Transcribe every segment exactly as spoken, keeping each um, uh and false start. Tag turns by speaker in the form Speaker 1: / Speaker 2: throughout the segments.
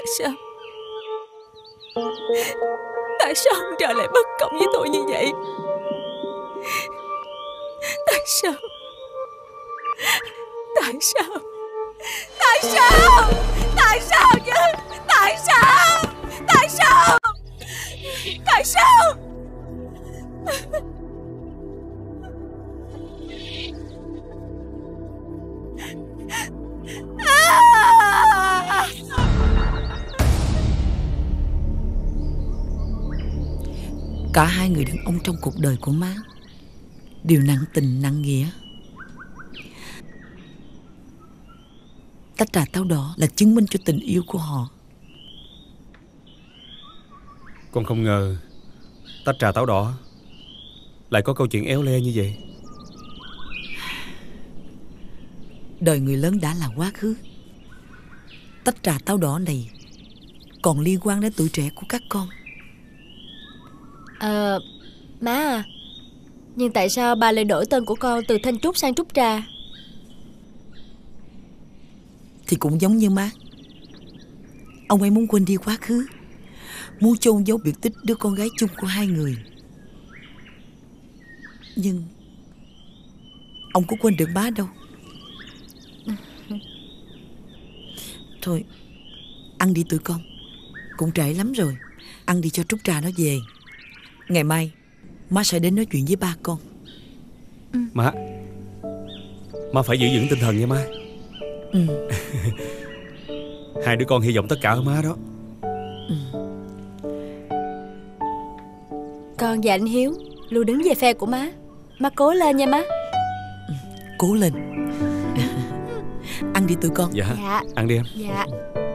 Speaker 1: Tại sao Tại sao ông trời lại bất công với tôi như vậy? Tại sao Tại sao Tại sao Tại sao chứ Tại sao Tại sao Tại sao à!
Speaker 2: Cả hai người đàn ông trong cuộc đời của má đều nặng tình nặng nghĩa. Tách trà táo đỏ là chứng minh cho tình yêu của họ.
Speaker 3: Con không ngờ tách trà táo đỏ lại có câu chuyện éo le như vậy.
Speaker 2: Đời người lớn đã là quá khứ. Tách trà táo đỏ này còn liên quan đến tuổi trẻ của các con.
Speaker 4: Ờ, má à, nhưng tại sao bà lại đổi tên của con từ Thanh Trúc sang Trúc Trà?
Speaker 2: Thì cũng giống như má. Ông ấy muốn quên đi quá khứ, muốn chôn giấu biệt tích đứa con gái chung của hai người. Nhưng ông có quên được má đâu. Thôi, ăn đi tụi con, cũng trễ lắm rồi. Ăn đi cho Trúc Trà nó về. Ngày mai má sẽ đến nói chuyện với ba con.
Speaker 3: ừ. Má Má phải giữ vững tinh thần nha má.
Speaker 2: Ừ.
Speaker 3: Hai đứa con hy vọng tất cả ở má đó.
Speaker 2: Ừ.
Speaker 4: Con và anh Hiếu luôn đứng về phe của má. Má cố lên nha má.
Speaker 2: Ừ. Cố lên. Ăn đi tụi con.
Speaker 3: Dạ, dạ. Ăn đi em.
Speaker 4: Dạ.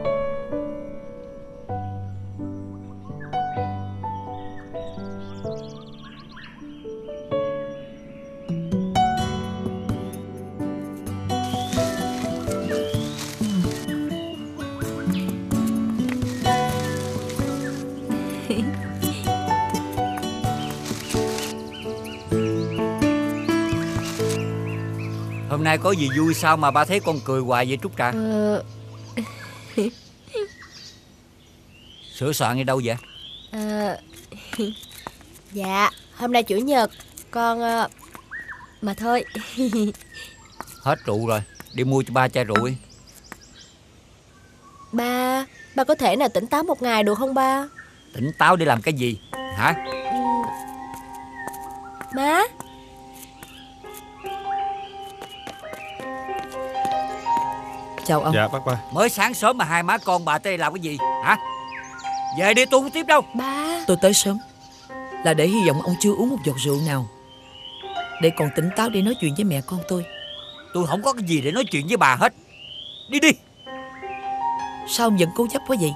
Speaker 5: Hôm nay có gì vui sao mà ba thấy con cười hoài vậy Trúc Trà?
Speaker 4: Ờ...
Speaker 5: Sửa soạn đi đâu vậy?
Speaker 4: Ờ... Dạ, hôm nay chủ nhật con... Mà thôi.
Speaker 5: Hết rượu rồi, đi mua cho ba chai rượu đi.
Speaker 4: Ba, ba có thể nào tỉnh táo một ngày được không ba?
Speaker 5: Tỉnh táo để làm cái gì, hả?
Speaker 4: Ừ... Má.
Speaker 2: Chào ông.
Speaker 3: Dạ bác ba.
Speaker 5: Mới sáng sớm mà hai má con bà tới đây làm cái gì, hả? Về đi, tôi không tiếp đâu.
Speaker 4: Ba.
Speaker 2: Tôi tới sớm là để hy vọng ông chưa uống một giọt rượu nào, để còn tỉnh táo để nói chuyện với mẹ con tôi.
Speaker 5: Tôi không có cái gì để nói chuyện với bà hết. Đi đi.
Speaker 2: Sao ông vẫn cố chấp quá vậy?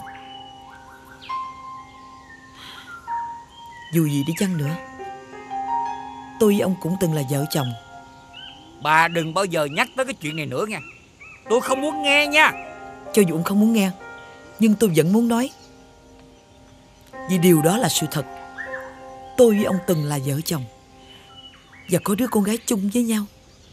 Speaker 2: Dù gì đi chăng nữa, tôi với ông cũng từng là vợ chồng.
Speaker 5: Bà đừng bao giờ nhắc tới cái chuyện này nữa nha. Tôi không muốn nghe nha.
Speaker 2: Cho dù ông không muốn nghe, nhưng tôi vẫn muốn nói. Vì điều đó là sự thật. Tôi với ông từng là vợ chồng và có đứa con gái chung với nhau.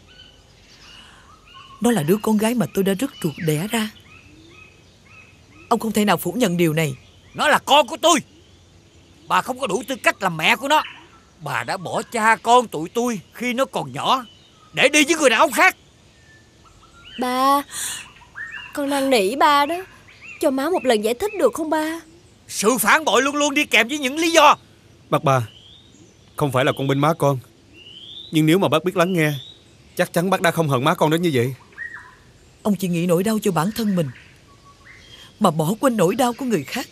Speaker 2: Nó là đứa con gái mà tôi đã rứt ruột đẻ ra. Ông không thể nào phủ nhận điều này.
Speaker 5: Nó là con của tôi. Bà không có đủ tư cách làm mẹ của nó. Bà đã bỏ cha con tụi tôi khi nó còn nhỏ để đi với người đàn ông khác.
Speaker 4: Ba, con năn nỉ ba đó, cho má một lần giải thích được không ba?
Speaker 5: Sự phản bội luôn luôn đi kèm với những lý do.
Speaker 3: Bác ba, không phải là con bên má con, nhưng nếu mà bác biết lắng nghe, chắc chắn bác đã không hận má con đến như vậy.
Speaker 2: Ông chỉ nghĩ nỗi đau cho bản thân mình mà bỏ quên nỗi đau của người khác.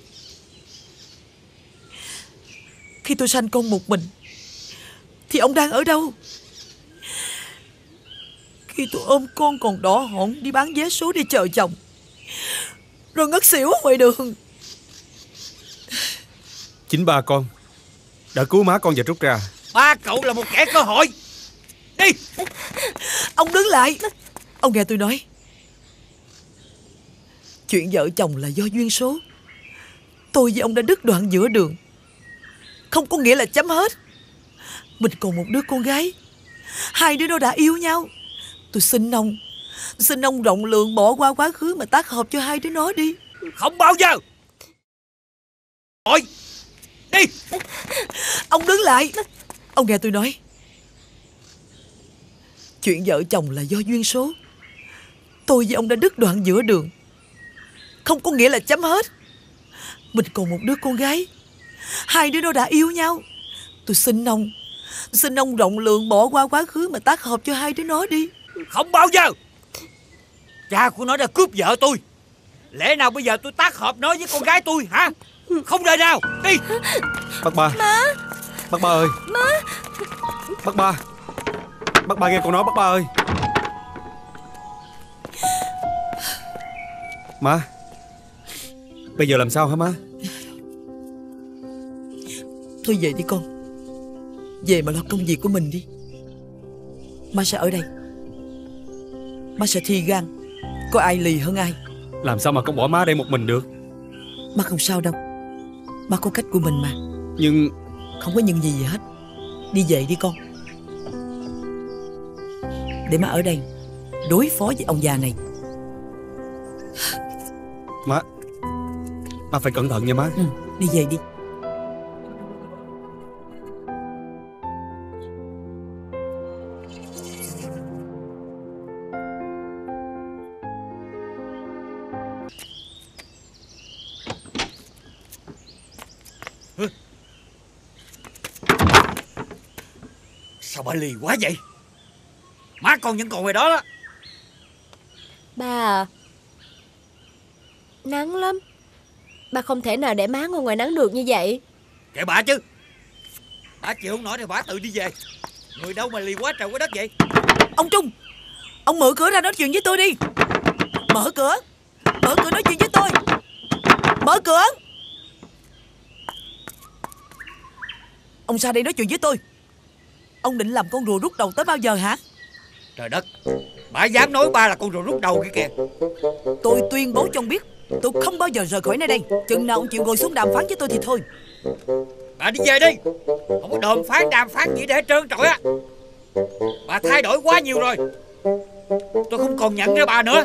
Speaker 2: Khi tôi sanh con một mình thì ông đang ở đâu? Khi tôi ôm con còn đỏ hỏn đi bán vé số đi chờ chồng, rồi ngất xỉu ở ngoài đường.
Speaker 3: Chính ba con đã cứu má con và Trúc Trà.
Speaker 5: Ba cậu là một kẻ cơ hội. Đi.
Speaker 2: Ông đứng lại. Ông nghe tôi nói. Chuyện vợ chồng là do duyên số. Tôi với ông đã đứt đoạn giữa đường, không có nghĩa là chấm hết. Mình còn một đứa con gái, hai đứa nó đã yêu nhau. Tôi xin ông, xin ông rộng lượng bỏ qua quá khứ mà tác hợp cho hai đứa nó đi.
Speaker 5: Không bao giờ. Ôi, đi.
Speaker 2: Ông đứng lại. Ông nghe tôi nói, chuyện vợ chồng là do duyên số. Tôi với ông đã đứt đoạn giữa đường, không có nghĩa là chấm hết. Mình còn một đứa con gái, hai đứa nó đã yêu nhau. Tôi xin ông, xin ông rộng lượng bỏ qua quá khứ mà tác hợp cho hai đứa nó đi.
Speaker 5: Không bao giờ. Cha của nó đã cướp vợ tôi, lẽ nào bây giờ tôi tác hợp nó với con gái tôi hả? Không đời nào. Đi.
Speaker 3: Bác ba.
Speaker 1: Má.
Speaker 3: Bác ba ơi.
Speaker 1: Má.
Speaker 3: Bác ba. Bác ba nghe con nói, bác ba ơi. Má, bây giờ làm sao hả má?
Speaker 2: Thôi về đi con, về mà lo công việc của mình đi. Má sẽ ở đây, má sẽ thi gan có ai lì hơn ai.
Speaker 3: Làm sao mà con bỏ má đây một mình được?
Speaker 2: Má không sao đâu, má có cách của mình mà.
Speaker 3: Nhưng
Speaker 2: không có nhưng gì gì hết. Đi về đi con, để má ở đây đối phó với ông già này.
Speaker 3: Má, má phải cẩn thận nha má.
Speaker 2: Ừ, đi về đi.
Speaker 5: Sao bà lì quá vậy? Má con vẫn còn ngoài đó đó.
Speaker 4: Ba à, nắng lắm. Ba không thể nào để má ngồi ngoài nắng được như vậy.
Speaker 5: Kệ bà chứ. Bà chịu không nổi thì bà tự đi về. Người đâu mà lì quá trời quá đất vậy?
Speaker 2: Ông Trung, ông mở cửa ra nói chuyện với tôi đi. Mở cửa, mở cửa nói chuyện với tôi. Mở cửa. Ông ra đây nói chuyện với tôi. Ông định làm con rùa rút đầu tới bao giờ hả?
Speaker 5: Trời đất, bà dám nói ba là con rùa rút đầu kia kìa.
Speaker 2: Tôi tuyên bố cho ông biết, tôi không bao giờ rời khỏi nơi đây. Chừng nào ông chịu ngồi xuống đàm phán với tôi thì thôi.
Speaker 5: Bà đi về đi. Không có đàm phán đàm phán gì để hết trơn trọi á. Bà thay đổi quá nhiều rồi. Tôi không còn nhận ra bà nữa.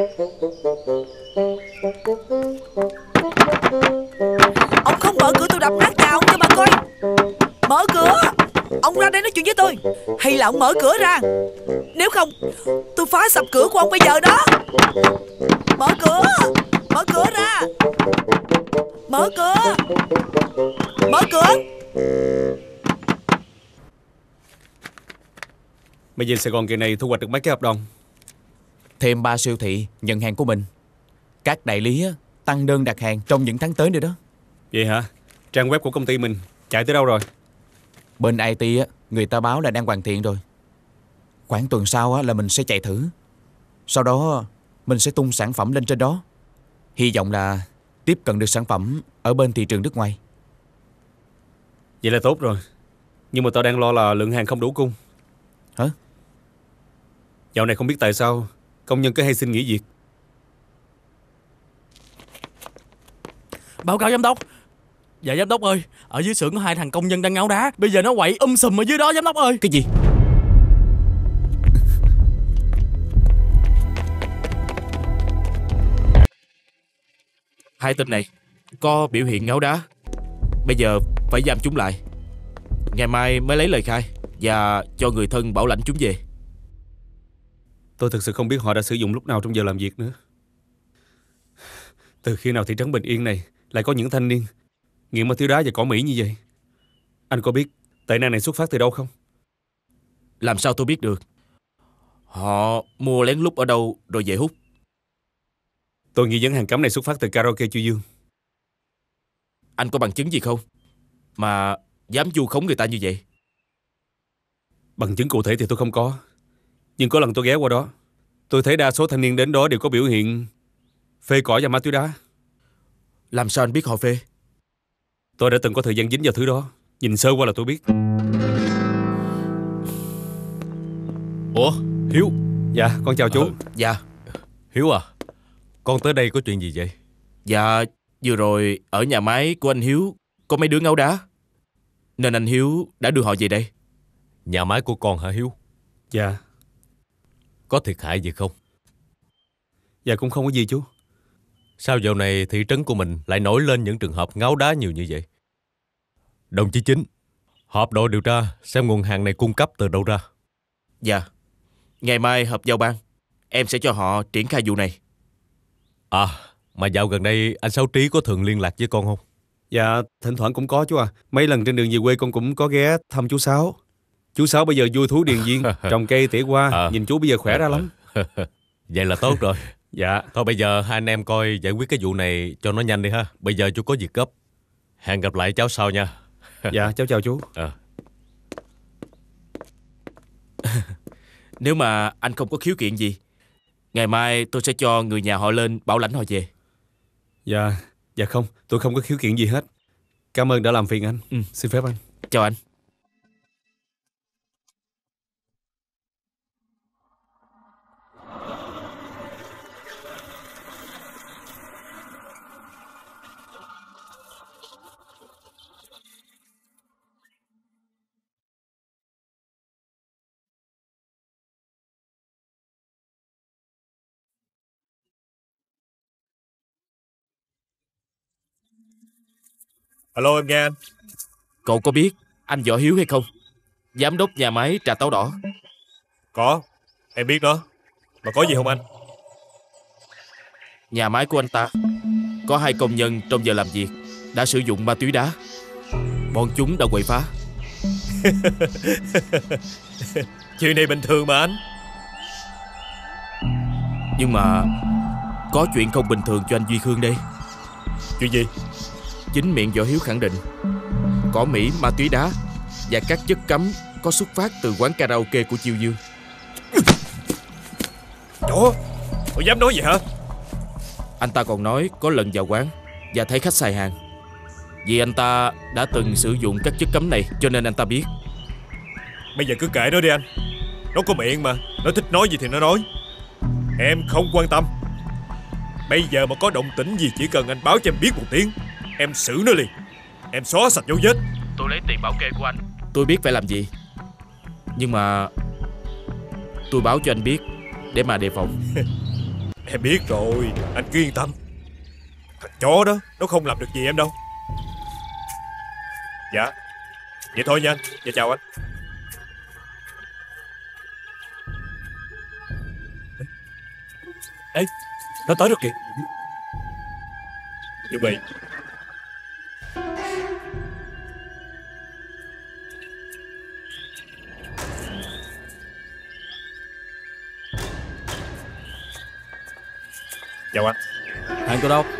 Speaker 2: Ông không mở cửa tôi đập nát nhà ông cho bà coi. Mở cửa. Ông ra đây nói chuyện với tôi, hay là ông mở cửa ra? Nếu không tôi phá sập cửa của ông bây giờ đó. Mở cửa. Mở cửa ra. Mở cửa. Mở cửa.
Speaker 3: Bây giờ Sài Gòn kỳ này thu hoạch được mấy cái hợp đồng?
Speaker 6: Thêm ba siêu thị nhận hàng của mình. Các đại lý tăng đơn đặt hàng trong những tháng tới nữa đó.
Speaker 3: Vậy hả? Trang web của công ty mình chạy tới đâu rồi?
Speaker 6: Bên i tê á, người ta báo là đang hoàn thiện rồi. Khoảng tuần sau á, là mình sẽ chạy thử. Sau đó mình sẽ tung sản phẩm lên trên đó. Hy vọng là tiếp cận được sản phẩm ở bên thị trường nước ngoài.
Speaker 3: Vậy là tốt rồi. Nhưng mà tao đang lo là lượng hàng không đủ cung.
Speaker 6: Hả?
Speaker 3: Dạo này không biết tại sao công nhân cứ hay xin nghỉ việc.
Speaker 7: Báo cáo giám đốc. Dạ giám đốc ơi, ở dưới xưởng có hai thằng công nhân đang ngáo đá. Bây giờ nó quậy um sùm ở dưới đó giám đốc ơi.
Speaker 6: Cái gì?
Speaker 8: Hai tên này có biểu hiện ngáo đá. Bây giờ phải giam chúng lại. Ngày mai mới lấy lời khai và cho người thân bảo lãnh chúng về.
Speaker 3: Tôi thực sự không biết họ đã sử dụng lúc nào trong giờ làm việc nữa. Từ khi nào thị trấn Bình Yên này lại có những thanh niên nghiện ma túy đá và cỏ Mỹ như vậy? Anh có biết tệ nạn này xuất phát từ đâu không?
Speaker 8: Làm sao tôi biết được? Họ mua lén lút ở đâu rồi về hút.
Speaker 3: Tôi nghi vấn hàng cấm này xuất phát từ karaoke Chu Dương.
Speaker 8: Anh có bằng chứng gì không mà dám vu khống người ta như vậy?
Speaker 3: Bằng chứng cụ thể thì tôi không có. Nhưng có lần tôi ghé qua đó, tôi thấy đa số thanh niên đến đó đều có biểu hiện phê cỏ và ma túy đá.
Speaker 8: Làm sao anh biết họ phê?
Speaker 3: Tôi đã từng có thời gian dính vào thứ đó. Nhìn sơ qua là tôi biết.
Speaker 9: Ủa, Hiếu.
Speaker 3: Dạ, con chào chú.
Speaker 8: Ừ, dạ.
Speaker 9: Hiếu à, con tới đây có chuyện gì vậy?
Speaker 8: Dạ, vừa rồi ở nhà máy của anh Hiếu có mấy đứa ngáo đá, nên anh Hiếu đã đưa họ về đây.
Speaker 9: Nhà máy của con hả Hiếu?
Speaker 3: Dạ.
Speaker 9: Có thiệt hại gì không?
Speaker 3: Dạ cũng không có gì chú.
Speaker 9: Sao dạo này thị trấn của mình lại nổi lên những trường hợp ngáo đá nhiều như vậy? Đồng chí Chính, họp đội điều tra xem nguồn hàng này cung cấp từ đâu ra.
Speaker 8: Dạ. Ngày mai họp giao ban, em sẽ cho họ triển khai vụ này.
Speaker 9: À, mà dạo gần đây anh Sáu Trí có thường liên lạc với con không?
Speaker 3: Dạ, thỉnh thoảng cũng có chú à. Mấy lần trên đường về quê con cũng có ghé thăm chú Sáu. Chú Sáu bây giờ vui thú điền viên, trồng cây tỉa hoa, à. Nhìn chú bây giờ khỏe ra lắm.
Speaker 9: Vậy là tốt rồi.
Speaker 3: Dạ.
Speaker 9: Thôi bây giờ hai anh em coi giải quyết cái vụ này cho nó nhanh đi ha. Bây giờ chú có việc gấp. Hẹn gặp lại cháu sau nha.
Speaker 3: Dạ, cháu chào chú.
Speaker 9: À.
Speaker 8: Nếu mà anh không có khiếu kiện gì, ngày mai tôi sẽ cho người nhà họ lên bảo lãnh họ về.
Speaker 3: Dạ, dạ không, tôi không có khiếu kiện gì hết. Cảm ơn đã làm phiền anh.
Speaker 8: Ừ.
Speaker 3: Xin phép anh.
Speaker 8: Chào anh.
Speaker 9: Alo, em nghe anh.
Speaker 8: Cậu có biết anh Võ Hiếu hay không? Giám đốc nhà máy trà táo đỏ.
Speaker 9: Có, em biết đó. Mà có gì không anh?
Speaker 8: Nhà máy của anh ta có hai công nhân trong giờ làm việc đã sử dụng ma túy đá. Bọn chúng đã quậy phá.
Speaker 9: Chuyện này bình thường mà anh.
Speaker 8: Nhưng mà có chuyện không bình thường cho anh Duy Khương đây.
Speaker 9: Chuyện gì?
Speaker 8: Chính miệng Võ Hiếu khẳng định cỏ Mỹ, ma túy đá và các chất cấm có xuất phát từ quán karaoke của Chiêu Dương.
Speaker 9: Trời ơi, cậu dám nói vậy hả?
Speaker 8: Anh ta còn nói có lần vào quán và thấy khách xài hàng. Vì anh ta đã từng sử dụng các chất cấm này cho nên anh ta biết.
Speaker 9: Bây giờ cứ kệ nó đi anh. Nó có miệng mà, nó thích nói gì thì nó nói. Em không quan tâm. Bây giờ mà có động tĩnh gì chỉ cần anh báo cho em biết một tiếng, em xử nó liền. Em xóa sạch dấu vết.
Speaker 8: Tôi lấy tiền bảo kê của anh. Tôi biết phải làm gì. Nhưng mà tôi báo cho anh biết để mà đề phòng.
Speaker 9: Em biết rồi, anh cứ yên tâm. Thằng chó đó, nó không làm được gì em đâu. Dạ, vậy thôi nha anh. Dạ chào anh. Ê, nó tới rồi kìa. Chuẩn bị. Chào anh.
Speaker 7: Hàng tôi đâu?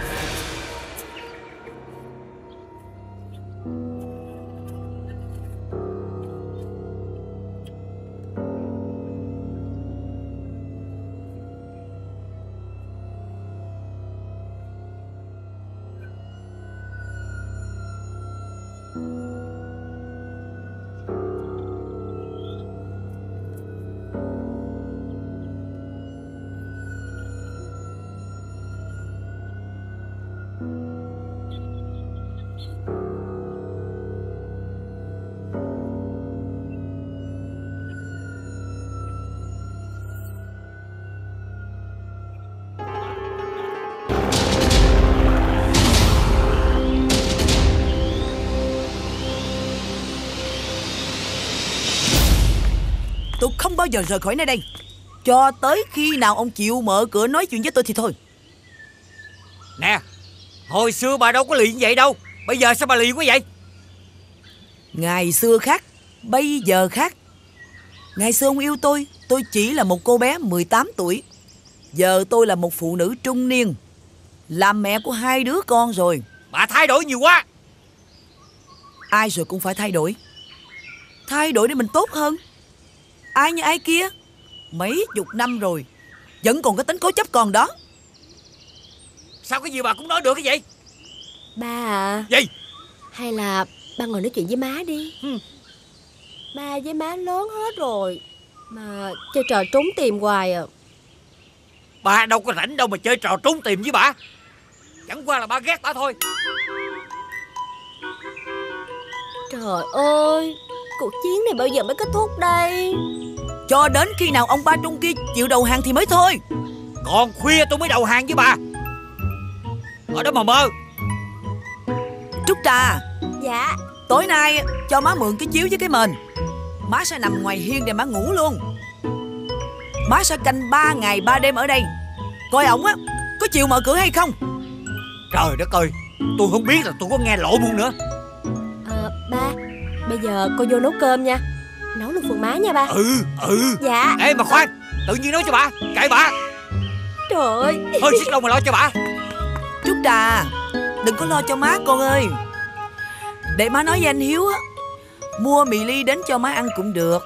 Speaker 2: Tôi không bao giờ rời khỏi nơi đây cho tới khi nào ông chịu mở cửa nói chuyện với tôi thì thôi.
Speaker 5: Nè, hồi xưa bà đâu có lì như vậy đâu. Bây giờ sao bà lì quá vậy?
Speaker 2: Ngày xưa khác, bây giờ khác. Ngày xưa ông yêu tôi, tôi chỉ là một cô bé mười tám tuổi. Giờ tôi là một phụ nữ trung niên, làm mẹ của hai đứa con rồi.
Speaker 5: Bà thay đổi nhiều quá.
Speaker 2: Ai rồi cũng phải thay đổi. Thay đổi để mình tốt hơn. Ai như ai kia, mấy chục năm rồi vẫn còn cái tính cố chấp còn đó.
Speaker 5: Sao cái gì bà cũng nói được cái vậy?
Speaker 4: Ba à.
Speaker 5: Gì?
Speaker 4: Hay là ba ngồi nói chuyện với má đi.
Speaker 5: Ừ.
Speaker 4: Ba với má lớn hết rồi mà chơi trò trốn tìm hoài à.
Speaker 5: Bà đâu có rảnh đâu mà chơi trò trốn tìm với bà. Chẳng qua là ba ghét bà thôi.
Speaker 4: Trời ơi, cuộc chiến này bao giờ mới kết thúc đây?
Speaker 2: Cho đến khi nào ông ba Trung kia chịu đầu hàng thì mới thôi.
Speaker 5: Còn khuya tôi mới đầu hàng với bà. Ở đó mà mơ.
Speaker 2: Trúc Trà,
Speaker 4: Dạ.
Speaker 2: tối nay cho má mượn cái chiếu với cái mền. Má sẽ nằm ngoài hiên để má ngủ luôn. Má sẽ canh ba ngày ba đêm ở đây, coi ổng á có chịu mở cửa hay không.
Speaker 5: Trời đất ơi, tôi không biết là tôi có nghe lộn không nữa.
Speaker 4: À, ba, bây giờ cô vô nấu cơm nha. Nấu luôn phần má nha ba.
Speaker 5: Ừ, ừ.
Speaker 4: Dạ.
Speaker 5: Ê mà khoan, tự nhiên nói cho bà, kệ bà.
Speaker 4: Trời ơi.
Speaker 5: Hơi xích lông mà lo cho bà.
Speaker 2: Trúc Trà, đừng có lo cho má con ơi. Để má nói với anh Hiếu á, mua mì ly đến cho má ăn cũng được.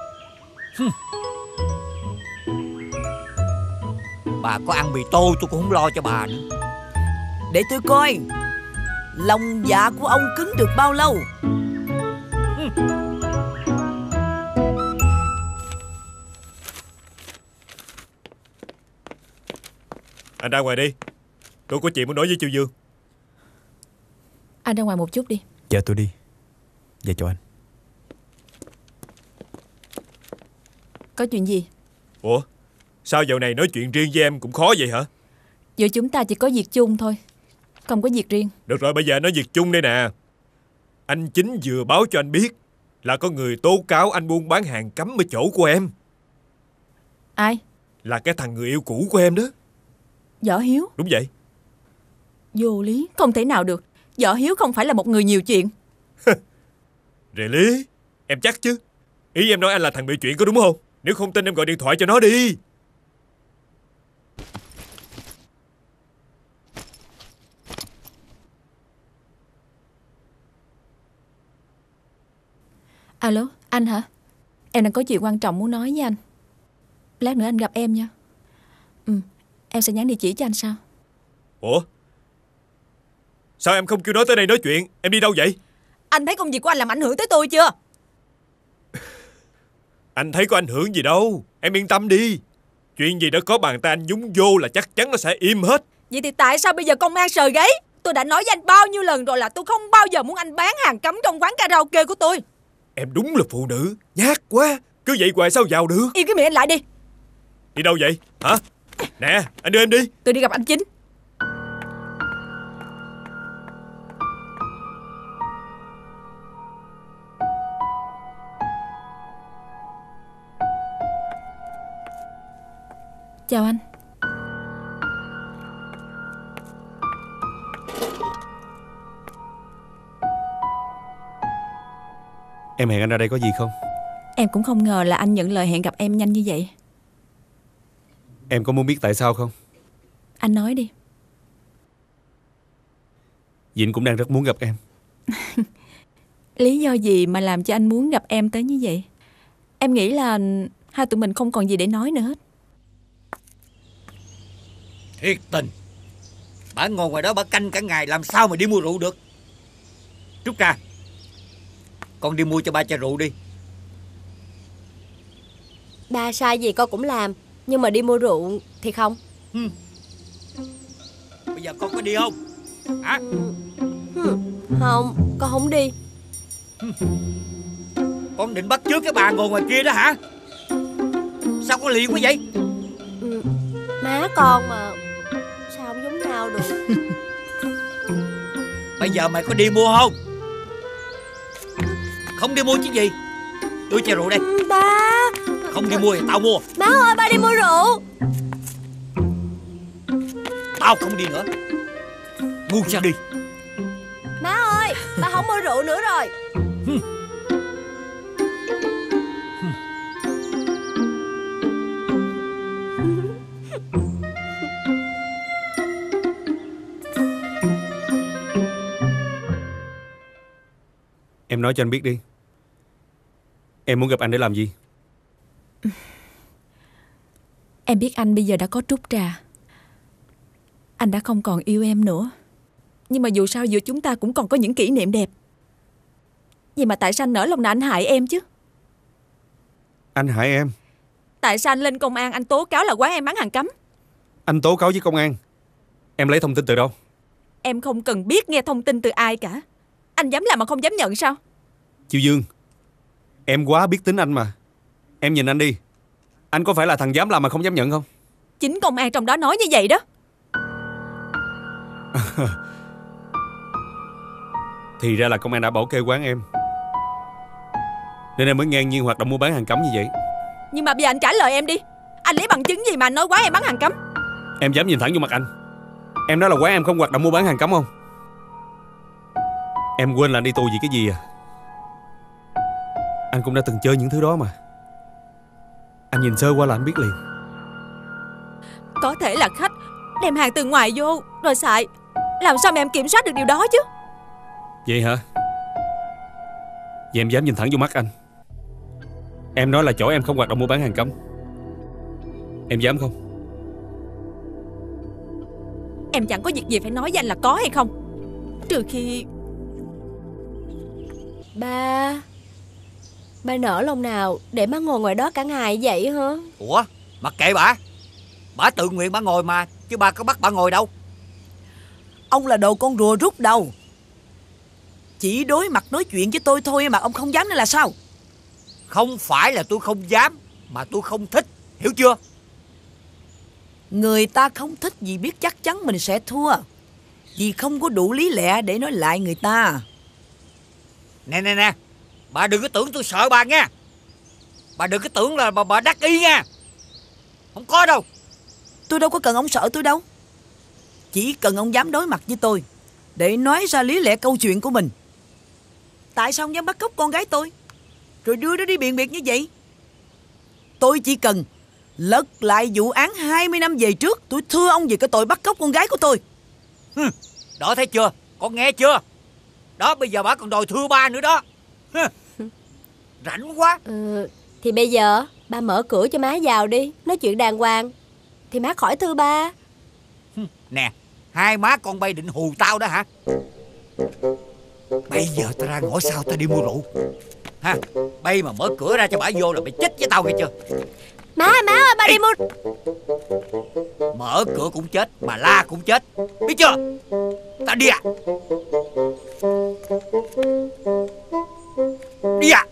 Speaker 5: Bà có ăn mì tô tôi cũng không lo cho bà nữa.
Speaker 2: Để tôi coi lòng dạ của ông cứng được bao lâu.
Speaker 9: Anh ra ngoài đi, tôi có chuyện muốn nói với Chiêu Dương.
Speaker 1: Anh ra ngoài một chút đi.
Speaker 10: Dạ tôi đi. Dạ chào anh.
Speaker 1: Có chuyện gì?
Speaker 9: Ủa, sao dạo này nói chuyện riêng với em cũng khó vậy hả?
Speaker 1: Giữa chúng ta chỉ có việc chung thôi, không có việc riêng.
Speaker 9: Được rồi, bây giờ nói việc chung đây nè. Anh Chính vừa báo cho anh biết là có người tố cáo anh buôn bán hàng cấm ở chỗ của em.
Speaker 1: Ai?
Speaker 9: Là cái thằng người yêu cũ của em đó.
Speaker 1: Võ Hiếu?
Speaker 9: Đúng vậy.
Speaker 1: Vô lý, không thể nào được. Võ Hiếu không phải là một người nhiều chuyện.
Speaker 9: Rề lý, em chắc chứ? Ý em nói anh là thằng bị chuyện có đúng không? Nếu không tin em gọi điện thoại cho nó đi.
Speaker 1: Alo, anh hả? Em đang có chuyện quan trọng muốn nói với anh. Lát nữa anh gặp em nha. Ừ, em sẽ nhắn địa chỉ cho anh sau.
Speaker 9: Ủa? Sao em không kêu nói tới đây nói chuyện? Em đi đâu vậy?
Speaker 1: Anh thấy công việc của anh làm ảnh hưởng tới tôi chưa?
Speaker 9: Anh thấy có ảnh hưởng gì đâu. Em yên tâm đi. Chuyện gì đã có bàn tay anh nhúng vô là chắc chắn nó sẽ im hết.
Speaker 1: Vậy thì tại sao bây giờ công an sờ gáy? Tôi đã nói với anh bao nhiêu lần rồi là tôi không bao giờ muốn anh bán hàng cấm trong quán karaoke của tôi.
Speaker 9: Em đúng là phụ nữ, nhát quá. Cứ vậy hoài sao vào được?
Speaker 1: Im cái miệng anh lại đi.
Speaker 9: Đi đâu vậy? Hả? Nè, anh đưa em đi.
Speaker 1: Tôi đi gặp anh Chính. Chào anh.
Speaker 3: Em hẹn anh ra đây có gì không?
Speaker 1: Em cũng không ngờ là anh nhận lời hẹn gặp em nhanh như vậy.
Speaker 3: Em có muốn biết tại sao không?
Speaker 1: Anh nói đi.
Speaker 3: Vịnh cũng đang rất muốn gặp em.
Speaker 1: Lý do gì mà làm cho anh muốn gặp em tới như vậy? Em nghĩ là hai tụi mình không còn gì để nói nữa hết.
Speaker 5: Thiệt tình. Bà ngồi ngoài đó bà canh cả ngày, làm sao mà đi mua rượu được. Trúc Trà, con đi mua cho ba chai rượu đi.
Speaker 4: Ba sai gì con cũng làm, nhưng mà đi mua rượu thì không.
Speaker 5: Ừ. Bây giờ con có đi không? Hả?
Speaker 4: Ừ. Không, con không đi.
Speaker 5: Ừ. Con định bắt chước cái bà ngồi ngoài kia đó hả? Sao con liền quá vậy?
Speaker 4: Ừ. Má con mà sao không giống nhau được.
Speaker 5: Bây giờ mày có đi mua không? Không đi mua chứ gì. Đưa chai rượu đây.
Speaker 4: Ba.
Speaker 5: Không đi mua thì tao mua.
Speaker 4: Má ơi, ba đi mua rượu.
Speaker 5: Tao không đi nữa. Ngu sao đi.
Speaker 4: Má ơi, ba không mua rượu nữa rồi.
Speaker 3: Em nói cho anh biết đi. Em muốn gặp anh để làm gì?
Speaker 1: Em biết anh bây giờ đã có Trúc Trà. Anh đã không còn yêu em nữa. Nhưng mà dù sao giữa chúng ta cũng còn có những kỷ niệm đẹp. Vậy mà tại sao anh nỡ lòng nào anh hại em chứ?
Speaker 3: Anh hại em?
Speaker 1: Tại sao anh lên công an anh tố cáo là quán em bán hàng cấm?
Speaker 3: Anh tố cáo với công an? Em lấy thông tin từ đâu?
Speaker 1: Em không cần biết nghe thông tin từ ai cả. Anh dám làm mà không dám nhận sao?
Speaker 3: Chiêu Dương, em quá biết tính anh mà. Em nhìn anh đi. Anh có phải là thằng dám làm mà không dám nhận không?
Speaker 1: Chính công an trong đó nói như vậy đó.
Speaker 3: Thì ra là công an đã bảo kê quán em, nên em mới ngang nhiên hoạt động mua bán hàng cấm như vậy.
Speaker 1: Nhưng mà bây giờ anh trả lời em đi. Anh lấy bằng chứng gì mà anh nói quán em bán hàng cấm?
Speaker 3: Em dám nhìn thẳng vô mặt anh, em nói là quán em không hoạt động mua bán hàng cấm không? Em quên là anh đi tù vì cái gì à? Anh cũng đã từng chơi những thứ đó mà. Anh nhìn sơ qua là anh biết liền.
Speaker 1: Có thể là khách đem hàng từ ngoài vô rồi xài. Làm sao mà em kiểm soát được điều đó chứ?
Speaker 3: Vậy hả? Vậy em dám nhìn thẳng vô mắt anh, em nói là chỗ em không hoạt động mua bán hàng cấm, em dám không?
Speaker 1: Em chẳng có việc gì phải nói với anh là có hay không. Trừ khi...
Speaker 4: Ba Ba nở lòng nào để má ngồi ngoài đó cả ngày vậy hả?
Speaker 5: Ủa, mặc kệ bà. Bà tự nguyện bà ngồi mà, chứ bà có bắt bà ngồi đâu.
Speaker 2: Ông là đồ con rùa rút đầu. Chỉ đối mặt nói chuyện với tôi thôi mà ông không dám nữa là sao?
Speaker 5: Không phải là tôi không dám, mà tôi không thích, hiểu chưa?
Speaker 2: Người ta không thích vì biết chắc chắn mình sẽ thua, vì không có đủ lý lẽ để nói lại người ta.
Speaker 5: Nè nè nè, bà đừng có tưởng tôi sợ bà nha. Bà đừng có tưởng là bà, bà đắc ý nha. Không có đâu.
Speaker 2: Tôi đâu có cần ông sợ tôi đâu. Chỉ cần ông dám đối mặt với tôi để nói ra lý lẽ câu chuyện của mình. Tại sao ông dám bắt cóc con gái tôi rồi đưa nó đi biện biệt như vậy? Tôi chỉ cần lật lại vụ án hai mươi năm về trước, tôi thưa ông về cái tội bắt cóc con gái của tôi.
Speaker 5: Hừ, đó thấy chưa? Con nghe chưa? Đó, bây giờ bà còn đòi thưa ba nữa đó. Hừ, rảnh quá.
Speaker 4: Ừ, thì bây giờ ba mở cửa cho má vào đi, nói chuyện đàng hoàng, thì má khỏi thưa ba.
Speaker 5: Hừ, nè, hai má con bay định hù tao đó hả? Bây giờ tao ra ngõ sau tao đi mua rượu ha. Bay mà mở cửa ra cho bà vô là mày chết với tao nghe chưa?
Speaker 4: Má má ơi, ba
Speaker 5: Ê,
Speaker 4: đi mua.
Speaker 5: mở cửa cũng chết mà la cũng chết, biết chưa? Tao đi à? Đi à?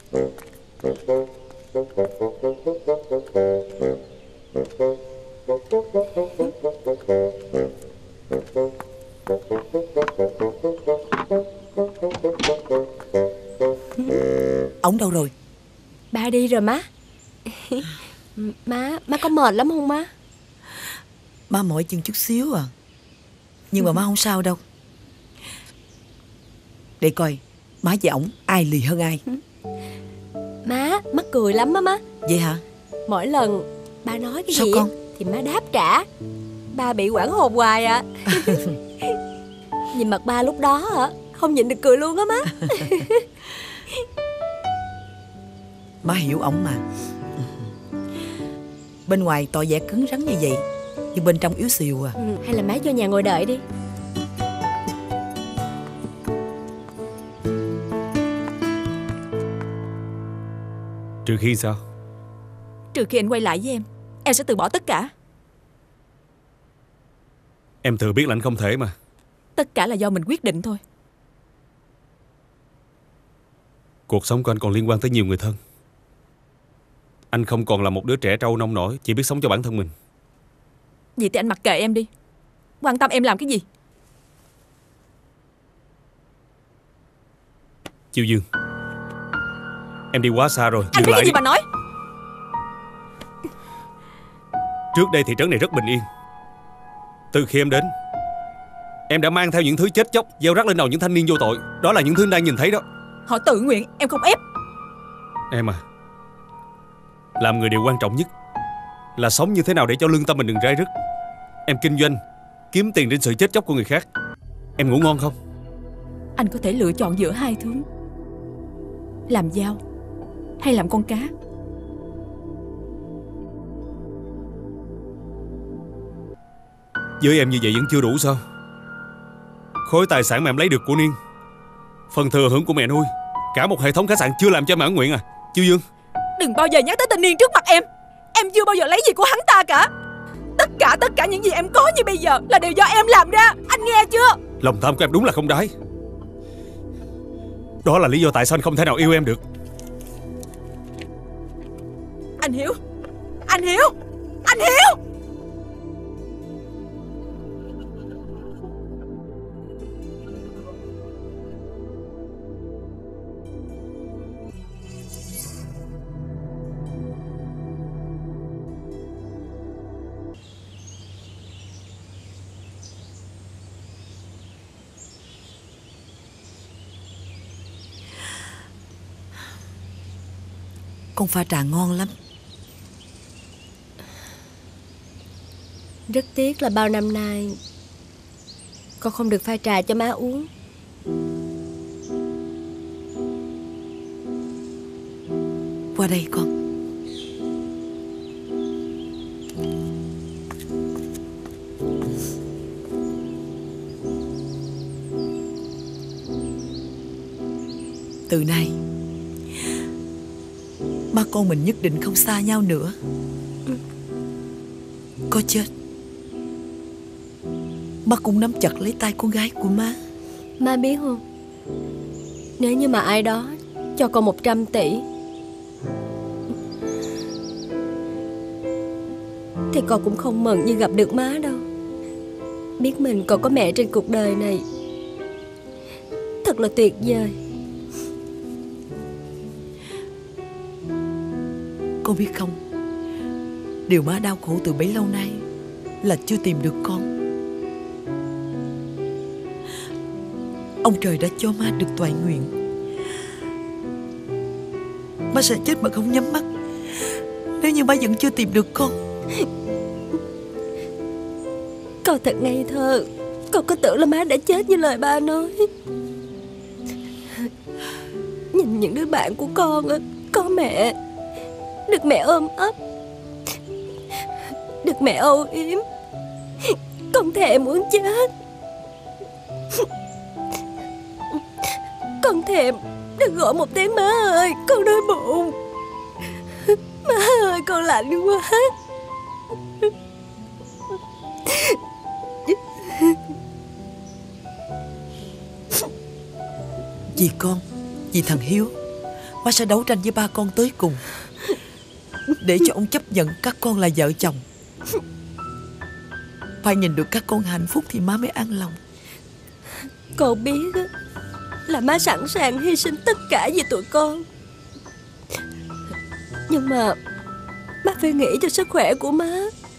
Speaker 2: Ông đâu rồi?
Speaker 4: Ba đi rồi má. Má, má có mệt lắm không má?
Speaker 2: Má mỏi chân chút xíu à, nhưng mà má không sao đâu. Để coi má với ổng ai lì hơn ai.
Speaker 4: Má, má cười lắm á má.
Speaker 2: Vậy hả?
Speaker 4: Mỗi lần ba nói cái
Speaker 2: Sao
Speaker 4: gì
Speaker 2: con?
Speaker 4: thì má đáp trả. Ba bị quảng hồn hoài à. Nhìn mặt ba lúc đó hả, không nhịn được cười luôn á má.
Speaker 2: Má hiểu ổng mà. Bên ngoài tỏ vẻ cứng rắn như vậy, nhưng bên trong yếu xìu à.
Speaker 4: Ừ, hay là má vô nhà ngồi đợi đi.
Speaker 3: Trừ khi sao?
Speaker 1: Trừ khi anh quay lại với em, em sẽ từ bỏ tất cả.
Speaker 3: Em thừa biết là anh không thể mà.
Speaker 1: Tất cả là do mình quyết định thôi.
Speaker 3: Cuộc sống của anh còn liên quan tới nhiều người thân. Anh không còn là một đứa trẻ trâu nông nổi, chỉ biết sống cho bản thân mình.
Speaker 1: Vậy thì anh mặc kệ em đi. Quan tâm em làm cái gì?
Speaker 3: Chiêu Dương, em đi quá xa rồi.
Speaker 1: Anh
Speaker 3: Dừng
Speaker 1: biết
Speaker 3: lại
Speaker 1: cái gì
Speaker 3: đi.
Speaker 1: mà nói?
Speaker 3: Trước đây thị trấn này rất bình yên. Từ khi em đến, em đã mang theo những thứ chết chóc gieo rắc lên đầu những thanh niên vô tội. Đó là những thứ anh đang nhìn thấy đó.
Speaker 1: Họ tự nguyện, em không ép.
Speaker 3: Em à, làm người điều quan trọng nhất là sống như thế nào để cho lương tâm mình đừng rai rứt. Em kinh doanh, kiếm tiền trên sự chết chóc của người khác. Em ngủ ngon không?
Speaker 1: Anh có thể lựa chọn giữa hai thứ: làm dao hay làm con cá.
Speaker 3: Với em như vậy vẫn chưa đủ sao? Khối tài sản mà em lấy được của Niên, phần thừa hưởng của mẹ nuôi, cả một hệ thống khách sạn chưa làm cho em mãn nguyện à? Chiêu Dương,
Speaker 1: Đừng bao giờ nhắc tới tên Niên trước mặt em. Em chưa bao giờ lấy gì của hắn ta cả. Tất cả tất cả những gì em có như bây giờ là đều do em làm ra. Anh nghe chưa?
Speaker 3: lòng tham của em đúng là không đáy. Đó là lý do tại sao anh không thể nào yêu em được.
Speaker 1: Anh Hiếu, Anh Hiếu, Anh Hiếu.
Speaker 2: Con pha trà ngon lắm.
Speaker 4: Rất tiếc là bao năm nay con không được pha trà cho má uống.
Speaker 2: Qua đây con. Từ nay ba con mình nhất định không xa nhau nữa. Có chết ba cũng nắm chặt lấy tay con gái của má.
Speaker 4: Má biết không, nếu như mà ai đó cho con một trăm tỷ thì con cũng không mừng như gặp được má đâu. Biết mình còn có mẹ trên cuộc đời này thật là tuyệt vời.
Speaker 2: Con biết không, điều má đau khổ từ bấy lâu nay là chưa tìm được con. Ông trời đã cho má được toại nguyện. Má sẽ chết mà không nhắm mắt nếu như má vẫn chưa tìm được con.
Speaker 4: Con thật ngây thơ. Con có tưởng là má đã chết như lời ba nói. Nhìn những đứa bạn của con á, có mẹ, được mẹ ôm ấp, được mẹ âu yếm, con thề muốn chết. Con thèm được gọi một tiếng má ơi, con đói bụng. Má ơi, con lạnh quá.
Speaker 2: Vì con, vì thằng Hiếu, má sẽ đấu tranh với ba con tới cùng, để cho ông chấp nhận các con là vợ chồng. Phải nhìn được các con hạnh phúc thì má mới an lòng.
Speaker 4: Con biết á, là má sẵn sàng hy sinh tất cả vì tụi con. Nhưng mà má phải nghĩ cho sức khỏe của má.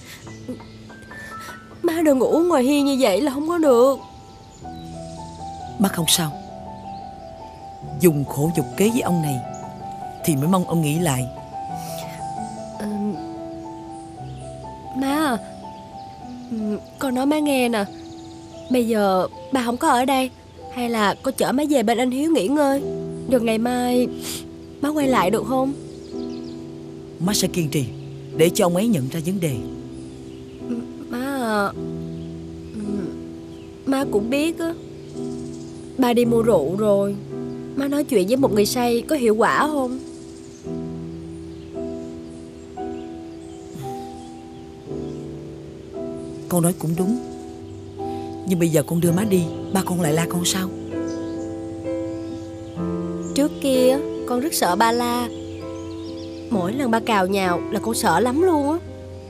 Speaker 4: Má đừng ngủ ngoài hiên như vậy là không có được.
Speaker 2: Má không sao. Dùng khổ dục kế với ông này thì mới mong ông nghĩ lại.
Speaker 4: à, Má à, con nói má nghe nè. Bây giờ ba không có ở đây, hay là con chở má về bên anh Hiếu nghỉ ngơi, rồi ngày mai má quay lại được không?
Speaker 2: Má sẽ kiên trì để cho ông ấy nhận ra vấn đề.
Speaker 4: Má à, má cũng biết á, ba đi mua rượu rồi. Má nói chuyện với một người say có hiệu quả không?
Speaker 2: Con nói cũng đúng. Nhưng bây giờ con đưa má đi, ba con lại la con sao?
Speaker 4: Trước kia con rất sợ ba la. Mỗi lần ba cào nhào là con sợ lắm luôn á.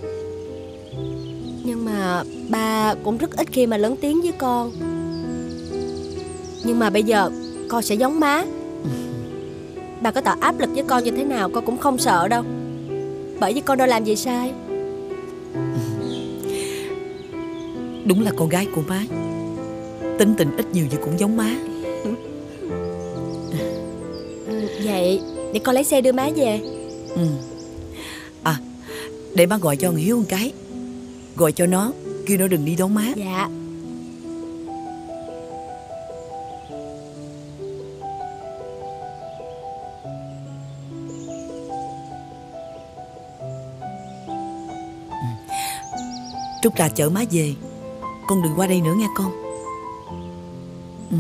Speaker 4: Nhưng mà ba cũng rất ít khi mà lớn tiếng với con. Nhưng mà bây giờ con sẽ giống má. Ba có tạo áp lực với con như thế nào con cũng không sợ đâu. Bởi vì con đâu làm gì sai.
Speaker 2: Đúng là con gái của má. Tính tình ít nhiều gì cũng giống má.
Speaker 4: ừ, Vậy để con lấy xe đưa má về.
Speaker 2: Ừ. À, để má gọi cho thằng Hiếu một cái. Gọi cho nó, kêu nó đừng đi đón má.
Speaker 4: Dạ.
Speaker 2: Trúc Trà chở má về. Con đừng qua đây nữa nghe con. Ừ.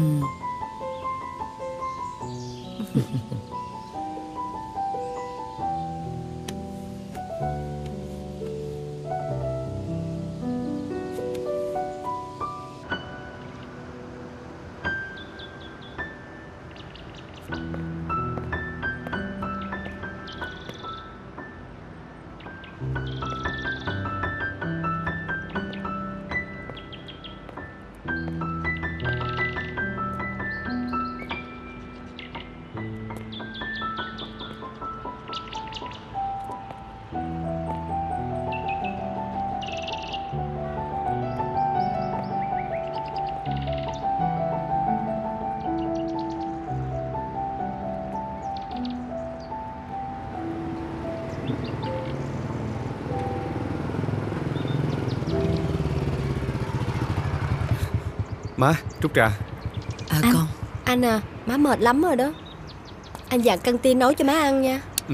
Speaker 3: Má, Trúc trà.
Speaker 2: À
Speaker 4: Anh.
Speaker 2: con.
Speaker 4: Anh à, má mệt lắm rồi đó. Anh dặn căng tin nấu cho má ăn nha.
Speaker 3: Ừ.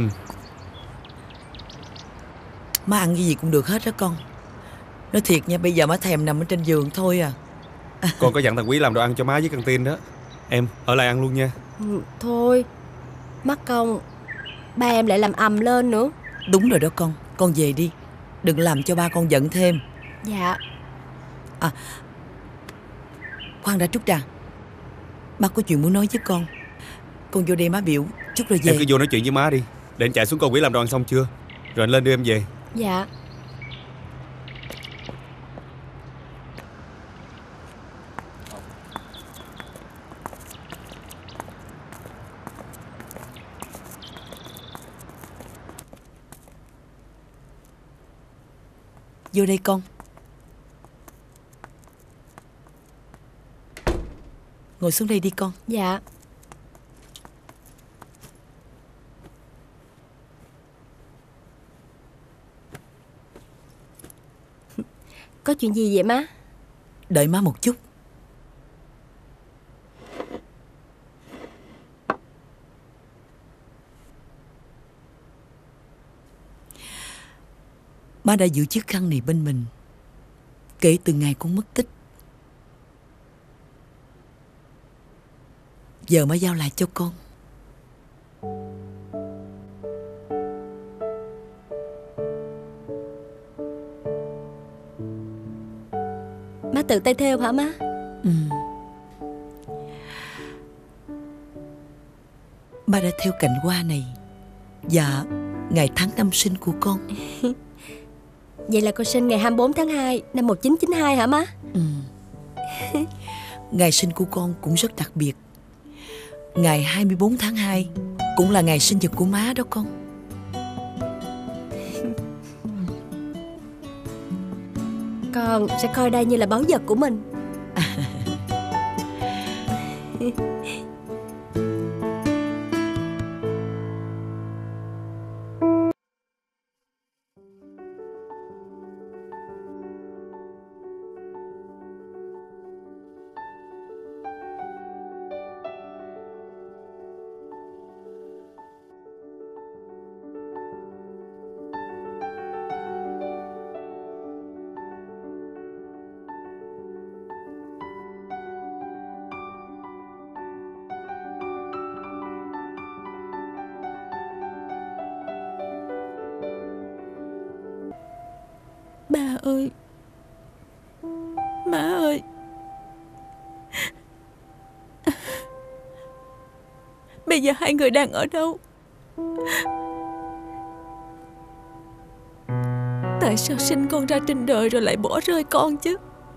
Speaker 2: Má ăn cái gì cũng được hết đó con. Nói thiệt nha, bây giờ má thèm nằm ở trên giường thôi à.
Speaker 3: Con có dặn thằng Quý làm đồ ăn cho má với căng tin đó. Em ở lại ăn luôn nha.
Speaker 4: Ừ, thôi, mắc công ba em lại làm ầm lên nữa.
Speaker 2: Đúng rồi đó con. Con về đi, đừng làm cho ba con giận thêm.
Speaker 4: Dạ.
Speaker 2: À, khoan đã Trúc trà, má có chuyện muốn nói với con. Con vô đây má biểu chút rồi về.
Speaker 3: Em cứ vô nói chuyện với má đi. Để anh chạy xuống coi Quý làm đồ ăn xong chưa, rồi anh lên đưa em về.
Speaker 4: Dạ.
Speaker 2: Vô đây con. Ngồi xuống đây đi con.
Speaker 4: Dạ. Có chuyện gì vậy má?
Speaker 2: Đợi má một chút. Má đã giữ chiếc khăn này bên mình kể từ ngày con mất tích. Giờ má giao lại cho con.
Speaker 4: Má tự tay thêu hả má?
Speaker 2: Ừ. Má đã thêu cành hoa này và ngày tháng năm sinh của con.
Speaker 4: Vậy là con sinh ngày hai mươi bốn tháng hai năm một nghìn chín trăm chín mươi hai hả má?
Speaker 2: Ừ. Ngày sinh của con cũng rất đặc biệt. Ngày hai mươi bốn tháng hai cũng là ngày sinh nhật của má đó con.
Speaker 4: Con sẽ coi đây như là báu vật của mình.
Speaker 1: Ba ơi, má ơi, bây giờ hai người đang ở đâu? Tại sao sinh con ra trên đời rồi lại bỏ rơi con chứ?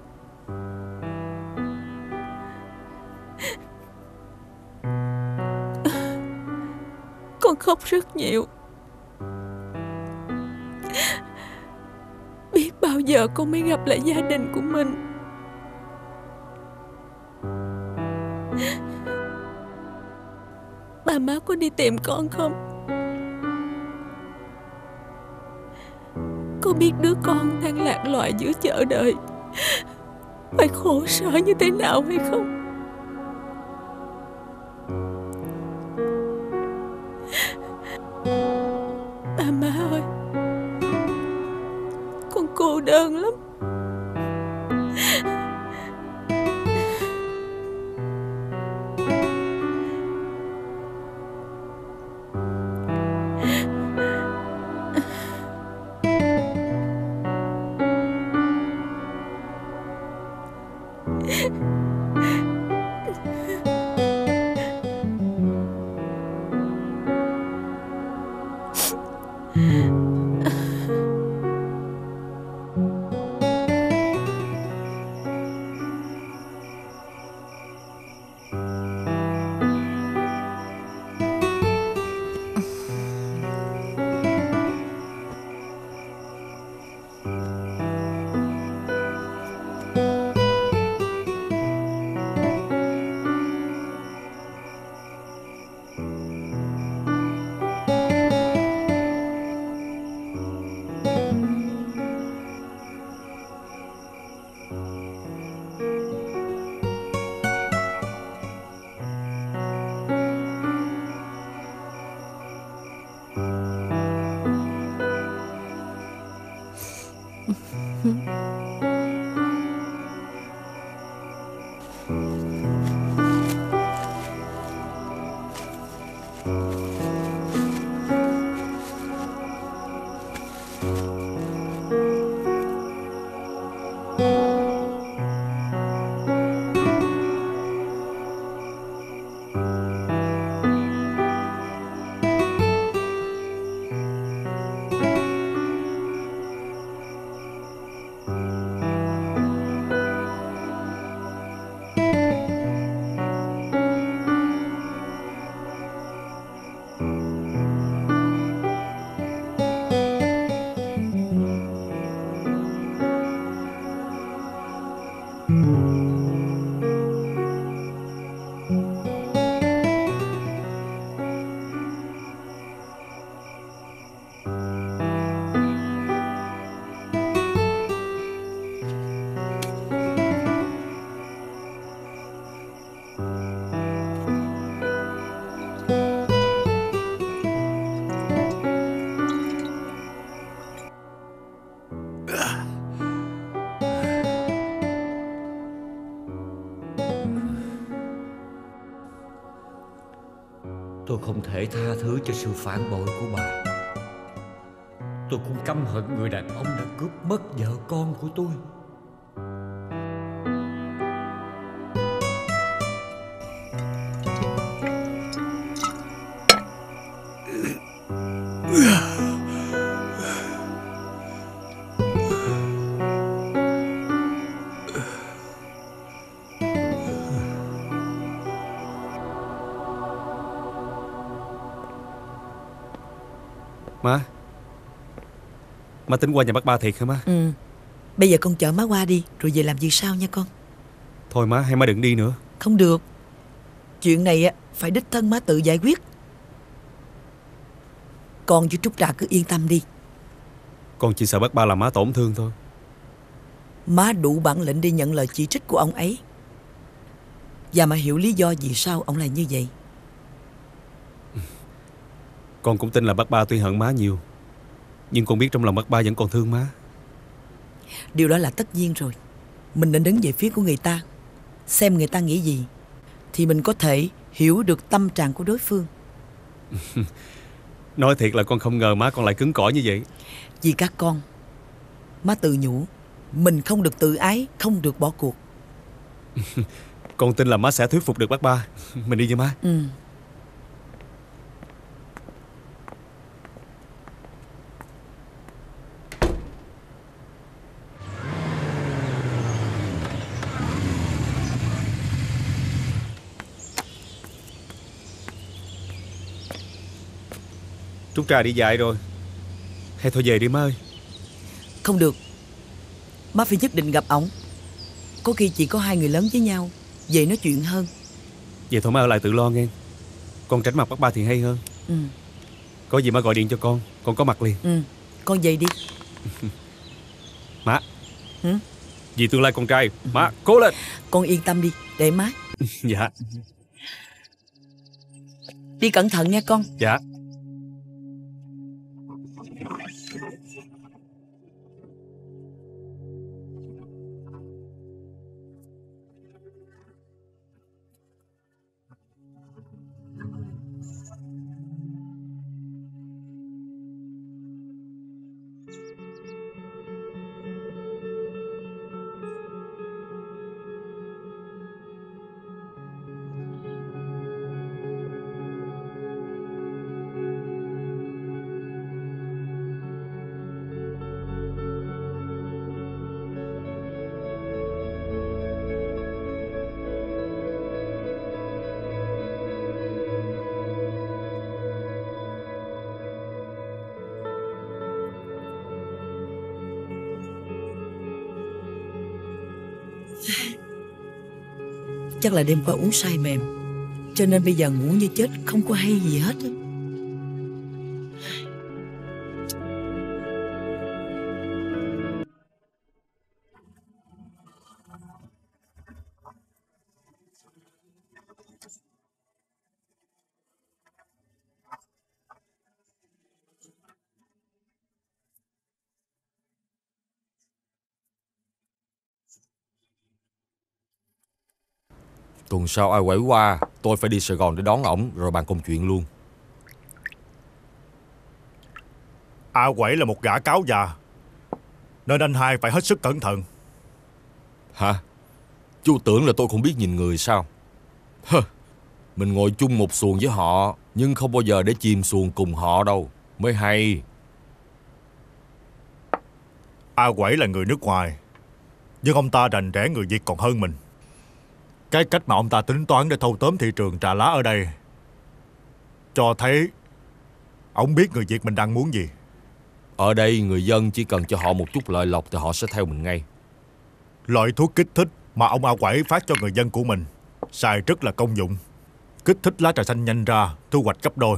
Speaker 1: Con khóc rất nhiều. Biết bao giờ con mới gặp lại gia đình của mình. Ba má có đi tìm con không? Có biết đứa con đang lạc loài giữa chợ đời phải khổ sở như thế nào hay không? Ba má ơi, con cô đơn lắm.
Speaker 11: Tôi không thể tha thứ cho sự phản bội của bà. Tôi cũng căm hận người đàn ông đã cướp mất vợ con của tôi.
Speaker 3: Má, má tính qua nhà bác Ba thiệt hả má?
Speaker 2: Ừ. Bây giờ con chở má qua đi, rồi về làm việc sau nha con.
Speaker 3: Thôi má, hay má đừng đi nữa.
Speaker 2: Không được. Chuyện này á phải đích thân má tự giải quyết. Con với Trúc Trà cứ yên tâm đi.
Speaker 3: Con chỉ sợ bác Ba làm má tổn thương thôi.
Speaker 2: Má đủ bản lĩnh để nhận lời chỉ trích của ông ấy, và má hiểu lý do vì sao ông lại như vậy.
Speaker 3: Con cũng tin là bác Ba tuy hận má nhiều, nhưng con biết trong lòng bác Ba vẫn còn thương má.
Speaker 2: Điều đó là tất nhiên rồi. Mình nên đứng về phía của người ta, xem người ta nghĩ gì, thì mình có thể hiểu được tâm trạng của đối phương.
Speaker 3: Nói thiệt là con không ngờ má con lại cứng cỏi như vậy.
Speaker 2: Vì các con, má tự nhủ mình không được tự ái, không được bỏ cuộc.
Speaker 3: Con tin là má sẽ thuyết phục được bác Ba. Mình đi với má.
Speaker 2: Ừ.
Speaker 3: Trúc Trà đi dạy rồi, hay thôi về đi má ơi.
Speaker 2: Không được. Má phải nhất định gặp ổng. Có khi chỉ có hai người lớn với nhau, về nói chuyện hơn.
Speaker 3: Vậy thôi má ở lại tự lo nghe. Con tránh mặt bác Ba thì hay hơn.
Speaker 2: Ừ.
Speaker 3: Có gì má gọi điện cho con, con có mặt liền.
Speaker 2: Ừ. Con về đi.
Speaker 3: Má.
Speaker 2: Ừ?
Speaker 3: Vì tương lai con trai, má cố lên.
Speaker 2: Con yên tâm đi, để má.
Speaker 3: Dạ.
Speaker 2: Đi cẩn thận nha con.
Speaker 3: Dạ.
Speaker 2: Chắc là đêm qua uống say mềm, cho nên bây giờ ngủ như chết, không có hay gì hết.
Speaker 12: Tuần sau ai quẩy qua, tôi phải đi Sài Gòn để đón ổng, rồi bàn công chuyện luôn.
Speaker 9: A Quẩy là một gã cáo già, nên anh hai phải hết sức cẩn thận.
Speaker 12: Hả? Chú tưởng là tôi không biết nhìn người sao? Hơ, mình ngồi chung một xuồng với họ, nhưng không bao giờ để chìm xuồng cùng họ đâu, mới hay.
Speaker 9: A Quẩy là người nước ngoài, nhưng ông ta rành rẽ người Việt còn hơn mình. Cái cách mà ông ta tính toán để thâu tóm thị trường trà lá ở đây cho thấy ông biết người Việt mình đang muốn gì.
Speaker 12: Ở đây người dân chỉ cần cho họ một chút lợi lộc thì họ sẽ theo mình ngay.
Speaker 9: Loại thuốc kích thích mà ông A Quẩy phát cho người dân của mình xài rất là công dụng, kích thích lá trà xanh nhanh ra, thu hoạch gấp đôi.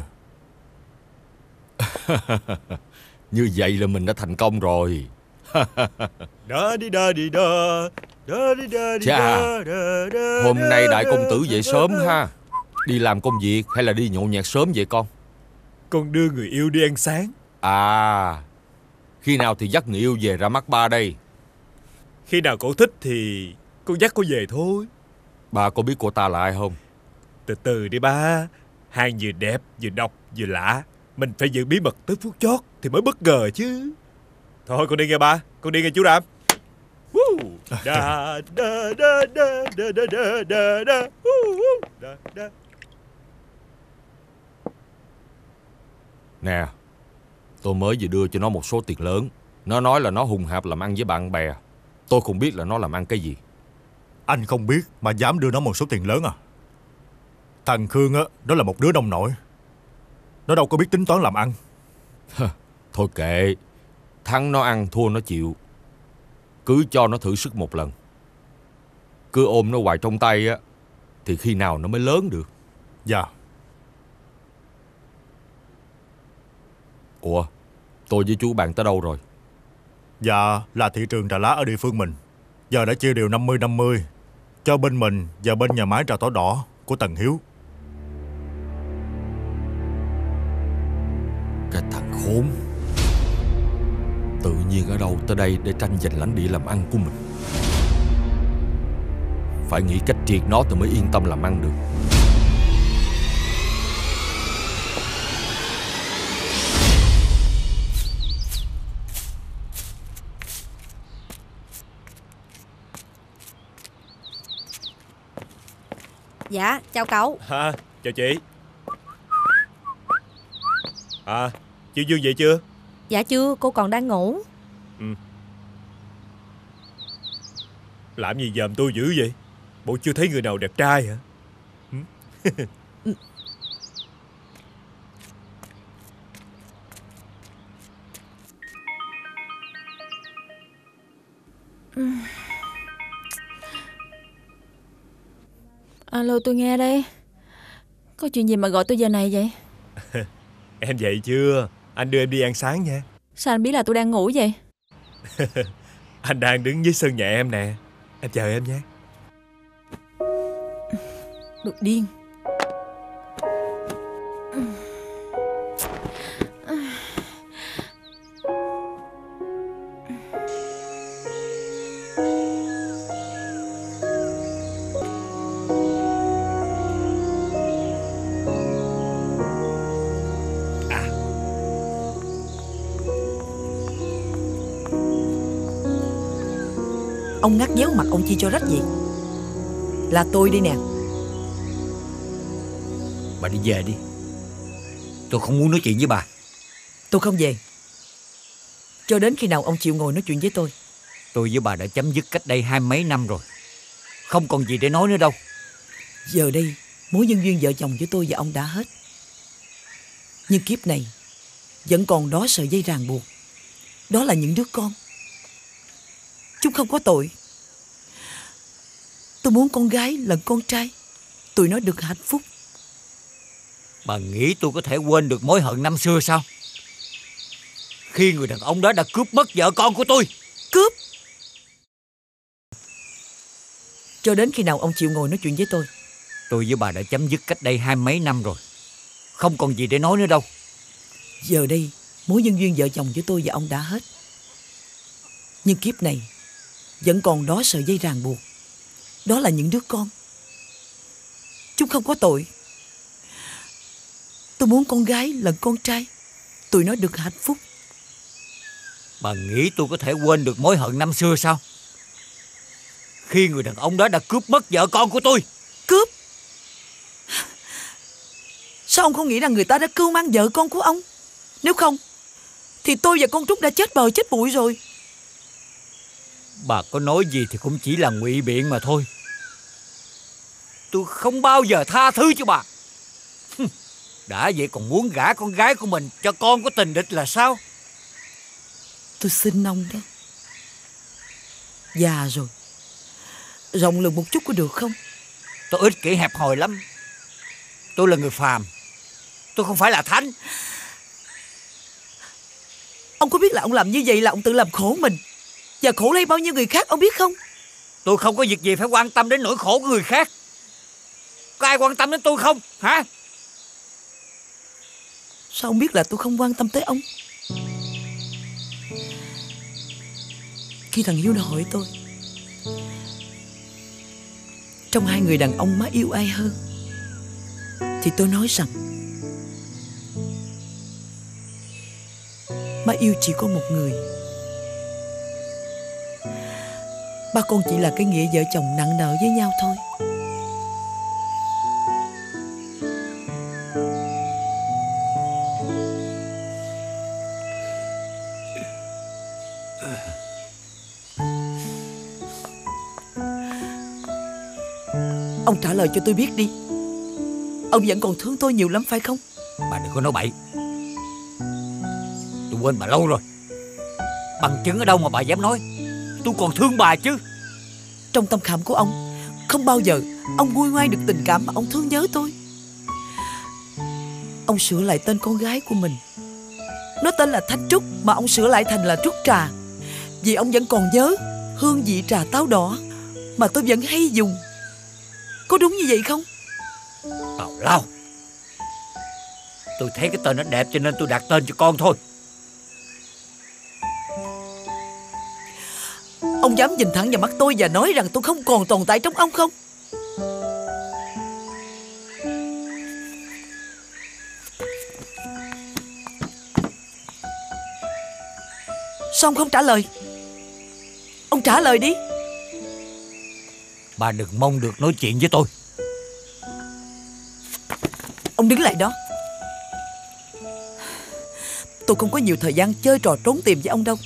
Speaker 12: Như vậy là mình đã thành công rồi.
Speaker 9: Đa đi đa đi đa.
Speaker 12: Chà, hôm nay đại công tử dậy sớm ha. Đi làm công việc hay là đi nhậu nhẹt sớm vậy con?
Speaker 9: Con đưa người yêu đi ăn sáng.
Speaker 12: À, khi nào thì dắt người yêu về ra mắt ba đây?
Speaker 9: Khi nào cổ thích thì con dắt cô về thôi.
Speaker 12: Ba có biết cô ta là ai không?
Speaker 9: Từ từ đi ba, Hai vừa đẹp, vừa độc, vừa lạ. Mình phải giữ bí mật tới phút chót thì mới bất ngờ chứ. Thôi con đi nghe ba, con đi nghe chú Đàm. Da, da, da, da, da, da, da, da, da. Da, da.
Speaker 12: Nè, tôi mới vừa đưa cho nó một số tiền lớn. Nó nói là nó hùng hạp làm ăn với bạn bè. Tôi không biết là nó làm ăn cái gì.
Speaker 13: Anh không biết mà dám đưa nó một số tiền lớn à? Thằng Khương á, đó là một đứa nông nổi. Nó đâu có biết tính toán làm ăn.
Speaker 12: Thôi kệ, thắng nó ăn, thua nó chịu. Cứ cho nó thử sức một lần. Cứ ôm nó hoài trong tay á, thì khi nào nó mới lớn được.
Speaker 13: Dạ.
Speaker 12: Ủa, tôi với chú bạn tới đâu rồi?
Speaker 13: Dạ, là thị trường trà lá ở địa phương mình. Giờ đã chia đều năm mươi năm mươi cho bên mình và bên nhà máy trà tỏi đỏ của Tần Hiếu.
Speaker 12: Cái thằng khốn, tự nhiên ở đâu tới đây để tranh giành lãnh địa làm ăn của mình. Phải nghĩ cách triệt nó thì mới yên tâm làm ăn được.
Speaker 14: Dạ, chào cậu.
Speaker 9: À, chào chị. À, chị Dương về chưa?
Speaker 14: Dạ chưa, cô còn đang ngủ.
Speaker 9: Ừ. Làm gì dòm tôi dữ vậy? Bộ chưa thấy người nào đẹp trai hả? Ừ.
Speaker 1: Alo, tôi nghe đây. Có chuyện gì mà gọi tôi giờ này vậy?
Speaker 9: Em dậy chưa? Anh đưa em đi ăn sáng nha.
Speaker 1: Sao anh biết là tôi đang ngủ vậy?
Speaker 9: Anh đang đứng dưới sân nhà em nè. Em chờ em nha.
Speaker 1: Đồ điên.
Speaker 2: Ông ngắt nhéo mặt ông chi cho rách vậy? Là tôi đi nè.
Speaker 11: Bà đi về đi. Tôi không muốn nói chuyện với bà.
Speaker 2: Tôi không về cho đến khi nào ông chịu ngồi nói chuyện với tôi.
Speaker 11: Tôi với bà đã chấm dứt cách đây hai mấy năm rồi. Không còn gì để nói nữa đâu.
Speaker 2: Giờ đây mối nhân duyên vợ chồng với tôi và ông đã hết. Nhưng kiếp này vẫn còn đó sợi dây ràng buộc. Đó là những đứa con. Chúng không có tội. Tôi muốn con gái lẫn con trai tụi nó được hạnh phúc.
Speaker 11: Bà nghĩ tôi có thể quên được mối hận năm xưa sao? Khi người đàn ông đó đã cướp mất vợ con của tôi.
Speaker 2: Cướp? Cho đến khi nào ông chịu ngồi nói chuyện với tôi.
Speaker 11: Tôi với bà đã chấm dứt cách đây hai mấy năm rồi. Không còn gì để nói nữa đâu.
Speaker 2: Giờ đây mối nhân duyên vợ chồng với tôi và ông đã hết. Nhưng kiếp này vẫn còn đó sợi dây ràng buộc. Đó là những đứa con. Chúng không có tội. Tôi muốn con gái lẫn con trai tụi nó được hạnh phúc.
Speaker 11: Bà nghĩ tôi có thể quên được mối hận năm xưa sao? Khi người đàn ông đó đã cướp mất vợ con của tôi.
Speaker 2: Cướp? Sao ông không nghĩ rằng người ta đã cưu mang vợ con của ông? Nếu không thì tôi và con Trúc đã chết bờ chết bụi rồi.
Speaker 11: Bà có nói gì thì cũng chỉ là ngụy biện mà thôi. Tôi không bao giờ tha thứ cho bà. Đã vậy còn muốn gả con gái của mình cho con của tình địch là sao?
Speaker 2: Tôi xin ông đó. Già rồi, rộng lượng một chút có được không?
Speaker 11: Tôi ích kỷ hẹp hòi lắm. Tôi là người phàm. Tôi không phải là thánh.
Speaker 2: Ông có biết là ông làm như vậy là ông tự làm khổ mình và khổ lây bao nhiêu người khác, ông biết không?
Speaker 11: Tôi không có việc gì phải quan tâm đến nỗi khổ của người khác. Có ai quan tâm đến tôi không hả?
Speaker 2: Sao ông biết là tôi không quan tâm tới ông? Khi thằng Hiếu nó hỏi tôi trong hai người đàn ông má yêu ai hơn, thì tôi nói rằng má yêu chỉ có một người. Ba con chỉ là cái nghĩa vợ chồng nặng nợ với nhau thôi. Ông trả lời cho tôi biết đi, ông vẫn còn thương tôi nhiều lắm phải không?
Speaker 11: Bà đừng có nói bậy. Tôi quên bà lâu rồi. Bằng chứng ở đâu mà bà dám nói tôi còn thương bà chứ?
Speaker 2: Trong tâm khảm của ông, không bao giờ ông nguôi ngoai được tình cảm mà ông thương nhớ tôi. Ông sửa lại tên con gái của mình. Nó tên là Thanh Trúc mà ông sửa lại thành là Trúc Trà, vì ông vẫn còn nhớ hương vị trà táo đỏ mà tôi vẫn hay dùng. Có đúng như vậy không?
Speaker 11: Tào lao. Tôi thấy cái tên nó đẹp cho nên tôi đặt tên cho con thôi.
Speaker 2: Ông dám nhìn thẳng vào mắt tôi và nói rằng tôi không còn tồn tại trong ông không? Sao ông không trả lời? Ông trả lời đi.
Speaker 11: Bà đừng mong được nói chuyện với tôi.
Speaker 2: Ông đứng lại đó. Tôi không có nhiều thời gian chơi trò trốn tìm với ông đâu.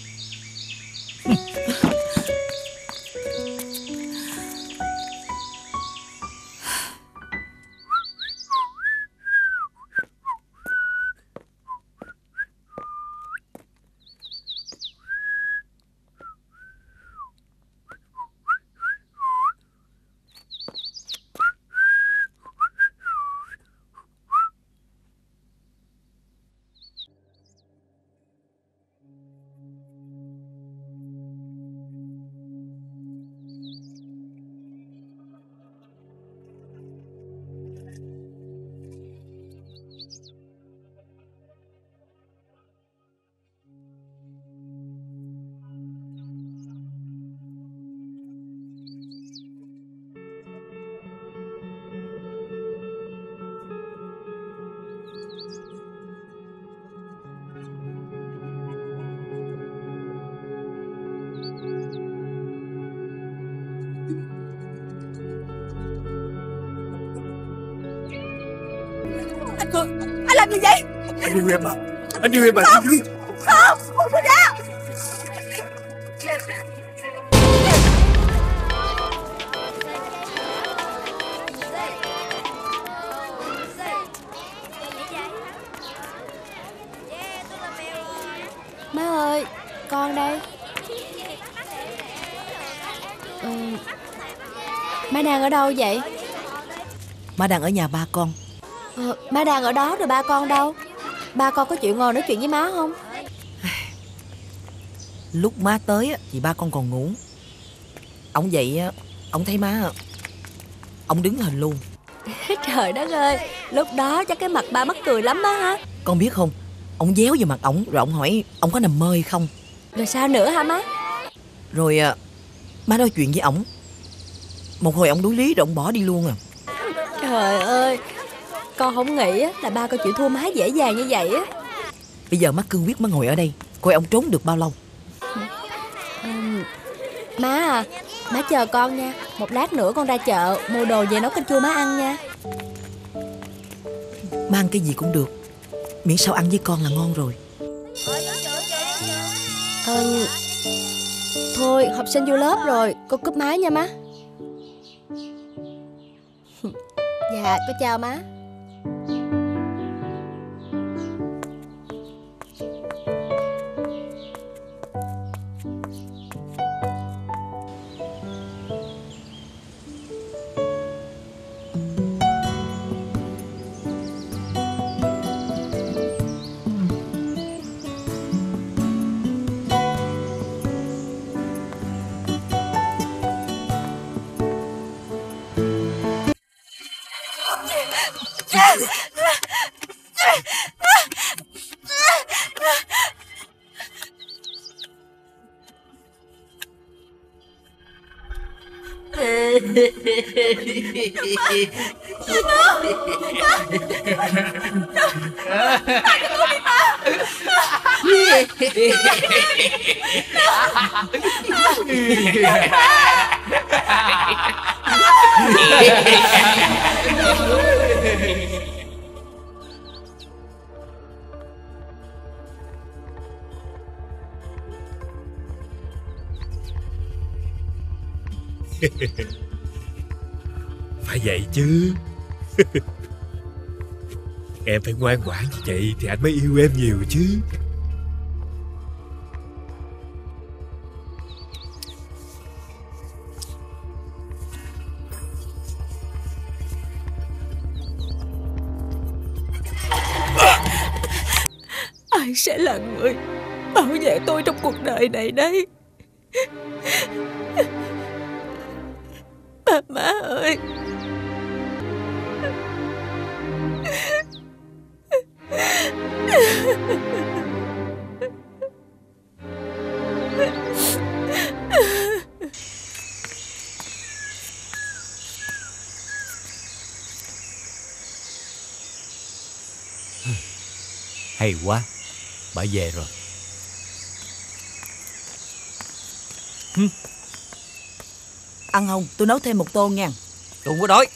Speaker 15: Anh Cường, anh làm gì vậy?
Speaker 9: Anh yêu em mà. Anh yêu em mà.
Speaker 15: Không, không, không có ra.
Speaker 4: Má ơi, con đây. Ừ, má đang ở đâu vậy?
Speaker 2: Má đang ở nhà ba con.
Speaker 4: Ờ, má đang ở đó rồi ba con đâu? Ba con có chịu ngồi nói chuyện với má không?
Speaker 2: Lúc má tới thì ba con còn ngủ. Ông dậy, ông thấy má, ông đứng hình luôn.
Speaker 4: Trời đất ơi, lúc đó chắc cái mặt ba mắc cười lắm á ha.
Speaker 2: Con biết không, ông déo vào mặt ổng rồi ông hỏi ông có nằm mơ hay không.
Speaker 4: Rồi sao nữa hả má?
Speaker 2: Rồi má nói chuyện với ổng. Một hồi ổng đuối lý rồi ổng bỏ đi luôn à.
Speaker 4: Trời ơi, con không nghĩ là ba con chịu thua má dễ dàng như vậy á.
Speaker 2: Bây giờ má cương quyết má ngồi ở đây coi ông trốn được bao lâu.
Speaker 4: uhm, Má à, má chờ con nha. Một lát nữa con ra chợ mua đồ về nấu canh chua má ăn nha.
Speaker 2: Má ăn cái gì cũng được, miễn sao ăn với con là ngon rồi.
Speaker 4: Ừ, thôi học sinh vô lớp rồi, con cúp máy nha má. Dạ, con chào má.
Speaker 15: Ừ.
Speaker 9: Phải vậy chứ. Em phải ngoan ngoãn như vậy thì anh mới yêu em nhiều chứ.
Speaker 1: Ai sẽ là người bảo vệ tôi trong cuộc đời này đây? Ba má ơi!
Speaker 11: Hay quá, bà về rồi.
Speaker 2: Hừm. Ăn không? Tôi nấu thêm một tô nha.
Speaker 11: Tôi không có đói.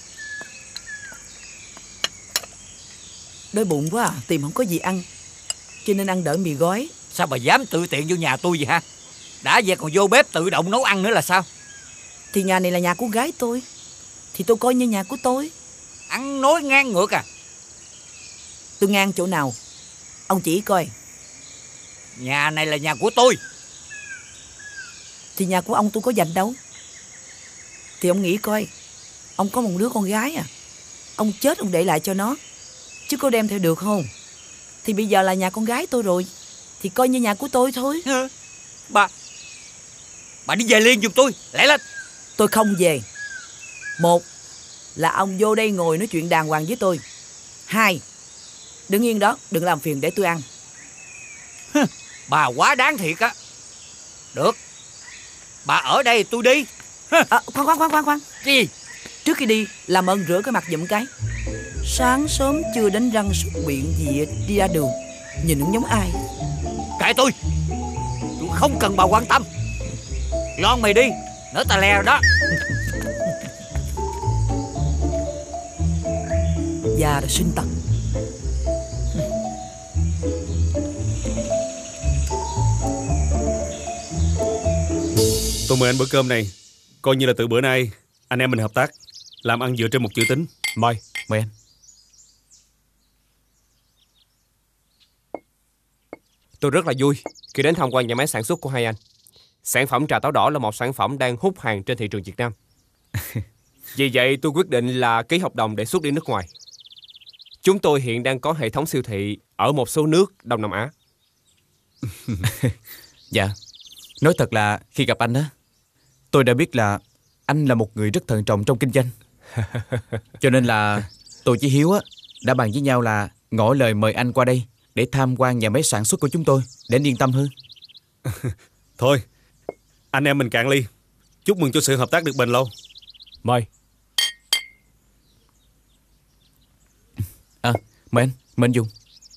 Speaker 2: Đói bụng quá à, tìm không có gì ăn, cho nên ăn đỡ mì gói.
Speaker 11: Sao bà dám tự tiện vô nhà tôi vậy hả? Đã vậy còn vô bếp tự động nấu ăn nữa là sao?
Speaker 2: Thì nhà này là nhà của gái tôi, thì tôi coi như nhà của tôi.
Speaker 11: Ăn nói ngang ngược à?
Speaker 2: Tôi ngang chỗ nào? Ông chỉ coi.
Speaker 11: Nhà này là nhà của tôi.
Speaker 2: Thì nhà của ông tôi có dành đâu. Thì ông nghĩ coi, ông có một đứa con gái à, ông chết ông để lại cho nó, chứ có đem theo được không? Thì bây giờ là nhà con gái tôi rồi, thì coi như nhà của tôi thôi.
Speaker 11: Bà Bà đi về liền giùm tôi, lẹ lên.
Speaker 2: Tôi không về. Một là ông vô đây ngồi nói chuyện đàng hoàng với tôi. Hai, đứng yên đó, đừng làm phiền để tôi ăn.
Speaker 11: Bà quá đáng thiệt á. Được, bà ở đây tôi đi.
Speaker 2: À, khoan khoan khoan khoan khoan.
Speaker 11: Gì?
Speaker 2: Trước khi đi, làm ơn rửa cái mặt giùm cái. Sáng sớm chưa đánh răng súc miệng gì đi ra đường, nhìn cũng giống ai.
Speaker 11: Kệ tôi, tôi không cần bà quan tâm. Lon mày đi, nỡ tà lè đó.
Speaker 2: Già đã sinh tật.
Speaker 3: Tôi mời anh bữa cơm này, coi như là từ bữa nay anh em mình hợp tác, làm ăn dựa trên một chữ tín.
Speaker 6: Mời, mời anh.
Speaker 16: Tôi rất là vui khi đến tham quan nhà máy sản xuất của hai anh. Sản phẩm trà táo đỏ là một sản phẩm đang hút hàng trên thị trường Việt Nam. Vì vậy tôi quyết định là ký hợp đồng để xuất đi nước ngoài. Chúng tôi hiện đang có hệ thống siêu thị ở một số nước Đông Nam Á.
Speaker 6: Dạ, nói thật là khi gặp anh á, tôi đã biết là anh là một người rất thận trọng trong kinh doanh. Cho nên là tôi với Hiếu á đã bàn với nhau là ngỏ lời mời anh qua đây để tham quan nhà máy sản xuất của chúng tôi, để anh yên tâm hơn.
Speaker 3: Thôi, anh em mình cạn ly, chúc mừng cho sự hợp tác được bền lâu.
Speaker 16: Mời.
Speaker 6: À, mời anh, mời anh dùng.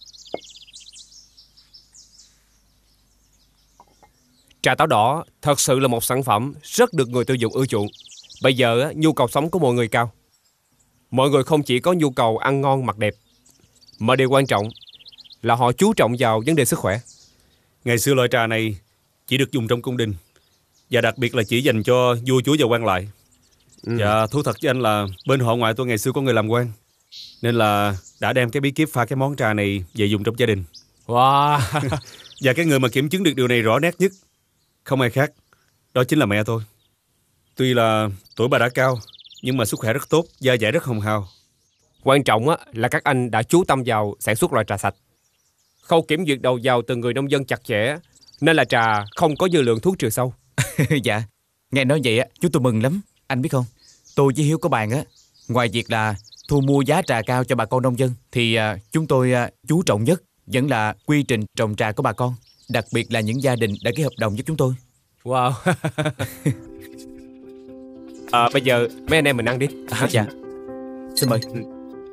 Speaker 16: Trà táo đỏ thật sự là một sản phẩm rất được người tiêu dùng ưa chuộng. Bây giờ nhu cầu sống của mọi người cao. Mọi người không chỉ có nhu cầu ăn ngon mặc đẹp, mà điều quan trọng là họ chú trọng vào vấn đề sức khỏe.
Speaker 3: Ngày xưa loại trà này chỉ được dùng trong cung đình, và đặc biệt là chỉ dành cho vua chúa và quan lại. ừ. Và thú thật với anh là bên họ ngoại tôi ngày xưa có người làm quan, nên là đã đem cái bí kíp pha cái món trà này về dùng trong gia đình.
Speaker 16: Wow.
Speaker 3: Và cái người mà kiểm chứng được điều này rõ nét nhất, không ai khác, đó chính là mẹ tôi. Tuy là tuổi bà đã cao, nhưng mà sức khỏe rất tốt, da dẻ rất hồng hào.
Speaker 16: Quan trọng á, là các anh đã chú tâm vào sản xuất loại trà sạch. Khâu kiểm duyệt đầu vào từ người nông dân chặt chẽ, nên là trà không có dư lượng thuốc trừ sâu.
Speaker 6: Dạ, nghe nói vậy á, chúng tôi mừng lắm. Anh biết không, tôi với Hiếu có bàn á, ngoài việc là thu mua giá trà cao cho bà con nông dân, thì à, chúng tôi à, chú trọng nhất vẫn là quy trình trồng trà của bà con, đặc biệt là những gia đình đã ký hợp đồng với chúng tôi.
Speaker 16: Wow. À, bây giờ mấy anh em mình ăn đi.
Speaker 6: À, dạ. Xin mời.
Speaker 16: Ừ.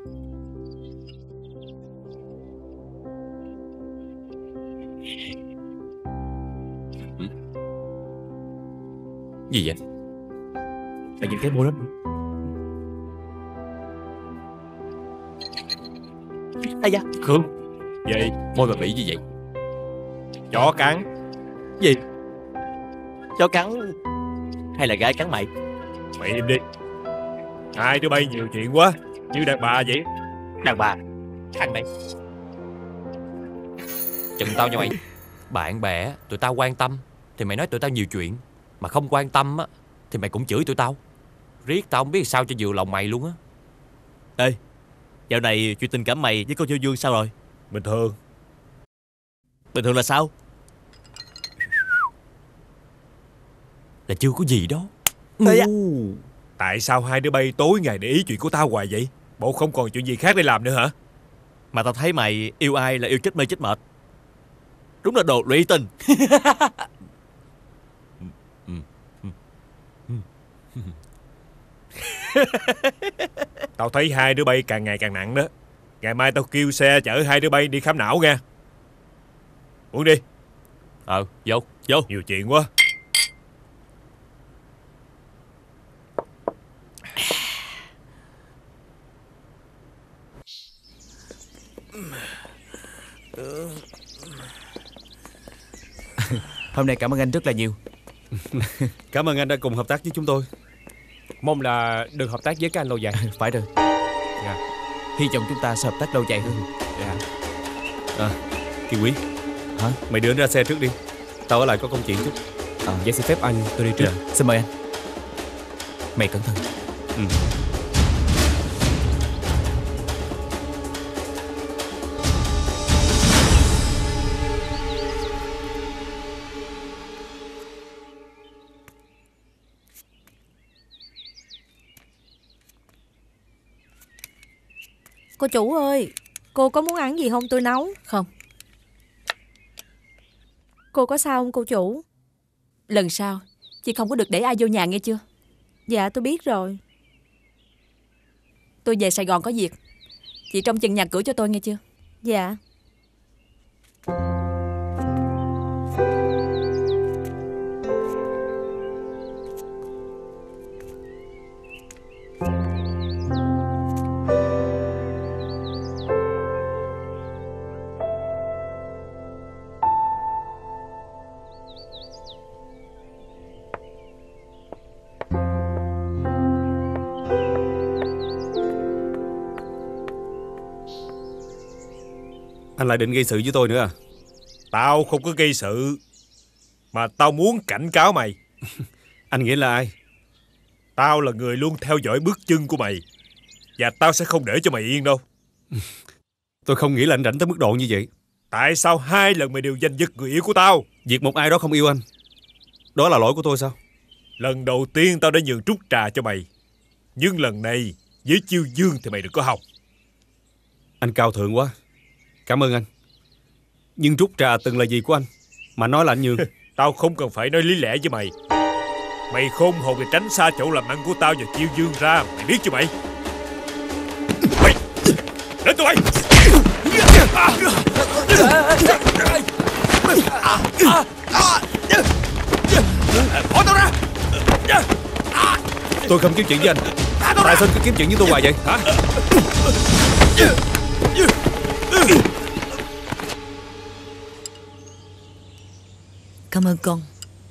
Speaker 8: Gì vậy?
Speaker 7: Tại nhìn cái môi lắm.
Speaker 8: Ây da, Khương.
Speaker 9: Vậy
Speaker 8: Môi mà bị gì vậy?
Speaker 9: chó cắn.
Speaker 8: Gì? Chó cắn hay là gái cắn mày?
Speaker 9: Mày im đi. Hai đứa bay nhiều chuyện quá, như đàn bà vậy.
Speaker 8: Đàn bà? Thằng này chừng tao nha mày. Bạn bè tụi tao quan tâm thì mày nói tụi tao nhiều chuyện, mà không quan tâm á thì mày cũng chửi tụi tao. Riết tao không biết sao cho vừa lòng mày luôn á.
Speaker 7: Ê, dạo này chuyện tình cảm mày với cô Chiêu Dương sao rồi?
Speaker 9: Bình thường.
Speaker 7: Bình thường là sao?
Speaker 8: Là chưa có gì đó.
Speaker 9: Ê da. Tại sao hai đứa bay tối ngày để ý chuyện của tao hoài vậy? Bộ không còn chuyện gì khác để làm nữa hả?
Speaker 7: Mà tao thấy mày yêu ai là yêu chết mê chết mệt. Đúng là đồ lụy tình.
Speaker 9: Tao thấy hai đứa bay càng ngày càng nặng đó. Ngày mai tao kêu xe chở hai đứa bay đi khám não nha. Uống đi.
Speaker 8: Ờ, vô, vô.
Speaker 9: Nhiều chuyện quá.
Speaker 6: Hôm nay cảm ơn anh rất là nhiều.
Speaker 3: Cảm ơn anh đã cùng hợp tác với chúng tôi.
Speaker 16: Mong là được hợp tác với các anh lâu dài.
Speaker 6: Phải rồi.
Speaker 16: Dạ.
Speaker 6: Hy vọng chúng ta sẽ hợp tác lâu dài hơn.
Speaker 16: Dạ.
Speaker 3: À, Kiên Quý.
Speaker 6: Hả?
Speaker 3: Mày đưa anh ra xe trước đi. Tao ở lại có công chuyện chút.
Speaker 6: À.
Speaker 16: Vậy xin phép anh, tôi đi trước.
Speaker 6: Dạ. Xin mời anh. Mày cẩn thận.
Speaker 3: Ừ.
Speaker 14: Cô chủ ơi, cô có muốn ăn gì không tôi nấu?
Speaker 1: Không.
Speaker 14: Cô có sao không cô chủ?
Speaker 1: Lần sau chị không có được để ai vô nhà nghe chưa?
Speaker 14: Dạ tôi biết rồi.
Speaker 1: Tôi về Sài Gòn có việc. Chị trông chừng nhà cửa cho tôi nghe chưa?
Speaker 14: Dạ.
Speaker 3: Anh lại định gây sự với tôi nữa à?
Speaker 9: Tao không có gây sự, mà tao muốn cảnh cáo mày.
Speaker 3: Anh nghĩ là ai?
Speaker 9: Tao là người luôn theo dõi bước chân của mày, và tao sẽ không để cho mày yên đâu.
Speaker 3: Tôi không nghĩ là anh rảnh tới mức độ như vậy.
Speaker 9: Tại sao hai lần mày đều giành giật người yêu của tao?
Speaker 3: Việc một ai đó không yêu anh, đó là lỗi của tôi sao?
Speaker 9: Lần đầu tiên tao đã nhường trút trà cho mày, nhưng lần này với Chiêu Dương thì mày đừng có hòng.
Speaker 3: Anh cao thượng quá. Cảm ơn anh. Nhưng trút trà từng là gì của anh mà nói là anh nhường?
Speaker 9: Tao không cần phải nói lý lẽ với mày. Mày khôn hồn thì tránh xa chỗ làm ăn của tao và Chiêu Dương ra. Mày biết chưa mày? Mày đến tụi mày. Bỏ tao ra.
Speaker 3: Tôi không kiếm chuyện với anh. Tại sao cứ kiếm chuyện với tôi hoài vậy hả?
Speaker 2: Cảm ơn con.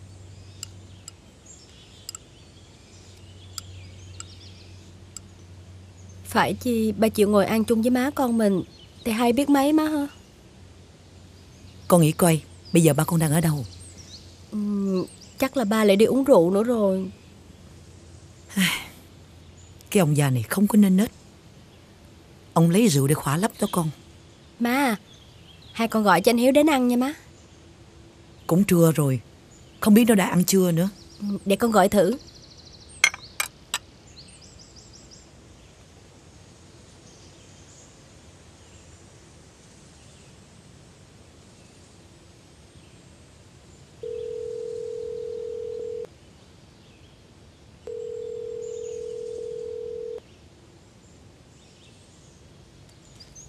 Speaker 4: Phải chi ba chịu ngồi ăn chung với má con mình thì hay biết mấy má ha.
Speaker 2: Con nghĩ coi, bây giờ ba con đang ở đâu?
Speaker 4: Uhm, chắc là ba lại đi uống rượu nữa rồi.
Speaker 2: Cái ông già này không có nên nết. Ông lấy rượu để khỏa lấp đó con.
Speaker 4: Má, hai con gọi cho anh Hiếu đến ăn nha má.
Speaker 2: Cũng trưa rồi, không biết nó đã ăn chưa nữa.
Speaker 4: Để con gọi thử.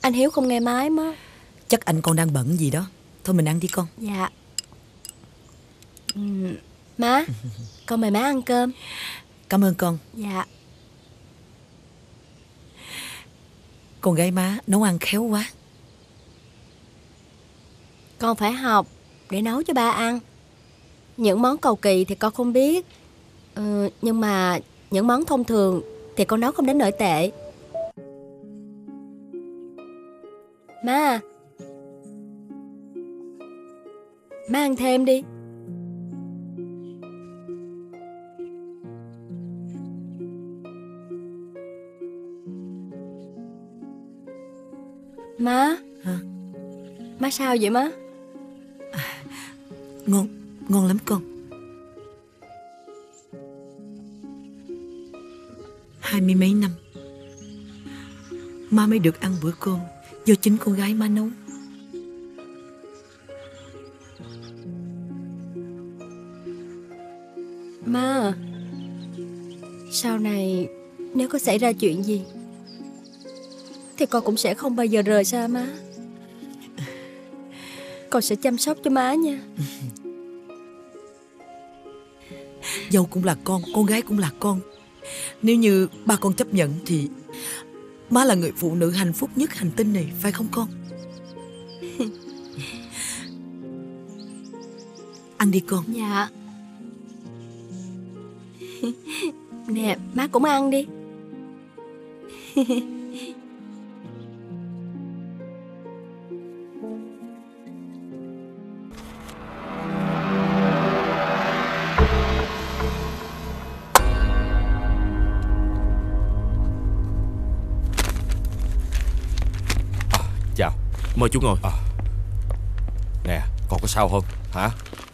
Speaker 4: Anh Hiếu không nghe máy má.
Speaker 2: Chắc anh còn đang bận gì đó. Thôi mình ăn đi con.
Speaker 4: Dạ. Ừ. Má, con mời má ăn cơm.
Speaker 2: Cảm ơn con.
Speaker 4: Dạ.
Speaker 2: Con gái má nấu ăn khéo quá.
Speaker 4: Con phải học để nấu cho ba ăn. Những món cầu kỳ thì con không biết, ừ, nhưng mà những món thông thường thì con nấu không đến nỗi tệ. Má, má ăn thêm đi. Má.
Speaker 2: Hả?
Speaker 4: Má sao vậy má?
Speaker 2: À, ngon, ngon lắm con. Hai mươi mấy năm má mới được ăn bữa cơm do chính con gái má nấu.
Speaker 4: Má, sau này nếu có xảy ra chuyện gì thì con cũng sẽ không bao giờ rời xa má. Con sẽ chăm sóc cho má nha.
Speaker 2: Dâu cũng là con, con gái cũng là con. Nếu như ba con chấp nhận thì má là người phụ nữ hạnh phúc nhất hành tinh này, phải không con? Ăn đi con.
Speaker 4: Dạ. Nè, má cũng ăn đi.
Speaker 12: Chào.
Speaker 8: Mời chú ngồi.
Speaker 12: À. Nè, còn có sao không hả?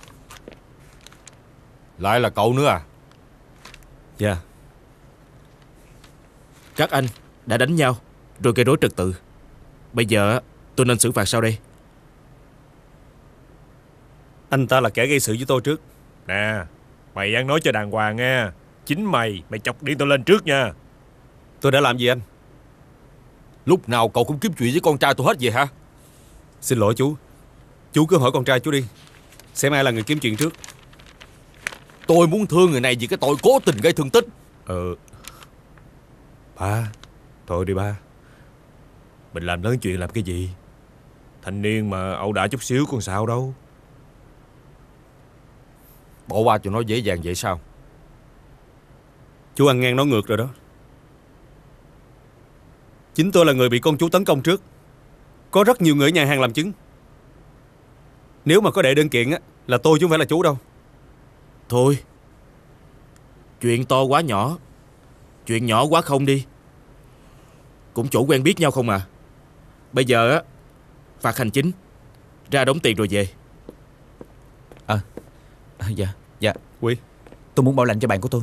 Speaker 12: Lại là cậu nữa à?
Speaker 8: Dạ. Các anh đã đánh nhau rồi gây rối trật tự. Bây giờ tôi nên xử phạt sao đây?
Speaker 3: Anh ta là kẻ gây sự với tôi trước.
Speaker 9: Nè, mày ăn nói cho đàng hoàng nghe. Chính mày, mày chọc điện tôi lên trước nha.
Speaker 3: Tôi đã làm gì anh?
Speaker 12: Lúc nào cậu cũng kiếm chuyện với con trai tôi hết vậy hả?
Speaker 3: Xin lỗi chú. Chú cứ hỏi con trai chú đi, xem ai là người kiếm chuyện trước.
Speaker 12: Tôi muốn thương người này vì cái tội cố tình gây thương tích.
Speaker 9: Ừ. Ba, thôi đi ba. Mình làm lớn chuyện làm cái gì? Thanh niên mà ẩu đả chút xíu còn sao đâu.
Speaker 12: Bỏ qua cho nó dễ dàng vậy sao?
Speaker 3: Chú ăn ngang nói ngược rồi đó. Chính tôi là người bị con chú tấn công trước. Có rất nhiều người ở nhà hàng làm chứng. Nếu mà có đệ đơn kiện á, là tôi chứ không phải là chú đâu.
Speaker 8: Thôi, chuyện to quá nhỏ, chuyện nhỏ quá không đi. Cũng chỗ quen biết nhau không à. Bây giờ á, phạt hành chính, ra đóng tiền rồi về.
Speaker 6: À, à dạ, dạ.
Speaker 3: Quý,
Speaker 6: tôi muốn bảo lãnh cho bạn của tôi.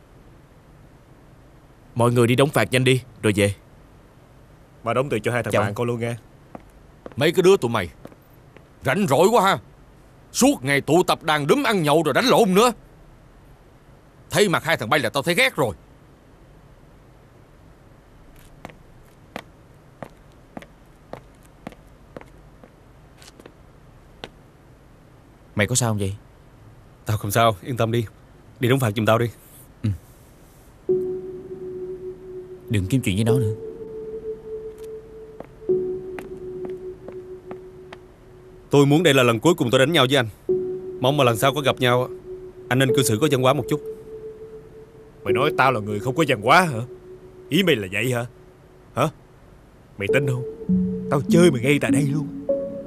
Speaker 8: Mọi người đi đóng phạt nhanh đi, rồi về.
Speaker 9: Bà đóng tiền cho hai thằng
Speaker 6: Chào.
Speaker 9: bạn con luôn nghe.
Speaker 12: Mấy cái đứa tụi mày rảnh rỗi quá ha. Suốt ngày tụ tập đàn đúm ăn nhậu rồi đánh lộn nữa. Thấy mặt hai thằng bay là tao thấy ghét rồi.
Speaker 6: Mày có sao không vậy?
Speaker 3: Tao không sao, yên tâm đi. Đi đóng phạt giùm tao đi.
Speaker 6: Ừ. Đừng kiếm chuyện với nó nữa.
Speaker 3: Tôi muốn đây là lần cuối cùng tôi đánh nhau với anh. Mong mà lần sau có gặp nhau, anh nên cư xử có văn hóa một chút.
Speaker 9: Mày nói tao là người không có văn hóa hả? Ý mày là vậy hả? Hả? Mày tin không? Tao chơi mày ngay tại đây luôn.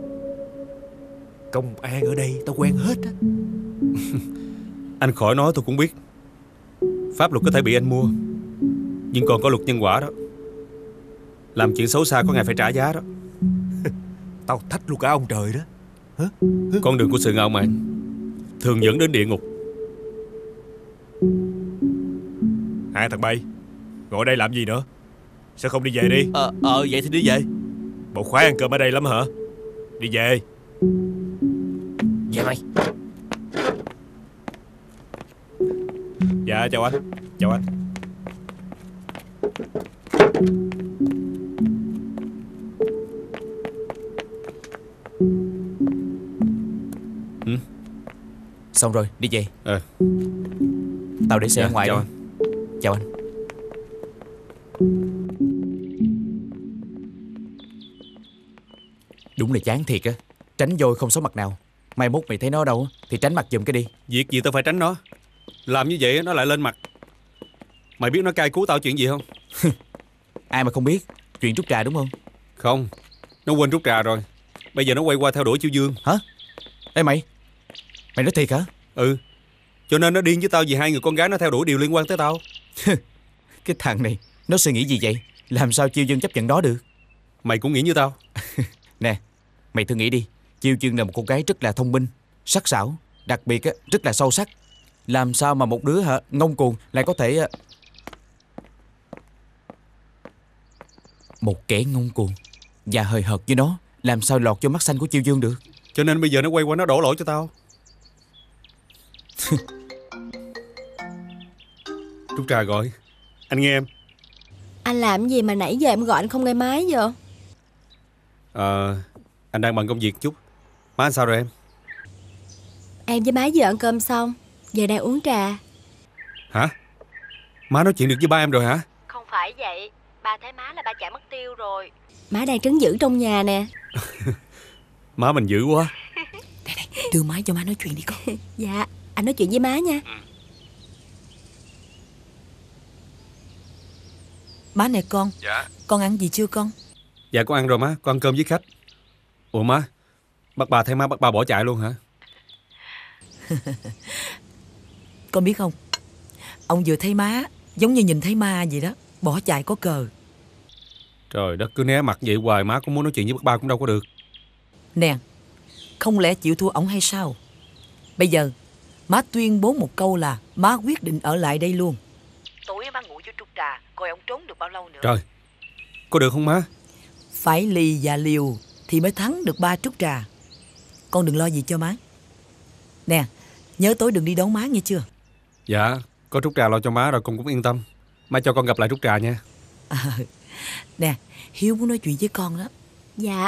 Speaker 9: Công an ở đây tao quen hết á.
Speaker 3: Anh khỏi nói tôi cũng biết. Pháp luật có thể bị anh mua, nhưng còn có luật nhân quả đó. Làm chuyện xấu xa có ngày phải trả giá đó.
Speaker 9: Tao thách luôn cả ông trời đó. Hả?
Speaker 3: Con đường của sự ngạo mạn thường dẫn đến địa ngục.
Speaker 9: Hai thằng bay, ngồi đây làm gì nữa? Sao không đi về đi?
Speaker 8: Ờ, ờ vậy thì đi về.
Speaker 9: Bộ khoái ăn cơm ở đây lắm hả? Đi về.
Speaker 8: Về mày.
Speaker 9: Dạ chào anh. Chào anh.
Speaker 6: Xong rồi, đi về.
Speaker 3: Ờ.
Speaker 6: Tao để xe
Speaker 3: Dạ,
Speaker 6: ở ngoài
Speaker 3: chào
Speaker 6: đây. Chào anh. Đúng là chán thiệt á. Tránh vôi không xấu mặt nào. Mai mốt mày thấy nó đâu thì tránh mặt giùm cái đi.
Speaker 3: Việc gì tao phải tránh nó. Làm như vậy nó lại lên mặt. Mày biết nó cay cứu tao chuyện gì không?
Speaker 6: Ai mà không biết. Chuyện trút trà đúng không?
Speaker 3: Không, nó quên trút trà rồi. Bây giờ nó quay qua theo đuổi Chiêu Dương.
Speaker 6: Hả? Ê mày, mày nói thiệt hả?
Speaker 3: Ừ. Cho nên nó điên với tao vì hai người con gái nó theo đuổi điều liên quan tới tao.
Speaker 6: Cái thằng này, nó suy nghĩ gì vậy? Làm sao Chiêu Dương chấp nhận đó được?
Speaker 3: Mày cũng nghĩ như tao.
Speaker 6: Nè, mày thử nghĩ đi. Chiêu Dương là một cô gái rất là thông minh, sắc sảo, đặc biệt á, rất là sâu sắc. Làm sao mà một đứa hả ngông cuồng lại có thể... Một kẻ ngông cuồng và hời hợt với nó làm sao lọt vô mắt xanh của Chiêu Dương được?
Speaker 3: Cho nên bây giờ nó quay qua nó đổ lỗi cho tao. Trúc Trà gọi. Anh nghe em.
Speaker 4: Anh làm gì mà nãy giờ em gọi anh không nghe máy vậy?
Speaker 3: Ờ, anh đang bận công việc chút. Má anh sao rồi em?
Speaker 4: Em với má vừa ăn cơm xong, giờ đang uống trà.
Speaker 3: Hả? Má nói chuyện được với ba em rồi hả?
Speaker 4: Không phải vậy, ba thấy má là ba chạy mất tiêu rồi. Má đang trấn giữ trong nhà nè.
Speaker 3: Má mình dữ quá.
Speaker 2: Đây đây, đưa máy cho má nói chuyện đi con.
Speaker 4: Dạ, anh nói chuyện với má nha.
Speaker 2: Má nè con.
Speaker 3: Dạ.
Speaker 2: Con ăn gì chưa con?
Speaker 3: Dạ con ăn rồi má, con ăn cơm với khách. Ủa má, bác ba thấy má bác ba bỏ chạy luôn hả?
Speaker 2: Con biết không, ông vừa thấy má giống như nhìn thấy ma vậy đó, bỏ chạy có cờ.
Speaker 3: Trời đất, cứ né mặt vậy hoài, má cũng muốn nói chuyện với bác ba cũng đâu có được.
Speaker 2: Nè, không lẽ chịu thua ổng hay sao? Bây giờ má tuyên bố một câu là má quyết định ở lại đây luôn. Tối má ngủ với Trúc Trà, coi ổng trốn được bao lâu nữa.
Speaker 3: Trời, có được không má?
Speaker 2: Phải lì và liều thì mới thắng được ba Trúc Trà. Con đừng lo gì cho má. Nè, nhớ tối đừng đi đón má nghe chưa?
Speaker 3: Dạ, có Trúc Trà lo cho má rồi con cũng yên tâm. Má cho con gặp lại Trúc Trà nha.
Speaker 2: À, nè, Hiếu muốn nói chuyện với con đó.
Speaker 4: Dạ.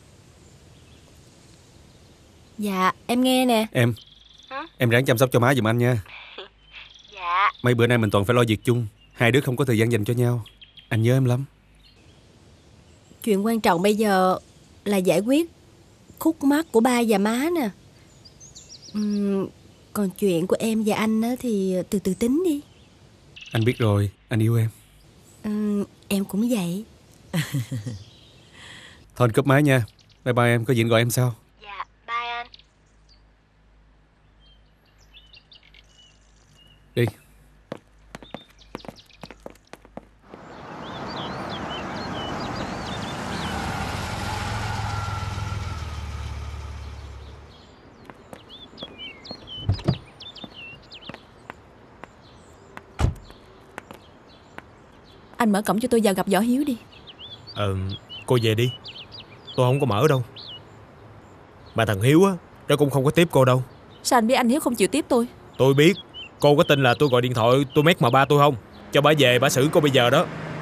Speaker 4: Dạ, em nghe nè.
Speaker 3: Em Hả? Em ráng chăm sóc cho má giùm anh nha.
Speaker 4: Dạ.
Speaker 3: Mấy bữa nay mình toàn phải lo việc chung, hai đứa không có thời gian dành cho nhau. Anh nhớ em lắm.
Speaker 4: Chuyện quan trọng bây giờ là giải quyết khúc mắc của ba và má nè. uhm, Còn chuyện của em và anh á thì từ từ tính đi.
Speaker 3: Anh biết rồi, anh yêu em.
Speaker 4: uhm, Em cũng vậy.
Speaker 3: Thôi anh cúp máy nha. Bye bye em, có gì gọi em sau.
Speaker 4: Dạ, bye anh.
Speaker 3: Đi.
Speaker 1: Anh mở cổng cho tôi vào gặp Võ Hiếu đi.
Speaker 9: Ờ, cô về đi. Tôi không có mở đâu. Mà thằng Hiếu á, nó cũng không có tiếp cô đâu.
Speaker 1: Sao anh biết anh Hiếu không chịu tiếp tôi?
Speaker 9: Tôi biết. Cô có tin là tôi gọi điện thoại tôi mét mà ba tôi không? Cho bà về, bà xử cô bây giờ đó.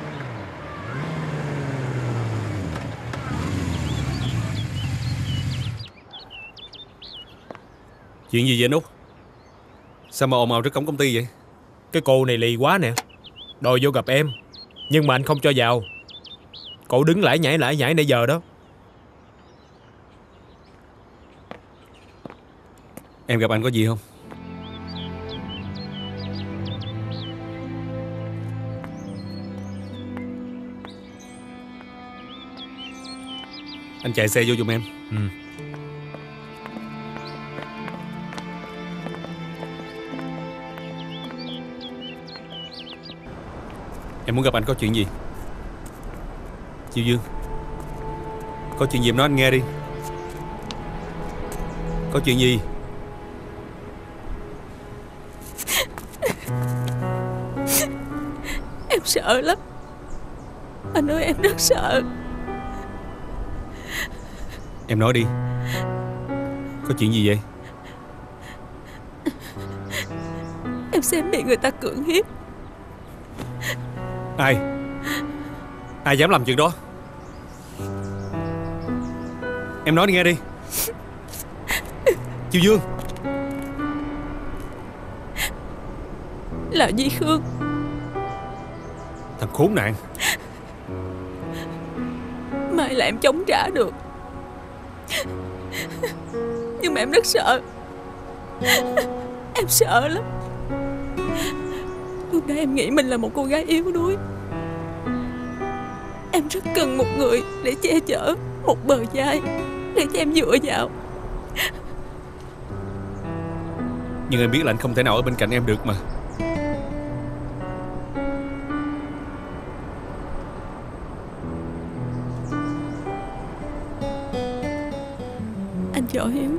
Speaker 3: Chuyện gì vậy anh Út? Sao mà ồn ào trước cổng công ty vậy?
Speaker 9: Cái cô này lì quá nè. Đòi vô gặp em, nhưng mà anh không cho vào. Cậu đứng lải nhải lải nhải nãy giờ đó.
Speaker 3: Em gặp anh có gì không? Anh chạy xe vô giùm em.
Speaker 9: Ừ.
Speaker 3: Em muốn gặp anh có chuyện gì? Chiêu Dương, có chuyện gì em nói anh nghe đi. Có chuyện gì?
Speaker 1: Em sợ lắm. Anh ơi, em rất sợ.
Speaker 3: Em nói đi. Có chuyện gì vậy?
Speaker 1: Em xem bị người ta cưỡng hiếp.
Speaker 3: Ai? Ai dám làm chuyện đó? Em nói đi nghe đi. Chiêu Dương.
Speaker 1: là Duy Khương.
Speaker 3: Thằng khốn nạn.
Speaker 1: May là em chống trả được, nhưng mà em rất sợ. Em sợ lắm. Lúc đó em nghĩ mình là một cô gái yếu đuối. Em rất cần một người để che chở, một bờ vai để cho em dựa vào.
Speaker 3: Nhưng em biết là anh không thể nào ở bên cạnh em được mà.
Speaker 1: Anh Võ Hiếu,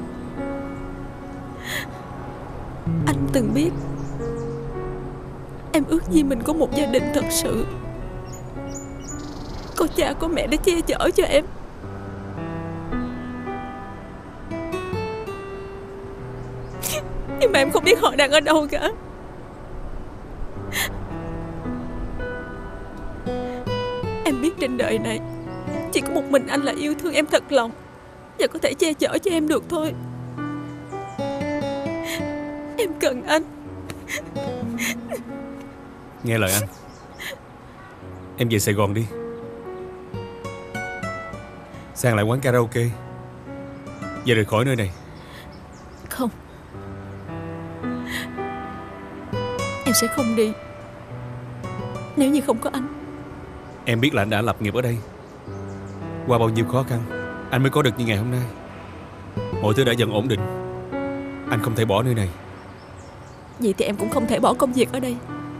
Speaker 1: anh từng biết em ước gì mình có một gia đình thật sự, có cha có mẹ để che chở cho em. Nhưng mà em không biết họ đang ở đâu cả. Em biết trên đời này chỉ có một mình anh là yêu thương em thật lòng và có thể che chở cho em được thôi. Em cần anh.
Speaker 3: Nghe lời anh, em về Sài Gòn đi, sang lại quán karaoke và rời khỏi nơi này.
Speaker 1: Không, em sẽ không đi nếu như không có anh.
Speaker 3: Em biết là anh đã lập nghiệp ở đây, qua bao nhiêu khó khăn anh mới có được như ngày hôm nay. Mọi thứ đã dần ổn định, anh không thể bỏ nơi này.
Speaker 1: Vậy thì em cũng không thể bỏ công việc ở đây.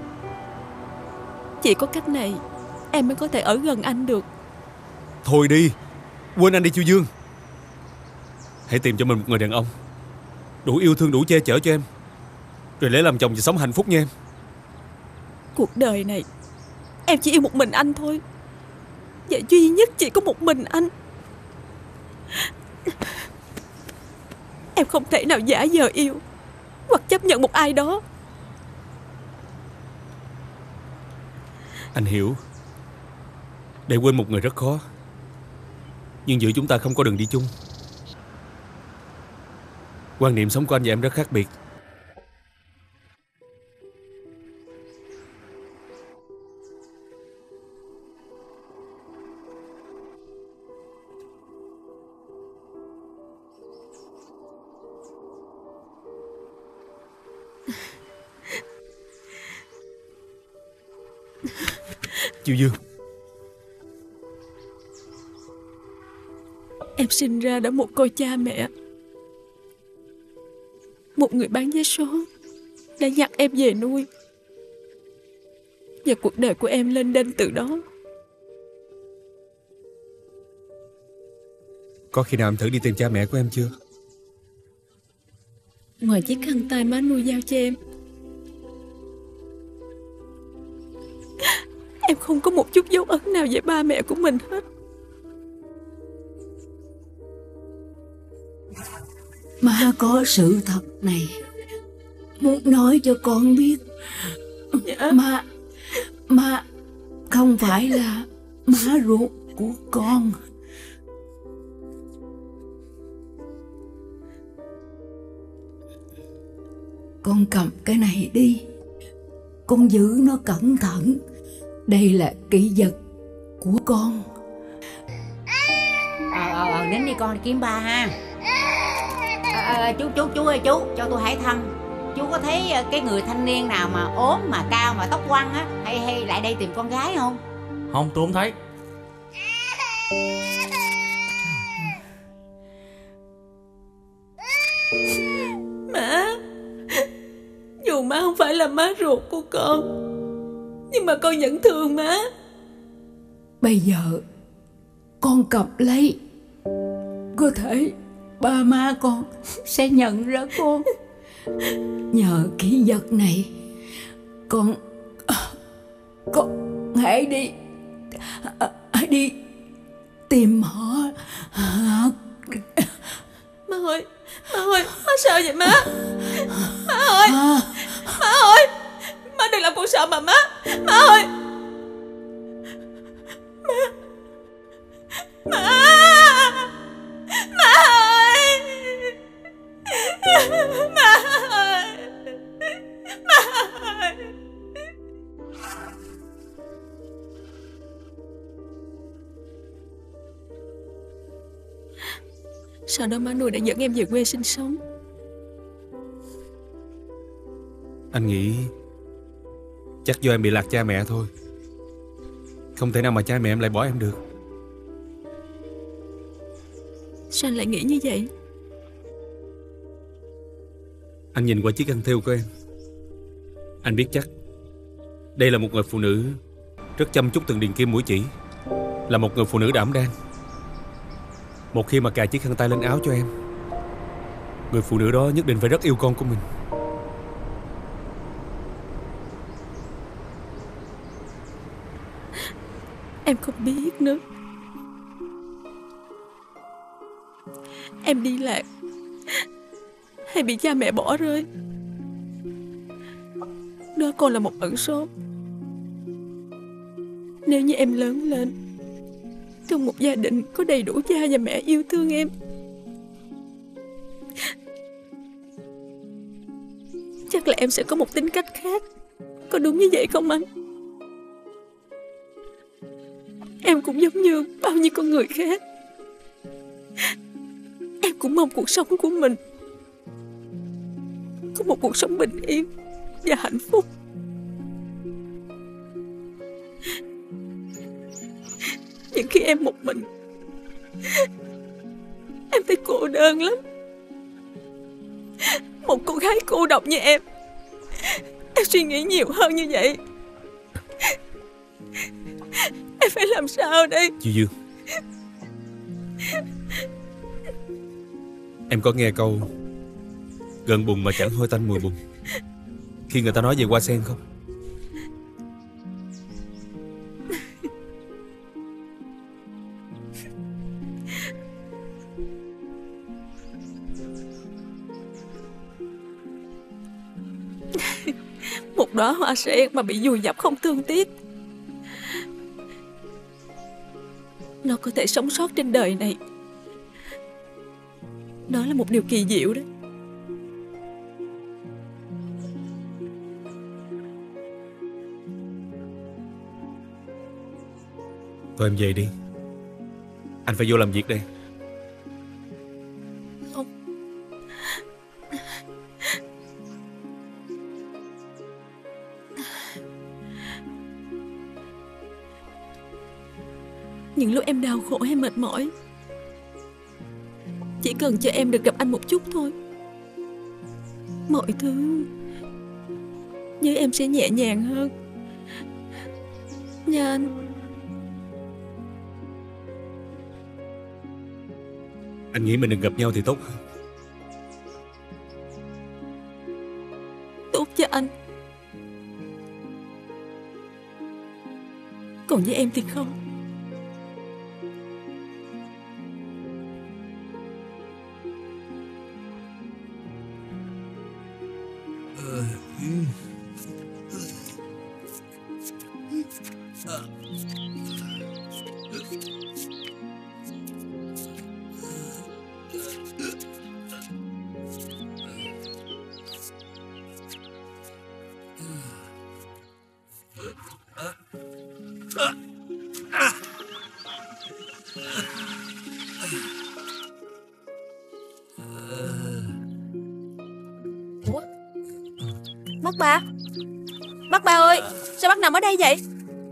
Speaker 1: Chỉ có cách này em mới có thể ở gần anh được.
Speaker 3: Thôi đi, quên anh đi Chu Dương. Hãy tìm cho mình một người đàn ông đủ yêu thương, đủ che chở cho em, rồi lấy làm chồng và sống hạnh phúc nha em.
Speaker 1: Cuộc đời này em chỉ yêu một mình anh thôi, và duy nhất chỉ có một mình anh. Em không thể nào giả vờ yêu hoặc chấp nhận một ai đó.
Speaker 3: Anh hiểu, để quên một người rất khó, nhưng giữa chúng ta không có đường đi chung. Quan niệm sống của anh và em rất khác biệt. Chu Dương,
Speaker 1: em sinh ra đã một cô cha mẹ. Một người bán vé số đã nhặt em về nuôi, và cuộc đời của em lên đên từ đó.
Speaker 3: có khi nào em thử đi tìm cha mẹ của em chưa?
Speaker 1: Ngoài chiếc khăn tay má nuôi giao cho em, em không có một chút dấu ấn nào về ba mẹ của mình hết.
Speaker 17: Má có sự thật này muốn nói cho con biết. Dạ. Má Má không phải là má ruột của con. Con cầm cái này đi, con giữ nó cẩn thận. Đây là kỷ vật của con.
Speaker 18: Ờ ờ ờ nín đi con, kiếm ba ha. Ờ, ờ, chú chú chú ơi chú, cho tôi hỏi thăm, chú có thấy cái người thanh niên nào mà ốm mà cao mà tóc quăn á, hay hay lại đây tìm con gái không?
Speaker 7: Không, tôi không thấy.
Speaker 1: Má, dù má không phải là má ruột của con, nhưng mà con vẫn thương má.
Speaker 17: Bây giờ con cầm lấy, có thể ba má con sẽ nhận ra con. Nhờ kỷ vật này, con con hãy đi hãy đi tìm họ.
Speaker 1: Má ơi, má ơi, má sợ vậy má? Má ơi, má ơi, má đừng làm con sợ mà má. Má ơi, má, má, má ơi, má ơi, má ơi. Sau đó má nuôi đã dẫn em về quê sinh sống.
Speaker 3: Anh nghĩ chắc do em bị lạc cha mẹ thôi. Không thể nào mà cha mẹ em lại bỏ em được.
Speaker 1: Sao anh lại nghĩ như vậy?
Speaker 3: Anh nhìn qua chiếc khăn thêu của em, anh biết chắc đây là một người phụ nữ rất chăm chút từng đường kim mũi chỉ, là một người phụ nữ đảm đang. Một khi mà cài chiếc khăn tay lên áo cho em, người phụ nữ đó nhất định phải rất yêu con của mình.
Speaker 1: Em không biết nữa. Em đi lạc hay bị cha mẹ bỏ rơi, đó còn là một ẩn số. Nếu như em lớn lên trong một gia đình có đầy đủ cha và mẹ yêu thương em, chắc là em sẽ có một tính cách khác. Có đúng như vậy không anh? Em cũng giống như bao nhiêu con người khác, em cũng mong cuộc sống của mình có một cuộc sống bình yên và hạnh phúc. Nhưng khi em một mình, em thấy cô đơn lắm. Một cô gái cô độc như em, em suy nghĩ nhiều hơn như vậy. Em phải làm sao đây?
Speaker 3: Chị Dương, em có nghe câu gần bùn mà chẳng hôi tanh mùi bùn khi người ta nói về hoa sen không?
Speaker 1: Một đóa hoa sen mà bị vùi dập không thương tiếc, nó có thể sống sót trên đời này. Đó là một điều kỳ diệu đấy.
Speaker 3: Thôi em về đi, anh phải vô làm việc đây.
Speaker 1: Không. Những lúc em đau khổ hay mệt mỏi, chỉ cần cho em được gặp anh một chút thôi, mọi thứ với em sẽ nhẹ nhàng hơn nha anh.
Speaker 3: Anh nghĩ mình đừng gặp nhau thì tốt hơn.
Speaker 1: Tốt cho anh, còn với em thì không. Ủa? Bác ba, bác ba ơi, sao bác nằm ở đây vậy?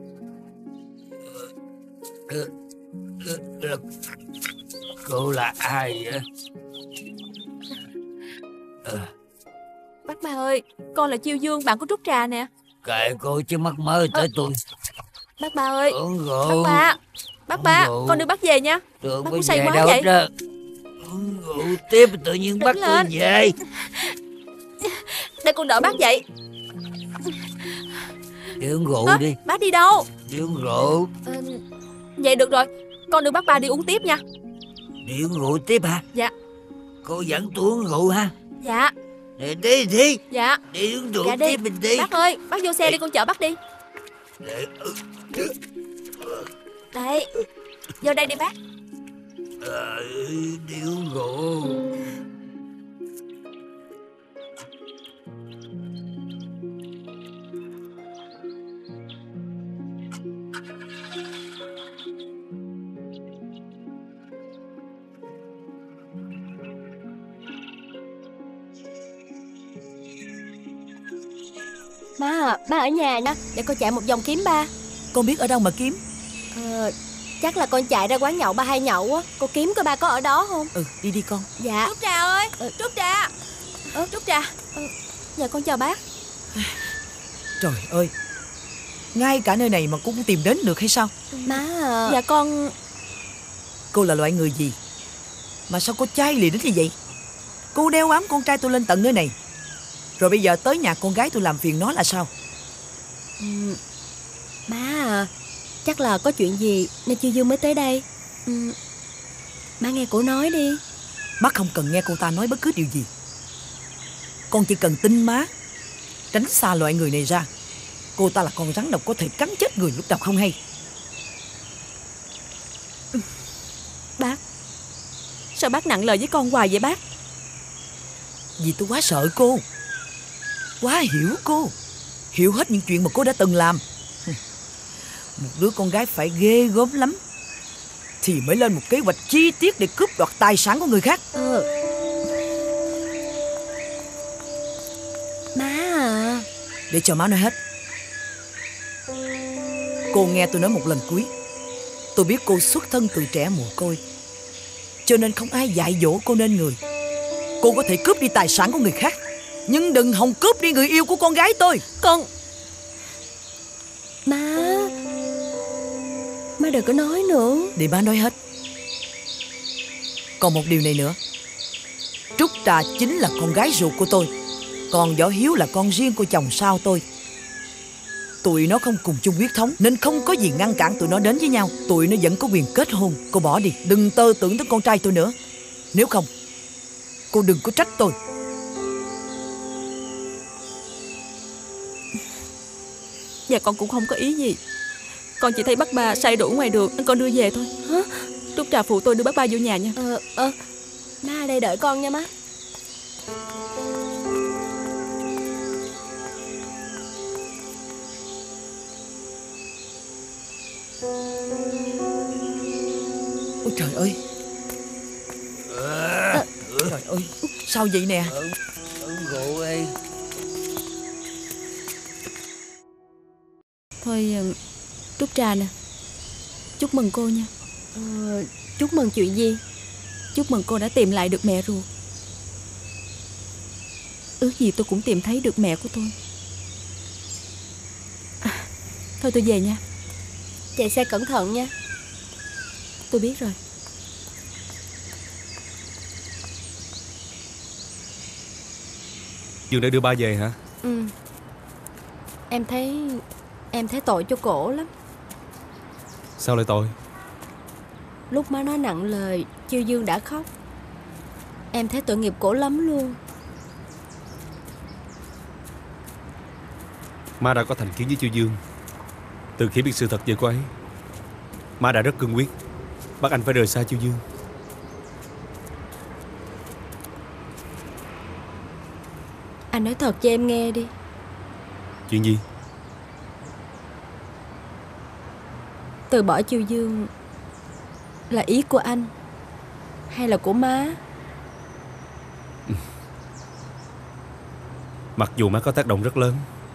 Speaker 11: Cô là ai vậy?
Speaker 1: Bác ba ơi, con là Chiêu Dương, bạn của Trúc Trà nè.
Speaker 11: Kệ cô chứ mắc mớ tới tôi.
Speaker 1: Bác ba ơi,
Speaker 11: Uống rượu.
Speaker 1: bác ba, bác ba,
Speaker 11: rượu.
Speaker 1: con đưa bác về nha.
Speaker 11: Đường
Speaker 1: Bác
Speaker 11: có
Speaker 1: cũng say
Speaker 11: về
Speaker 1: quá
Speaker 11: đâu
Speaker 1: vậy.
Speaker 11: đó. Uống rượu tiếp tự nhiên
Speaker 1: Đứng
Speaker 11: bắt tôi
Speaker 1: lên.
Speaker 11: về.
Speaker 1: Để con đỡ bác dậy.
Speaker 11: Đi uống rượu
Speaker 1: Hả?
Speaker 11: đi.
Speaker 1: Bác đi đâu?
Speaker 11: Đi uống rượu.
Speaker 1: Ờ, vậy được rồi, con đưa bác ba đi uống tiếp nha.
Speaker 11: Đi uống rượu tiếp hả?
Speaker 1: Dạ.
Speaker 11: Cô dẫn tôi uống rượu ha?
Speaker 1: Dạ.
Speaker 11: Đi đi đi.
Speaker 1: Dạ.
Speaker 11: Đi uống rượu
Speaker 1: Dạ đi.
Speaker 11: tiếp mình đi.
Speaker 1: Bác ơi, bác vô xe đi, con chở bác đi.
Speaker 11: Để...
Speaker 1: Đây, vô đây đi bác.
Speaker 11: À, đi uống rượu.
Speaker 4: Má à, má ở nhà nha, để con chạy một vòng kiếm ba.
Speaker 2: Con biết ở đâu mà kiếm?
Speaker 4: Ờ, chắc là con chạy ra quán nhậu ba hay nhậu á. Cô kiếm coi ba có ở đó không?
Speaker 2: Ừ, đi đi con.
Speaker 4: Dạ.
Speaker 14: Trúc Trà ơi,
Speaker 4: Ờ.
Speaker 14: Trúc Trà.
Speaker 4: Ờ.
Speaker 14: Trúc Trà.
Speaker 4: Ờ, dạ con chào bác.
Speaker 2: Trời ơi, ngay cả nơi này mà cũng tìm đến được hay sao?
Speaker 4: Má à.
Speaker 14: Dạ con...
Speaker 2: Cô là loại người gì mà sao cô chai lì đến như vậy? Cô đeo bám con trai tôi lên tận nơi này, rồi bây giờ tới nhà con gái tôi làm phiền nó là sao?
Speaker 4: Ừ, má à, chắc là có chuyện gì nên Chiêu Dương mới tới đây. Ừ, má nghe cổ nói đi.
Speaker 2: Má không cần nghe cô ta nói bất cứ điều gì. Con chỉ cần tin má, tránh xa loại người này ra. Cô ta là con rắn độc có thể cắn chết người lúc nào không hay.
Speaker 1: Bác, sao bác nặng lời với con hoài vậy bác?
Speaker 2: Vì tôi quá sợ cô, quá hiểu cô, hiểu hết những chuyện mà cô đã từng làm. Một đứa con gái phải ghê gớm lắm thì mới lên một kế hoạch chi tiết để cướp đoạt tài sản của người khác.
Speaker 4: Ờ. Má à.
Speaker 2: Để cho má nói hết. Cô nghe tôi nói một lần cuối. Tôi biết cô xuất thân từ trẻ mồ côi, cho nên không ai dạy dỗ cô nên người. Cô có thể cướp đi tài sản của người khác, nhưng đừng hòng cướp đi người yêu của con gái tôi.
Speaker 1: Con...
Speaker 4: Má, má đừng có nói nữa.
Speaker 2: Để má nói hết. Còn một điều này nữa, Trúc Trà chính là con gái ruột của tôi, còn Võ Hiếu là con riêng của chồng sau tôi. Tụi nó không cùng chung huyết thống nên không có gì ngăn cản tụi nó đến với nhau. Tụi nó vẫn có quyền kết hôn. Cô bỏ đi, đừng tơ tưởng tới con trai tôi nữa. Nếu không, cô đừng có trách tôi.
Speaker 1: Dạ con cũng không có ý gì. Con chỉ thấy bác ba say rượu ngoài đường nên con đưa về thôi.
Speaker 4: Hả?
Speaker 1: Trúc Trà phụ tôi đưa bác ba vô nhà nha.
Speaker 4: Ờ, ờ, má ở đây đợi con nha má.
Speaker 2: Ôi trời ơi. À, trời ơi, sao vậy nè?
Speaker 11: Uống rượu đi.
Speaker 1: Thôi Trúc Trà nè, chúc mừng cô nha.
Speaker 4: Ờ, chúc mừng chuyện gì?
Speaker 1: Chúc mừng cô đã tìm lại được mẹ ruột. Ước gì tôi cũng tìm thấy được mẹ của tôi. À, thôi tôi về nha.
Speaker 4: Chạy xe cẩn thận nha.
Speaker 1: Tôi biết rồi.
Speaker 3: Dương đã đưa ba về hả?
Speaker 4: Ừ. Em thấy Em thấy tội cho cổ lắm.
Speaker 3: Sao lại tội?
Speaker 4: Lúc má nói nặng lời, Chiêu Dương đã khóc. Em thấy tội nghiệp cổ lắm luôn.
Speaker 3: Má đã có thành kiến với Chiêu Dương. Từ khi biết sự thật về cô ấy, má đã rất cương quyết bắt anh phải rời xa Chiêu Dương.
Speaker 4: Anh nói thật cho em nghe đi.
Speaker 3: Chuyện gì?
Speaker 4: Từ bỏ Chiêu Dương là ý của anh hay là của má?
Speaker 3: Mặc dù má có tác động rất lớn,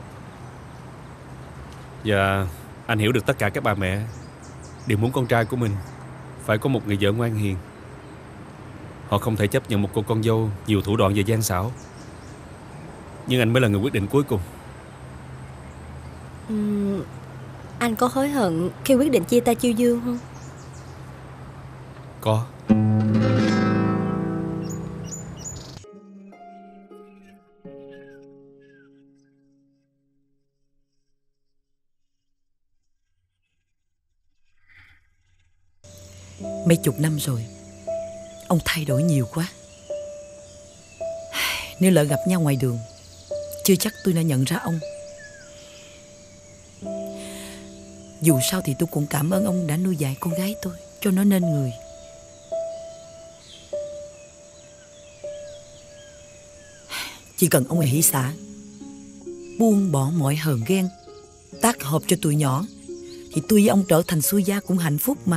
Speaker 3: và anh hiểu được tất cả các bà mẹ đều muốn con trai của mình phải có một người vợ ngoan hiền. Họ không thể chấp nhận một cô con dâu nhiều thủ đoạn và gian xảo. Nhưng anh mới là người quyết định cuối cùng.
Speaker 4: uhm, Anh có hối hận khi quyết định chia tay Chiêu Dương không?
Speaker 3: Có.
Speaker 2: Mấy chục năm rồi, ông thay đổi nhiều quá. Nếu lỡ gặp nhau ngoài đường, chưa chắc tôi đã nhận ra ông. Dù sao thì tôi cũng cảm ơn ông đã nuôi dạy con gái tôi cho nó nên người. Chỉ cần ông hỷ xả, buông bỏ mọi hờn ghen, tác hợp cho tụi nhỏ, thì tôi với ông trở thành xuôi gia cũng hạnh phúc mà.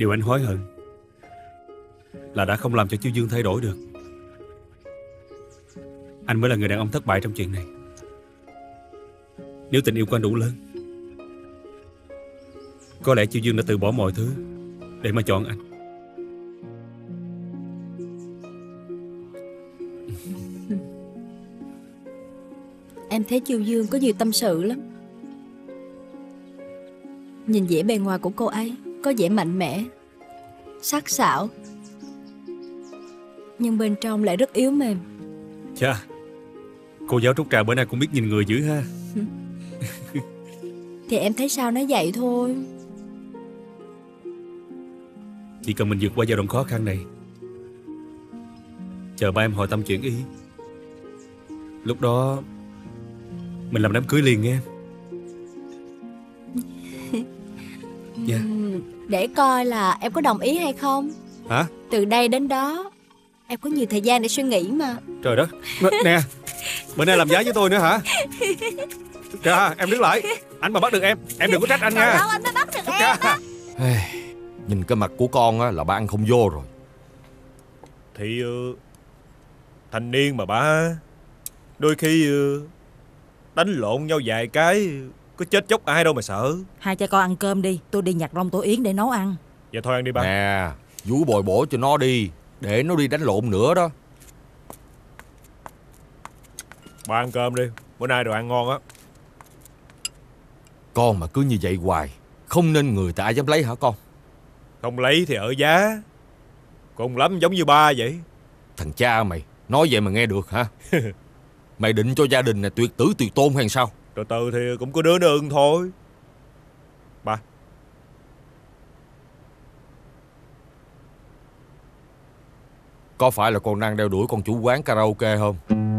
Speaker 3: Điều anh hối hận là đã không làm cho Chiêu Dương thay đổi được. Anh mới là người đàn ông thất bại trong chuyện này. Nếu tình yêu của anh đủ lớn, có lẽ Chiêu Dương đã từ bỏ mọi thứ để mà chọn anh.
Speaker 4: Em thấy Chiêu Dương có nhiều tâm sự lắm. Nhìn vẻ bề ngoài của cô ấy có vẻ mạnh mẽ, sắc sảo, nhưng bên trong lại rất yếu mềm.
Speaker 3: Chà, cô giáo Trúc Trà bữa nay cũng biết nhìn người dữ ha.
Speaker 4: Thì em thấy sao nó vậy thôi.
Speaker 3: Chỉ cần mình vượt qua giai đoạn khó khăn này, chờ ba em hỏi tâm chuyển ý, lúc đó mình làm đám cưới liền nghe em. Dạ.
Speaker 4: Để coi là em có đồng ý hay không.
Speaker 3: Hả?
Speaker 4: Từ đây đến đó em có nhiều thời gian để suy nghĩ mà.
Speaker 3: Trời đất. Nè, bữa nay làm giá với tôi nữa hả? Trà, em đứng lại. Anh mà bắt được em, em đừng có trách anh nha.
Speaker 15: Đâu anh mới bắt được em á.
Speaker 12: Nhìn cái mặt của con á, là ba ăn không vô rồi.
Speaker 9: Thì uh, thanh niên mà ba, đôi khi uh, đánh lộn nhau vài cái, có chết chóc ai đâu mà sợ.
Speaker 19: Hai cha con ăn cơm đi, tôi đi nhặt rong tổ yến để nấu ăn.
Speaker 9: Dạ thôi ăn đi ba.
Speaker 12: Nè, vú bồi bổ cho nó đi, để nó đi đánh lộn nữa đó.
Speaker 9: Ba ăn cơm đi, bữa nay đồ ăn ngon á.
Speaker 12: Con mà cứ như vậy hoài, không nên người ta dám lấy hả con?
Speaker 9: Không lấy thì ở giá, cùng lắm giống như ba vậy.
Speaker 12: Thằng cha mày nói vậy mà nghe được hả? Mày định cho gia đình này tuyệt tử tuyệt tôn hay sao?
Speaker 9: Từ từ thì cũng có đứa nó ưng thôi. Ba.
Speaker 12: Có phải là con đang đeo đuổi con chủ quán karaoke không?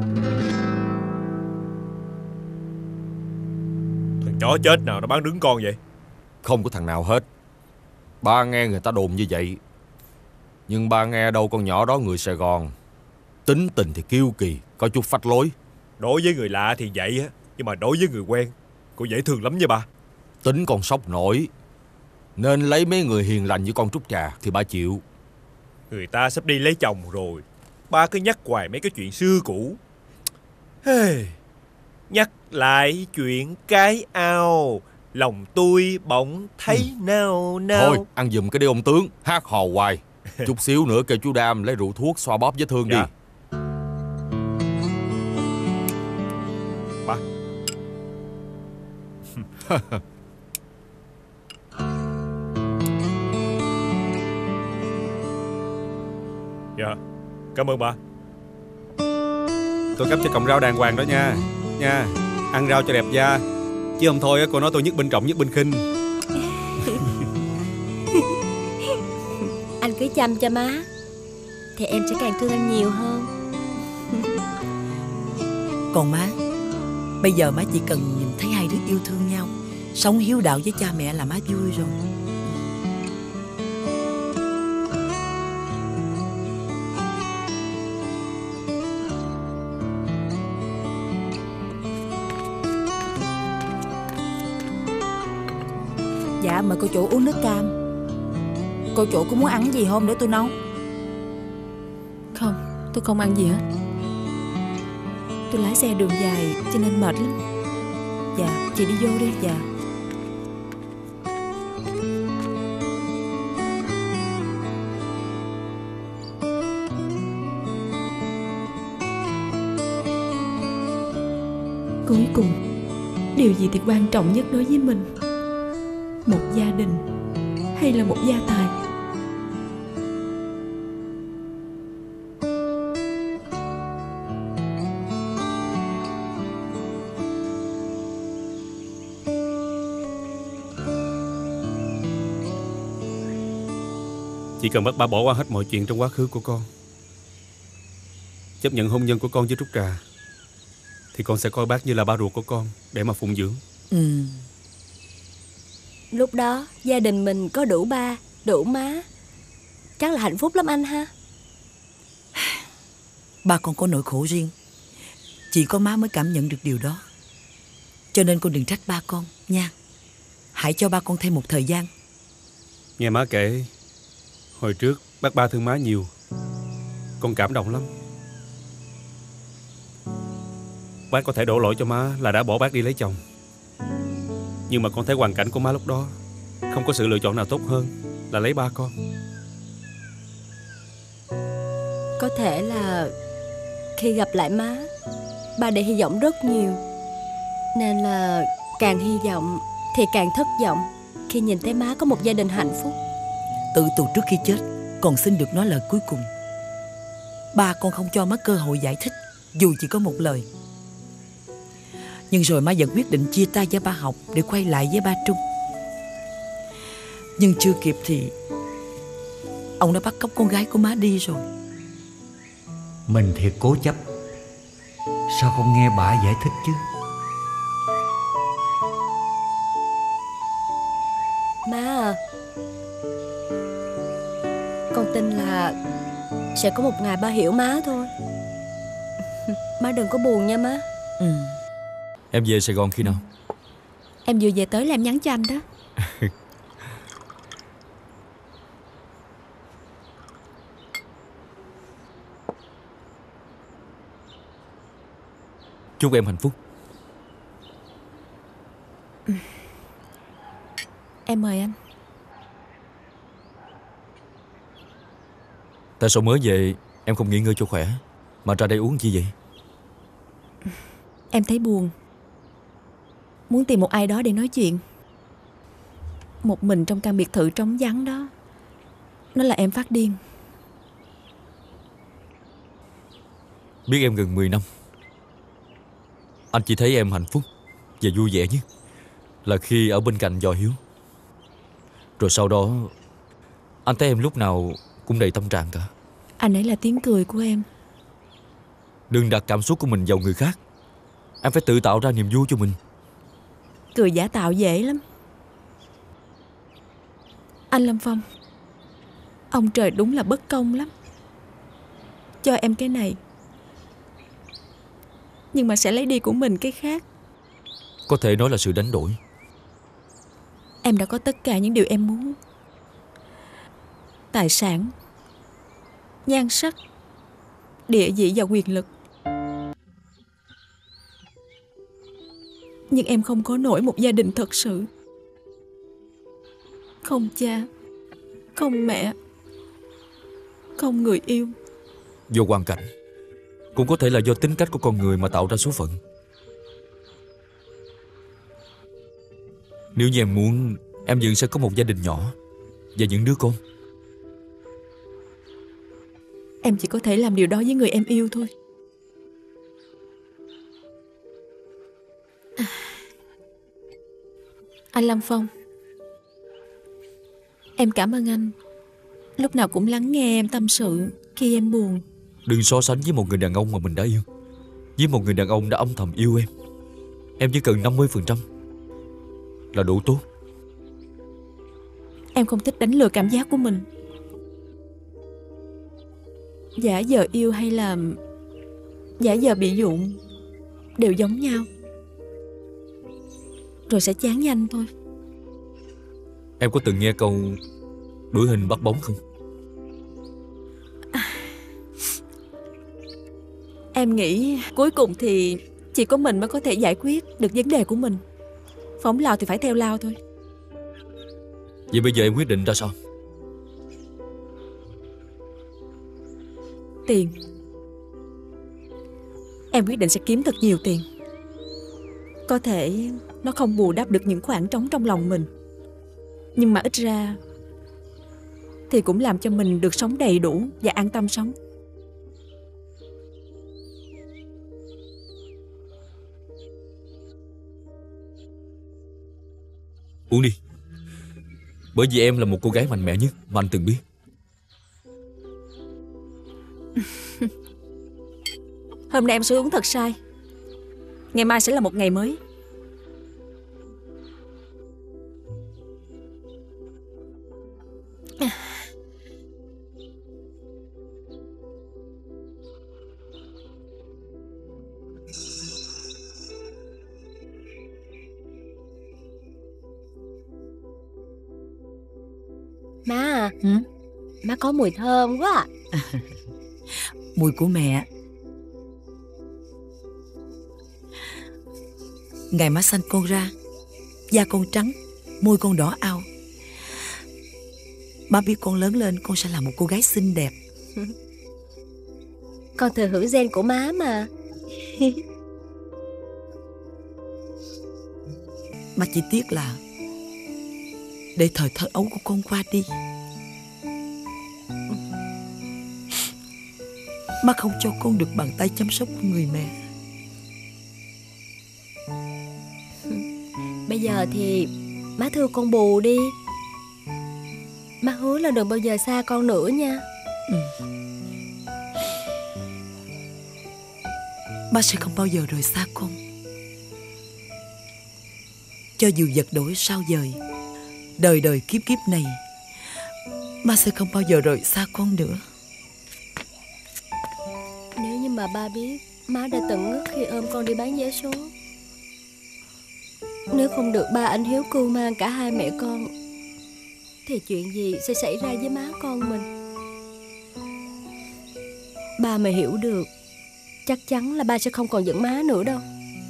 Speaker 9: Thằng chó chết nào nó bán đứng con vậy?
Speaker 12: Không có thằng nào hết. Ba nghe người ta đồn như vậy, nhưng ba nghe đâu con nhỏ đó người Sài Gòn, tính tình thì kiêu kỳ, có chút phách lối.
Speaker 9: Đối với người lạ thì vậy á, nhưng mà đối với người quen, cô dễ thương lắm nha ba.
Speaker 12: Tính con sốc nổi, nên lấy mấy người hiền lành như con Trúc Trà thì ba chịu.
Speaker 9: Người ta sắp đi lấy chồng rồi, ba cứ nhắc hoài mấy cái chuyện xưa cũ. Hey, nhắc lại chuyện cái ao, lòng tôi bỗng thấy ừ. nao nao.
Speaker 12: Thôi ăn giùm cái đi ông tướng, hát hò hoài. Chút xíu nữa kêu chú Đam lấy rượu thuốc xoa bóp vết thương dạ. đi.
Speaker 9: Ba. Dạ, cảm ơn ba.
Speaker 3: Tôi cấp cho cọng rau đàng hoàng đó nha. Nha, ăn rau cho đẹp da, chứ không thôi cô nói tôi nhất binh trọng nhất binh khinh.
Speaker 4: Anh cứ chăm cho má, thì em sẽ càng thương anh nhiều hơn.
Speaker 2: Còn má, bây giờ má chỉ cần nhìn thấy hai đứa yêu thương nhau, sống hiếu đạo với cha mẹ là má vui rồi.
Speaker 19: Dạ mời cô chủ uống nước cam. Cô chủ có muốn ăn gì không để tôi nấu?
Speaker 1: Không, tôi không ăn gì hết. Tôi lái xe đường dài cho nên mệt lắm. Dạ, chị đi vô đi. Dạ. Cuối cùng, điều gì thì quan trọng nhất đối với mình? Một gia đình hay là một gia tài?
Speaker 3: Chỉ cần bắt ba bỏ qua hết mọi chuyện trong quá khứ của con, chấp nhận hôn nhân của con với Trúc Trà, thì con sẽ coi bác như là ba ruột của con để mà phụng dưỡng.
Speaker 4: Ừ. Lúc đó gia đình mình có đủ ba, đủ má, chắc là hạnh phúc lắm anh ha.
Speaker 2: Ba con có nỗi khổ riêng, chỉ có má mới cảm nhận được điều đó. Cho nên con đừng trách ba con nha. Hãy cho ba con thêm một thời gian.
Speaker 3: Nghe má kể, Hồi trước bác Ba thương má nhiều, con cảm động lắm. Bác có thể đổ lỗi cho má là đã bỏ bác đi lấy chồng, nhưng mà con thấy hoàn cảnh của má lúc đó không có sự lựa chọn nào tốt hơn là lấy ba con.
Speaker 4: Có thể là khi gặp lại má, ba để hy vọng rất nhiều, nên là càng hy vọng thì càng thất vọng khi nhìn thấy má có một gia đình hạnh phúc.
Speaker 2: Tự tù trước khi chết, còn xin được nói lời cuối cùng. Ba con không cho má cơ hội giải thích, dù chỉ có một lời. Nhưng rồi má vẫn quyết định chia tay với ba Học để quay lại với ba Trung. Nhưng chưa kịp thì ông đã bắt cóc con gái của má đi rồi.
Speaker 11: Mình thiệt cố chấp, sao không nghe bà giải thích chứ?
Speaker 4: Má à, con tin là sẽ có một ngày ba hiểu má thôi. Má đừng có buồn nha má.
Speaker 2: Ừ.
Speaker 6: Em về Sài Gòn khi nào?
Speaker 1: Em vừa về tới là em nhắn cho anh đó.
Speaker 6: Chúc em hạnh phúc.
Speaker 1: Em mời anh.
Speaker 6: Tại sao mới về em không nghỉ ngơi cho khỏe mà ra đây uống chi vậy?
Speaker 1: Em thấy buồn, muốn tìm một ai đó để nói chuyện. Một mình trong căn biệt thự trống vắng đó, nó là em phát điên.
Speaker 6: Biết em gần mười năm, anh chỉ thấy em hạnh phúc và vui vẻ nhất là khi ở bên cạnh Giò Hiếu. Rồi sau đó anh thấy em lúc nào cũng đầy tâm trạng cả.
Speaker 1: Anh ấy là tiếng cười của em.
Speaker 6: Đừng đặt cảm xúc của mình vào người khác. Em phải tự tạo ra niềm vui cho mình.
Speaker 1: Cười giả tạo dễ lắm. Anh Lâm Phong, ông trời đúng là bất công lắm. Cho em cái này, nhưng mà sẽ lấy đi của mình cái khác.
Speaker 6: Có thể nói là sự đánh đổi.
Speaker 1: Em đã có tất cả những điều em muốn: tài sản, nhan sắc, địa vị và quyền lực. Nhưng em không có nổi một gia đình thật sự. Không cha, không mẹ, không người yêu.
Speaker 6: Do hoàn cảnh, cũng có thể là do tính cách của con người mà tạo ra số phận. Nếu như em muốn, em vẫn sẽ có một gia đình nhỏ và những đứa con.
Speaker 1: Em chỉ có thể làm điều đó với người em yêu thôi. À, anh Lâm Phong, em cảm ơn anh lúc nào cũng lắng nghe em tâm sự khi em buồn.
Speaker 6: Đừng so sánh với một người đàn ông mà mình đã yêu, với một người đàn ông đã âm thầm yêu em. Em chỉ cần năm mươi phần trăm là đủ tốt.
Speaker 1: Em không thích đánh lừa cảm giác của mình. Giả vờ yêu hay là giả vờ bị dụng đều giống nhau, rồi sẽ chán nhanh thôi.
Speaker 6: Em có từng nghe câu đuổi hình bắt bóng không?
Speaker 1: À, em nghĩ cuối cùng thì chỉ có mình mới có thể giải quyết được vấn đề của mình. Phóng lao thì phải theo lao thôi.
Speaker 6: Vậy bây giờ em quyết định ra sao?
Speaker 1: Tiền. Em quyết định sẽ kiếm thật nhiều tiền. Có thể nó không bù đắp được những khoảng trống trong lòng mình, nhưng mà ít ra thì cũng làm cho mình được sống đầy đủ và an tâm sống.
Speaker 6: Uống đi. Bởi vì em là một cô gái mạnh mẽ nhất mà anh từng biết.
Speaker 1: Hôm nay em sẽ uống thật sai. Ngày mai sẽ là một ngày mới.
Speaker 4: Má à,
Speaker 2: ừ?
Speaker 4: má có mùi thơm quá à.
Speaker 2: Mùi của mẹ. Ngày má sanh con ra, da con trắng, môi con đỏ ao. Má biết con lớn lên con sẽ là một cô gái xinh đẹp.
Speaker 4: Con thừa hưởng gen của má mà.
Speaker 2: Má chỉ tiếc là để thời thơ ấu của con qua đi, má không cho con được bàn tay chăm sóc của người mẹ.
Speaker 4: Bây giờ thì má thương con bù đi. Má hứa là đừng bao giờ xa con nữa nha.
Speaker 2: Ừ. Má sẽ không bao giờ rời xa con. Cho dù vật đổi sao dời, đời đời kiếp kiếp này, má sẽ không bao giờ rời xa con nữa.
Speaker 4: Nếu như mà ba biết má đã từng ngất khi ôm con đi bán vé số, nếu không được ba anh Hiếu cưu mang cả hai mẹ con, thì chuyện gì sẽ xảy ra với má con mình? Ba mà hiểu được, chắc chắn là ba sẽ không còn giận má nữa đâu.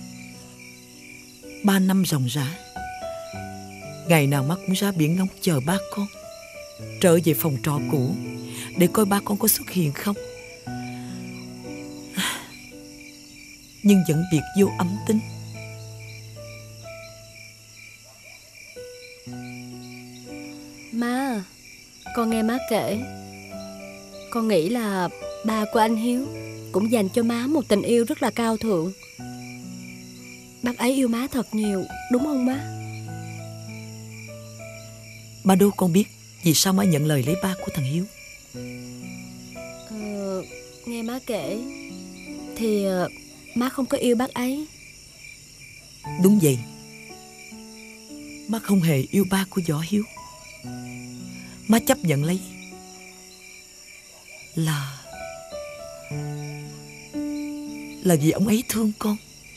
Speaker 2: Ba năm ròng rã, ngày nào má cũng ra biển ngóng chờ ba con trở về phòng trọ cũ để coi ba con có xuất hiện không. Nhưng vẫn biệt vô âm tính.
Speaker 4: Má, con nghe má kể, con nghĩ là ba của anh Hiếu cũng dành cho má một tình yêu rất là cao thượng. Bác ấy yêu má thật nhiều, đúng không má?
Speaker 2: Ba đố con biết vì sao má nhận lời lấy ba của thằng Hiếu.
Speaker 4: Ờ, nghe má kể thì má không có yêu bác ấy.
Speaker 2: Đúng vậy. Má không hề yêu ba của Võ Hiếu. Má chấp nhận lấy Là Là vì ông ấy thương con.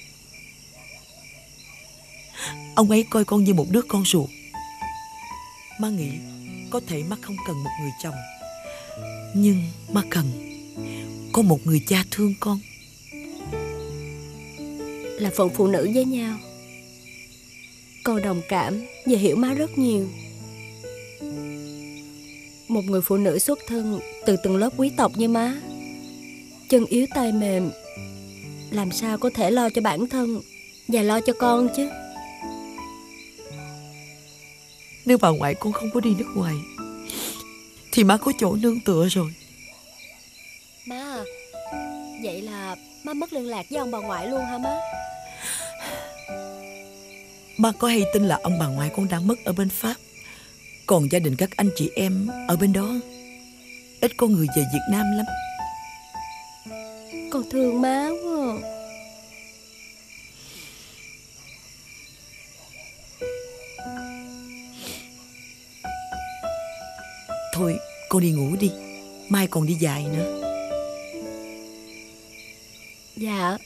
Speaker 2: Ông ấy coi con như một đứa con ruột. Má nghĩ có thể má không cần một người chồng, nhưng má cần có một người cha thương con.
Speaker 4: Là phận phụ nữ với nhau, con đồng cảm và hiểu má rất nhiều. Một người phụ nữ xuất thân từ tầng lớp quý tộc như má, chân yếu tay mềm, làm sao có thể lo cho bản thân và lo cho con chứ?
Speaker 2: Nếu bà ngoại con không có đi nước ngoài thì má có chỗ nương tựa rồi.
Speaker 4: Má à, vậy là má mất liên lạc với ông bà ngoại luôn hả má?
Speaker 2: Má có hay tin là ông bà ngoại con đang mất ở bên Pháp, còn gia đình các anh chị em ở bên đó ít có người về Việt Nam lắm.
Speaker 4: Con thương má quá à.
Speaker 2: Thôi con đi ngủ đi, mai còn đi dạy nữa.
Speaker 4: Dạ.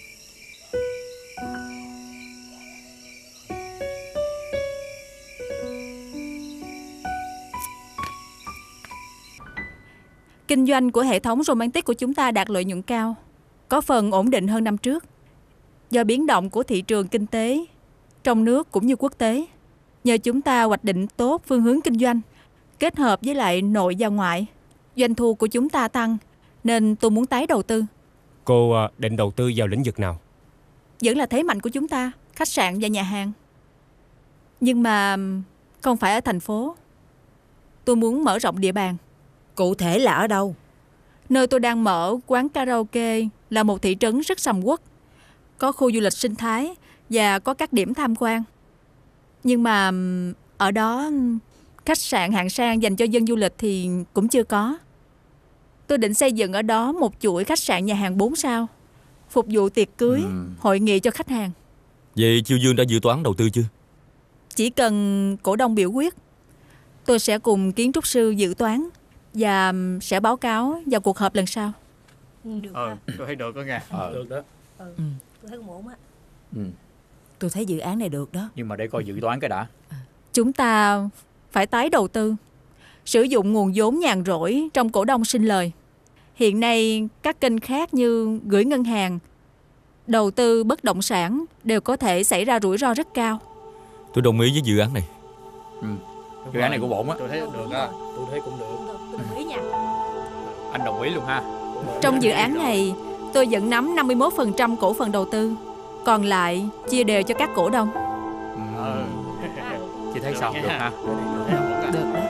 Speaker 1: Kinh doanh của hệ thống Romantic của chúng ta đạt lợi nhuận cao, có phần ổn định hơn năm trước. Do biến động của thị trường kinh tế trong nước cũng như quốc tế, nhờ chúng ta hoạch định tốt phương hướng kinh doanh, kết hợp với lại nội và ngoại, doanh thu của chúng ta tăng, nên tôi muốn tái đầu tư.
Speaker 16: Cô định đầu tư vào lĩnh vực nào?
Speaker 1: Vẫn là thế mạnh của chúng ta, khách sạn và nhà hàng. Nhưng mà không phải ở thành phố. Tôi muốn mở rộng địa bàn.
Speaker 19: Cụ thể là ở đâu?
Speaker 1: Nơi tôi đang mở quán karaoke là một thị trấn rất sầm uất, có khu du lịch sinh thái và có các điểm tham quan. Nhưng mà ở đó khách sạn hạng sang dành cho dân du lịch thì cũng chưa có. Tôi định xây dựng ở đó một chuỗi khách sạn nhà hàng bốn sao, phục vụ tiệc cưới, ừ. hội nghị cho khách hàng.
Speaker 3: Vậy Chiêu Dương đã dự toán đầu tư chưa?
Speaker 1: Chỉ cần cổ đông biểu quyết, tôi sẽ cùng kiến trúc sư dự toán và sẽ báo cáo vào cuộc họp lần sau.
Speaker 5: Được ờ, tôi thấy được đó nghe. Ờ. Được đó.
Speaker 19: Ừ, ừ. Tôi thấy cũng ổn á. Ừ. Tôi thấy dự án này được đó.
Speaker 5: Nhưng mà để coi dự toán cái đã.
Speaker 1: Chúng ta phải tái đầu tư. sử dụng nguồn vốn nhàn rỗi trong cổ đông sinh lời. Hiện nay, các kênh khác như gửi ngân hàng, đầu tư bất động sản đều có thể xảy ra rủi ro rất cao.
Speaker 3: Tôi đồng ý với dự án này.
Speaker 11: Ừ. Dự án này của bổn á.
Speaker 7: Tôi thấy được á. Tôi thấy cũng được.
Speaker 1: Tôi đồng ý nha.
Speaker 11: Anh đồng ý luôn ha.
Speaker 1: Trong dự án này, tôi vẫn nắm năm mươi mốt phần trăm cổ phần đầu tư, còn lại chia đều cho các cổ đông.
Speaker 11: Ừ. Chị thấy sao? Được ha.
Speaker 1: Được đó.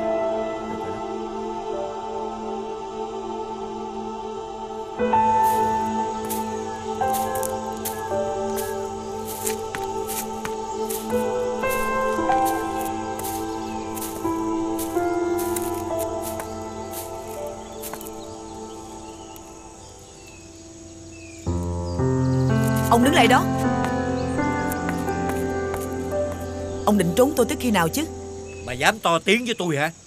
Speaker 2: Ông đứng lại đó. Ông định trốn tôi tới khi nào chứ?
Speaker 5: Bà dám to tiếng với tôi hả?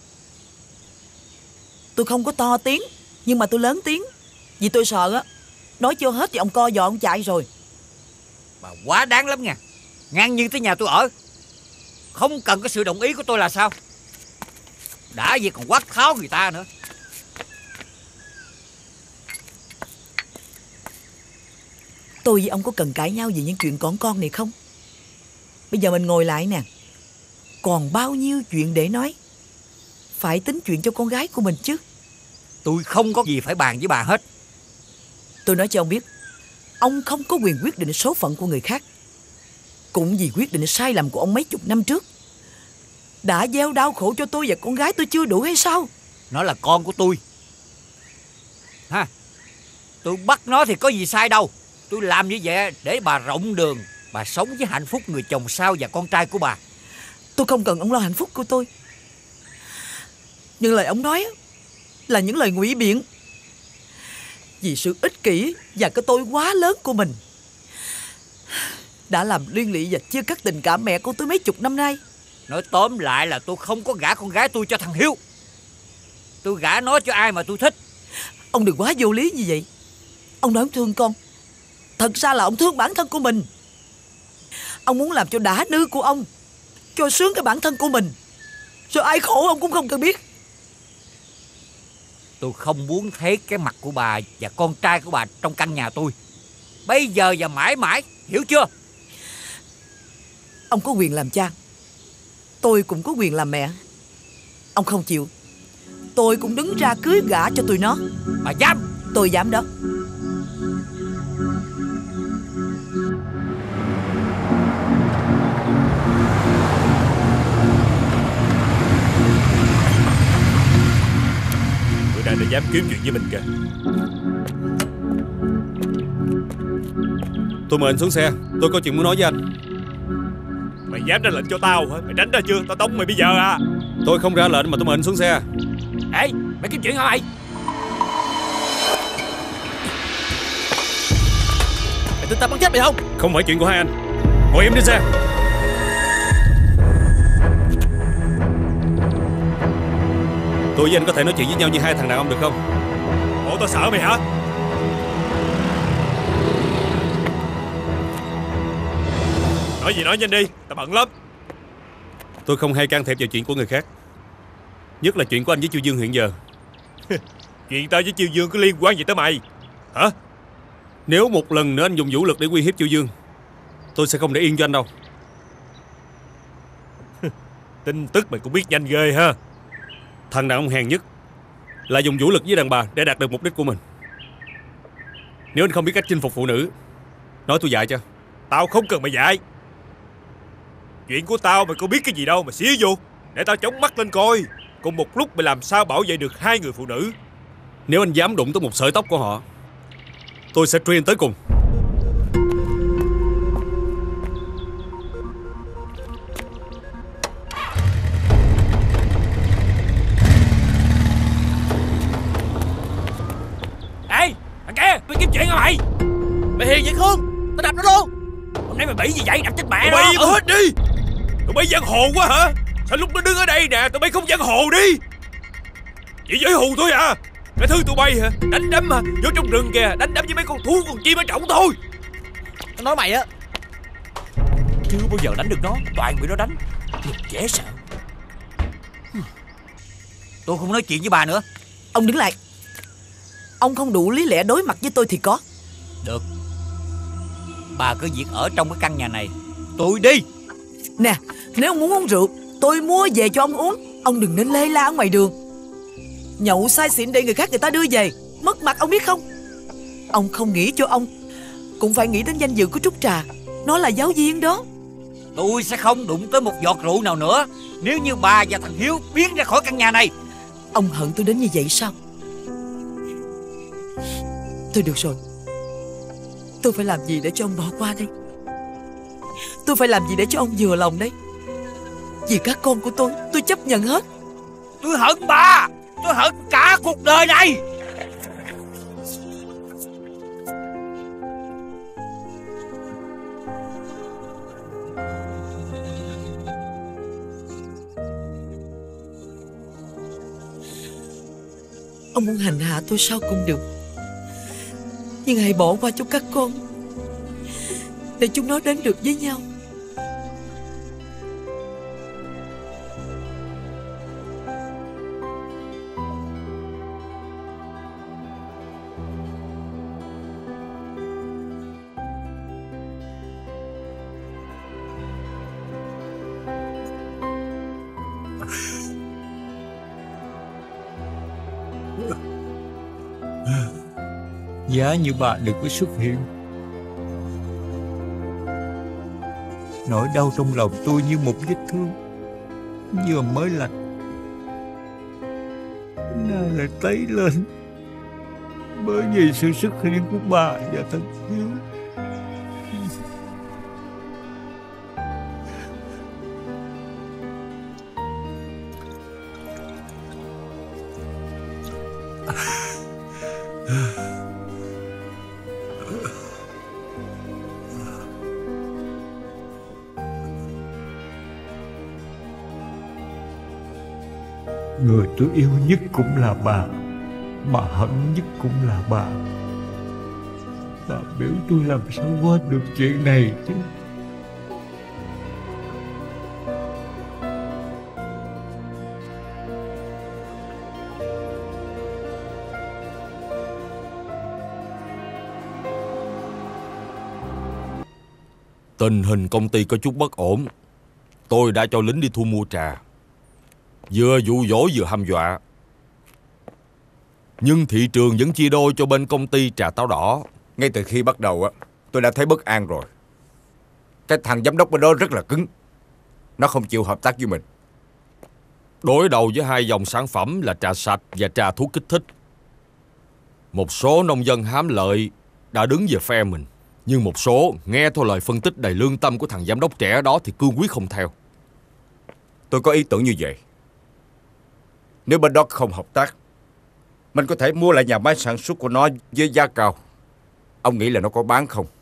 Speaker 2: Tôi không có to tiếng, nhưng mà tôi lớn tiếng. Vì tôi sợ á, nói chưa hết thì ông co giò ông chạy rồi.
Speaker 5: Bà quá đáng lắm nha. Ngang nhiên tới nhà tôi ở, không cần có sự đồng ý của tôi là sao? Đã vậy còn quát tháo người ta nữa.
Speaker 2: Tôi với ông có cần cãi nhau vì những chuyện con con này không? Bây giờ mình ngồi lại nè, còn bao nhiêu chuyện để nói. Phải tính chuyện cho con gái của mình chứ.
Speaker 5: Tôi không có gì phải bàn với bà hết.
Speaker 2: Tôi nói cho ông biết, ông không có quyền quyết định số phận của người khác. Cũng vì quyết định sai lầm của ông mấy chục năm trước đã gieo đau khổ cho tôi và con gái tôi chưa đủ hay sao?
Speaker 5: Nó là con của tôi ha. Tôi bắt nó thì có gì sai đâu. Tôi làm như vậy để bà rộng đường, bà sống với hạnh phúc người chồng sau và con trai của bà.
Speaker 2: Tôi không cần ông lo hạnh phúc của tôi. Nhưng lời ông nói là những lời ngụy biện. Vì sự ích kỷ và cái tôi quá lớn của mình đã làm liên lụy và chia cắt tình cảm mẹ con tôi mấy chục năm nay.
Speaker 5: Nói tóm lại là tôi không có gả con gái tôi cho thằng Hiếu. Tôi gả nó cho ai mà tôi thích.
Speaker 2: Ông đừng quá vô lý như vậy. Ông nói ông thương con, thật ra là ông thương bản thân của mình. Ông muốn làm cho đã nư của ông, cho sướng cái bản thân của mình, rồi ai khổ ông cũng không cần biết.
Speaker 5: Tôi không muốn thấy cái mặt của bà và con trai của bà trong căn nhà tôi, bây giờ và mãi mãi, hiểu chưa?
Speaker 2: Ông có quyền làm cha, tôi cũng có quyền làm mẹ. Ông không chịu, tôi cũng đứng ra cưới gả cho tụi nó.
Speaker 5: Bà dám?
Speaker 2: Tôi dám đó.
Speaker 9: Người này đã dám kiếm chuyện với mình kìa.
Speaker 3: Tôi mời anh xuống xe, tôi có chuyện muốn nói với anh.
Speaker 9: Mày dám ra lệnh cho tao hả? Mày tránh ra chưa? Tao tống mày bây giờ à.
Speaker 3: Tôi không ra lệnh mà tôi mời anh xuống xe.
Speaker 5: Ê, mày kiếm chuyện hả mày?
Speaker 7: Mày tin tao bắn chết mày không?
Speaker 3: Không phải chuyện của hai anh. Ngồi im đi xe. Tôi với anh có thể nói chuyện với nhau như hai thằng đàn ông được không?
Speaker 9: Bộ tao sợ mày hả? Nói gì nói nhanh đi, tao bận lắm.
Speaker 3: Tôi không hay can thiệp vào chuyện của người khác, nhất là chuyện của anh với Chu Dương hiện giờ.
Speaker 9: Chuyện tao với Chu Dương có liên quan gì tới mày hả?
Speaker 3: Nếu một lần nữa anh dùng vũ lực để uy hiếp Chu Dương, tôi sẽ không để yên cho anh đâu.
Speaker 9: Tin tức mày cũng biết nhanh ghê ha.
Speaker 3: Thằng đàn ông hèn nhất là dùng vũ lực với đàn bà để đạt được mục đích của mình. Nếu anh không biết cách chinh phục phụ nữ, nói tôi dạy cho.
Speaker 9: Tao không cần mày dạy. Chuyện của tao mày có biết cái gì đâu mà xía vô. Để tao chống mắt lên coi. Cùng một lúc mày làm sao bảo vệ được hai người phụ nữ.
Speaker 3: Nếu anh dám đụng tới một sợi tóc của họ, tôi sẽ truy anh tới cùng.
Speaker 5: Ê, thằng kia, mày kiếm chuyện hả mày? Mày hiền vậy Khương? Tao đập nó luôn. Hôm nay mày bị gì vậy? Đập chết mẹ nó.
Speaker 9: Tụi bay im hết đi. Tụi bay giang hồ quá hả? Sao lúc nó đứng ở đây nè tụi bay không giang hồ đi? Chỉ giới hù thôi à? Cái thứ tụi bay hả? Đánh đấm hả? Vô trong rừng kìa, đánh đấm với mấy con thú con chim ở trọng thôi.
Speaker 5: Tao nói mày á, chưa bao giờ đánh được nó, toàn bị nó đánh. Dễ sợ. Tôi không nói chuyện với bà nữa.
Speaker 2: Ông đứng lại. Ông không đủ lý lẽ đối mặt với tôi thì có.
Speaker 5: Được. Bà cứ việc ở trong cái căn nhà này, tôi đi.
Speaker 2: Nè, nếu ông muốn uống rượu, tôi mua về cho ông uống. Ông đừng nên lê la ở ngoài đường. Nhậu say xỉn để người khác người ta đưa về, mất mặt ông biết không? Ông không nghĩ cho ông, cũng phải nghĩ đến danh dự của Trúc Trà. Nó là giáo viên đó.
Speaker 5: Tôi sẽ không đụng tới một giọt rượu nào nữa nếu như bà và thằng Hiếu biến ra khỏi căn nhà này.
Speaker 2: Ông hận tôi đến như vậy sao? Thôi được rồi. Tôi phải làm gì để cho ông bỏ qua đây? Tôi phải làm gì để cho ông vừa lòng đấy? Vì các con của tôi, tôi chấp nhận hết.
Speaker 5: Tôi hận bà. Tôi hận cả cuộc đời này.
Speaker 2: Ông muốn hành hạ tôi sao cũng được, nhưng hãy bỏ qua cho các con, để chúng nó đến được với nhau.
Speaker 11: Giá như bà đừng có xuất hiện. Nỗi đau trong lòng tôi như một vết thương vừa mới lành, nay lại tấy lên bởi vì sự xuất hiện của bà và thằng Hiếu. Người tôi yêu nhất cũng là bà, mà hận nhất cũng là bà. Bà biểu tôi làm sao quên được chuyện này chứ.
Speaker 12: Tình hình công ty có chút bất ổn. Tôi đã cho lính đi thu mua trà, vừa dụ dỗ vừa hăm dọa. Nhưng thị trường vẫn chia đôi cho bên công ty trà táo đỏ.
Speaker 20: Ngay từ khi bắt đầu á, tôi đã thấy bất an rồi. Cái thằng giám đốc bên đó rất là cứng. Nó không chịu hợp tác với mình.
Speaker 12: Đối đầu với hai dòng sản phẩm là trà sạch và trà thuốc kích thích. Một số nông dân hám lợi đã đứng về phe mình, nhưng một số nghe theo lời phân tích đầy lương tâm của thằng giám đốc trẻ đó thì cương quyết không theo.
Speaker 20: Tôi có ý tưởng như vậy. Nếu bên đó không hợp tác, mình có thể mua lại nhà máy sản xuất của nó với giá cao. Ông nghĩ là nó có bán không?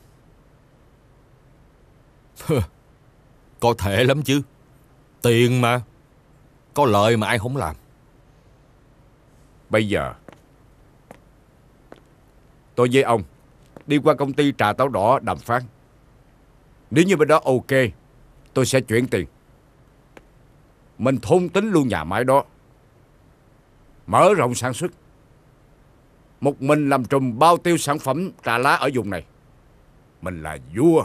Speaker 12: Có thể lắm chứ. Tiền mà. Có lợi mà ai không làm.
Speaker 20: Bây giờ tôi với ông đi qua công ty trà táo đỏ đàm phán. Nếu như bên đó ok, tôi sẽ chuyển tiền. Mình thôn tính luôn nhà máy đó, mở rộng sản xuất. Một mình làm trùm bao tiêu sản phẩm trà lá ở vùng này. Mình là vua.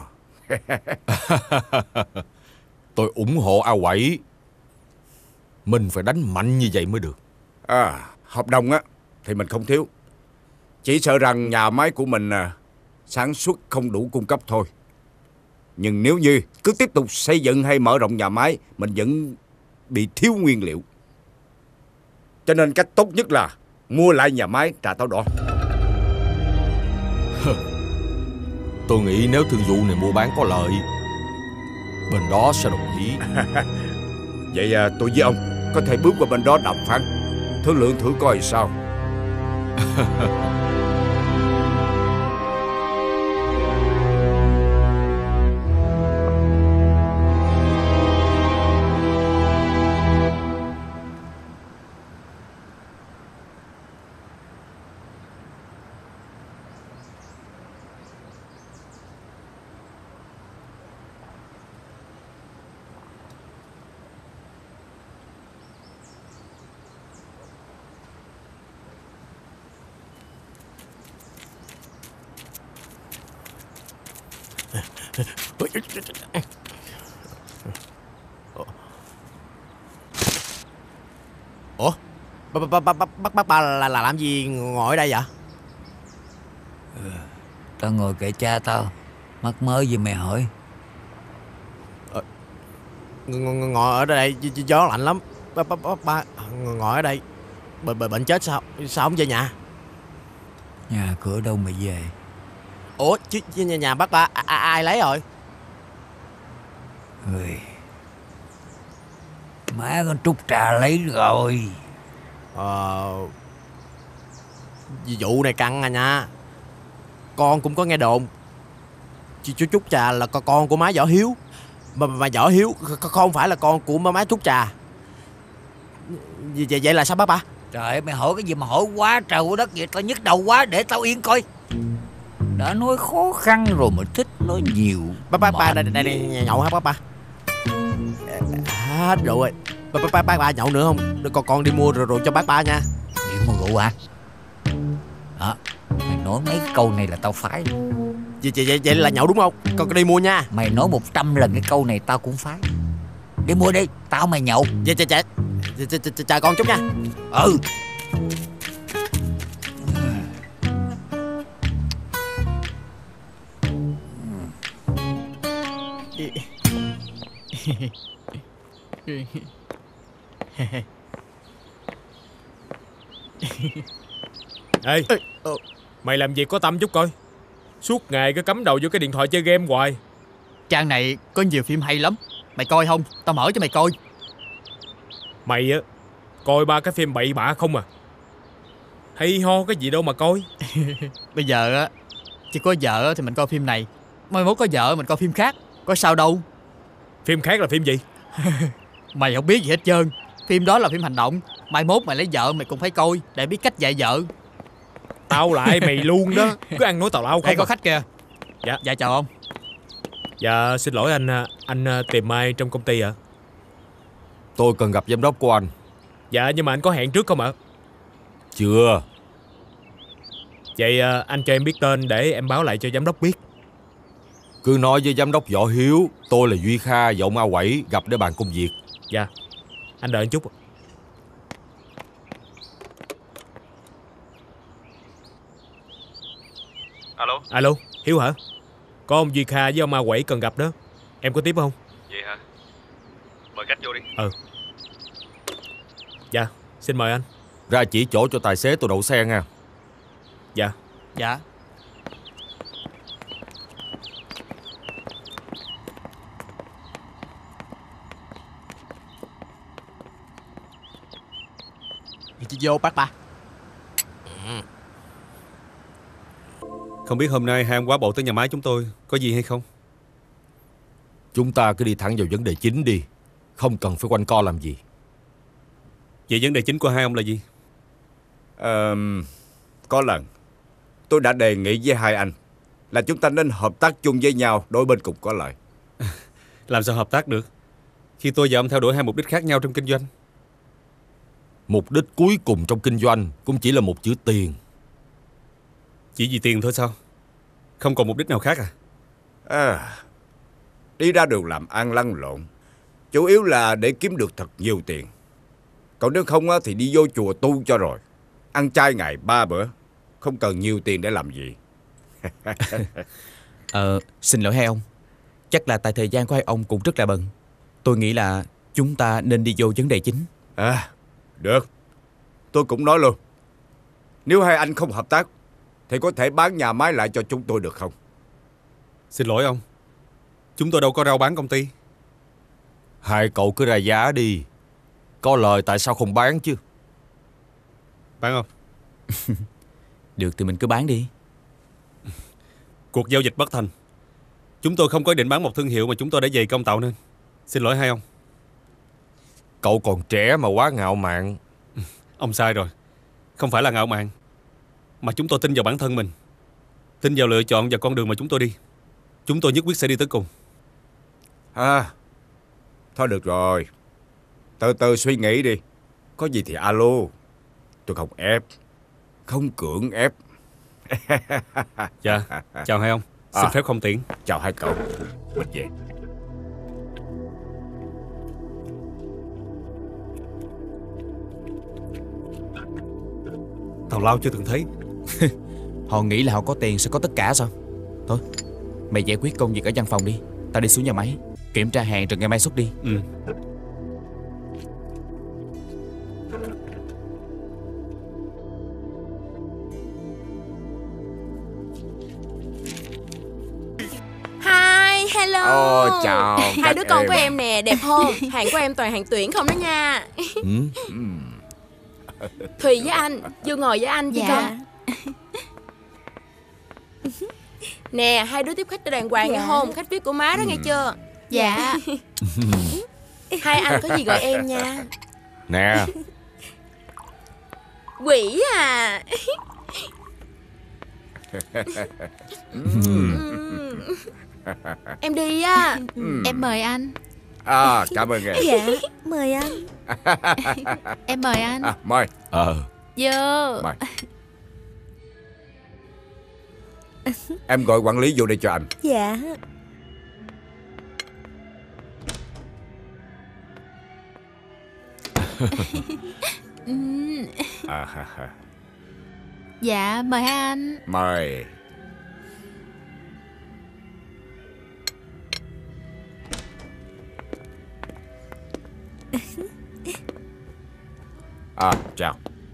Speaker 12: Tôi ủng hộ A Quẩy. Mình phải đánh mạnh như vậy mới được.
Speaker 20: À, hợp đồng á thì mình không thiếu. Chỉ sợ rằng nhà máy của mình à, sản xuất không đủ cung cấp thôi. Nhưng nếu như cứ tiếp tục xây dựng hay mở rộng nhà máy, mình vẫn bị thiếu nguyên liệu. Cho nên cách tốt nhất là mua lại nhà máy trà táo đỏ.
Speaker 12: Tôi nghĩ nếu thương vụ này mua bán có lợi, bên đó sẽ đồng ý.
Speaker 20: Vậy à, tôi với ông có thể bước qua bên đó đàm phán, thương lượng thử coi sao.
Speaker 21: Ủa, bác bác bác bác bác ba là, là làm gì ngồi ở đây vậy?
Speaker 5: Ừ, tao ngồi kệ cha tao, mắc mớ gì mày hỏi?
Speaker 21: Ờ, ngồi ở đây gió lạnh lắm. Bác bác bác ba ngồi ở đây bệnh bệnh chết sao? Sao không về nhà?
Speaker 5: Nhà cửa đâu mà về?
Speaker 21: Ủa chứ nhà, nhà bác ba à, ai lấy rồi?
Speaker 5: Người má con Trúc Trà lấy rồi.
Speaker 21: Ờ, vụ này căng à nha. Con cũng có nghe đồn chị chú Trúc Trà là con con của má Võ Hiếu. Mà mà Võ Hiếu không phải là con của má má Trúc Trà. Vậy, vậy là sao bác ba?
Speaker 5: Trời ơi, mày hỏi cái gì mà hỏi quá trời quá đất vậy? Tao nhức đầu quá, để tao yên coi. Đã nói khó khăn rồi mà thích nói nhiều.
Speaker 21: Bác bác ba đây, đây, đây nhậu hả bác ba? Hết rượu rồi. Bác bác bác ba nhậu nữa không? Để con con đi mua rượu, rượu cho bác ba nha.
Speaker 5: Đi mua rượu à? Đó, mày nói mấy cái câu này là tao phái.
Speaker 21: Vậy, vậy, vậy, vậy là nhậu đúng không? Con đi mua nha.
Speaker 5: Mày nói một trăm lần cái câu này tao cũng phái. Đi mua đi, tao mày nhậu.
Speaker 21: Vậy chạy chạy chờ con chút nha.
Speaker 5: Ừ.
Speaker 9: Ê, mày làm việc có tâm chút coi. Suốt ngày cứ cắm đầu vô cái điện thoại chơi game hoài.
Speaker 7: Trang này có nhiều phim hay lắm. Mày coi không? Tao mở cho mày coi.
Speaker 9: Mày á, coi ba cái phim bậy bạ không à. Hay ho cái gì đâu mà coi.
Speaker 7: Bây giờ á, chỉ có vợ thì mình coi phim này, mai mốt có vợ mình coi phim khác. Có sao đâu.
Speaker 9: Phim khác là phim gì?
Speaker 7: Mày không biết gì hết trơn. Phim đó là phim hành động. Mai mốt mày lấy vợ mày cũng phải coi, để biết cách dạy vợ.
Speaker 9: Tao lại mày luôn đó. Cứ ăn nói tào lao không.
Speaker 7: Ê, có
Speaker 9: à.
Speaker 7: khách kìa.
Speaker 9: Dạ.
Speaker 7: Dạ chào ông.
Speaker 9: Dạ xin lỗi anh. Anh tìm ai trong công ty ạ? À?
Speaker 12: Tôi cần gặp giám đốc của anh.
Speaker 9: Dạ nhưng mà anh có hẹn trước không ạ? À?
Speaker 12: Chưa.
Speaker 9: Vậy anh cho em biết tên để em báo lại cho giám đốc biết.
Speaker 12: Cứ nói với giám đốc Võ Hiếu tôi là Duy Kha và ông A Quẩy gặp để bàn công việc.
Speaker 9: Dạ. Anh đợi một chút.
Speaker 3: Alo.
Speaker 9: Alo, Hiếu hả? Có ông Duy Kha với ông A Quẩy cần gặp đó. Em có tiếp không?
Speaker 3: Vậy hả? Mời khách vô đi.
Speaker 9: Ừ. Dạ, xin mời anh.
Speaker 12: Ra chỉ chỗ cho tài xế tôi đậu xe nha.
Speaker 9: Dạ.
Speaker 7: Dạ.
Speaker 21: Chị vô bác ba.
Speaker 3: Không biết hôm nay hai ông quá bộ tới nhà máy chúng tôi có gì hay không?
Speaker 12: Chúng ta cứ đi thẳng vào vấn đề chính đi. Không cần phải quanh co làm gì.
Speaker 3: Vậy vấn đề chính của hai ông là gì?
Speaker 20: Ờ, có lần tôi đã đề nghị với hai anh là chúng ta nên hợp tác chung với nhau, đôi bên cùng có lợi.
Speaker 3: Làm sao hợp tác được khi tôi và ông theo đuổi hai mục đích khác nhau trong kinh doanh?
Speaker 12: Mục đích cuối cùng trong kinh doanh cũng chỉ là một chữ tiền.
Speaker 3: Chỉ vì tiền thôi sao? Không còn mục đích nào khác à?
Speaker 20: À, đi ra đường làm ăn lăn lộn chủ yếu là để kiếm được thật nhiều tiền. Còn nếu không thì đi vô chùa tu cho rồi. Ăn chay ngày ba bữa, không cần nhiều tiền để làm gì.
Speaker 6: Ờ, xin lỗi hai ông. Chắc là tại thời gian của hai ông cũng rất là bận. Tôi nghĩ là chúng ta nên đi vô vấn đề chính.
Speaker 20: À, được. Tôi cũng nói luôn. Nếu hai anh không hợp tác thì có thể bán nhà máy lại cho chúng tôi được không?
Speaker 3: Xin lỗi ông, chúng tôi đâu có rao bán công ty.
Speaker 12: Hai cậu cứ ra giá đi. Có lời tại sao không bán chứ?
Speaker 3: Bán không?
Speaker 6: Được thì mình cứ bán đi.
Speaker 3: Cuộc giao dịch bất thành. Chúng tôi không có ý định bán một thương hiệu mà chúng tôi đã dày công tạo nên. Xin lỗi hai ông.
Speaker 12: Cậu còn trẻ mà quá ngạo mạn.
Speaker 3: Ông sai rồi. Không phải là ngạo mạn, mà chúng tôi tin vào bản thân mình, tin vào lựa chọn và con đường mà chúng tôi đi. Chúng tôi nhất quyết sẽ đi tới cùng.
Speaker 20: À, thôi được rồi. Từ từ suy nghĩ đi. Có gì thì alo. Tôi không ép, không cưỡng ép.
Speaker 3: Dạ, chào hai ông. Xin à, phép không tiễn.
Speaker 20: Chào hai cậu. Mình về.
Speaker 3: Tào lao chưa từng thấy.
Speaker 6: Họ nghĩ là họ có tiền sẽ có tất cả sao? Thôi, mày giải quyết công việc ở văn phòng đi. Tao đi xuống nhà máy kiểm tra hàng rồi ngày mai xuất đi.
Speaker 3: Ừ.
Speaker 10: Hi, hello.
Speaker 20: Ồ, chào
Speaker 10: hai đứa con
Speaker 20: em.
Speaker 10: của em nè, đẹp không? Hàng của em toàn hàng tuyển không đó nha.
Speaker 20: Ừ.
Speaker 10: Thùy với anh, vô ngồi với anh chị
Speaker 14: Dạ.
Speaker 10: con. Nè, hai đứa tiếp khách cho đàng hoàng
Speaker 14: Dạ.
Speaker 10: nghe không? Khách vi ai pi của má đó nghe chưa?
Speaker 14: Dạ.
Speaker 10: Hai anh có gì gọi em nha.
Speaker 12: Nè.
Speaker 10: Quỷ à. Em đi á.
Speaker 14: Em mời anh.
Speaker 20: À, cảm ơn em.
Speaker 14: Dạ, mời anh. Em mời anh.
Speaker 20: À, mời.
Speaker 12: Ờ.
Speaker 14: Vô.
Speaker 20: Mời. Em gọi quản lý vô đây cho anh.
Speaker 14: Dạ. Ừm.
Speaker 20: À, ha, ha.
Speaker 14: Dạ, mời hai anh.
Speaker 20: Mời. À, chào.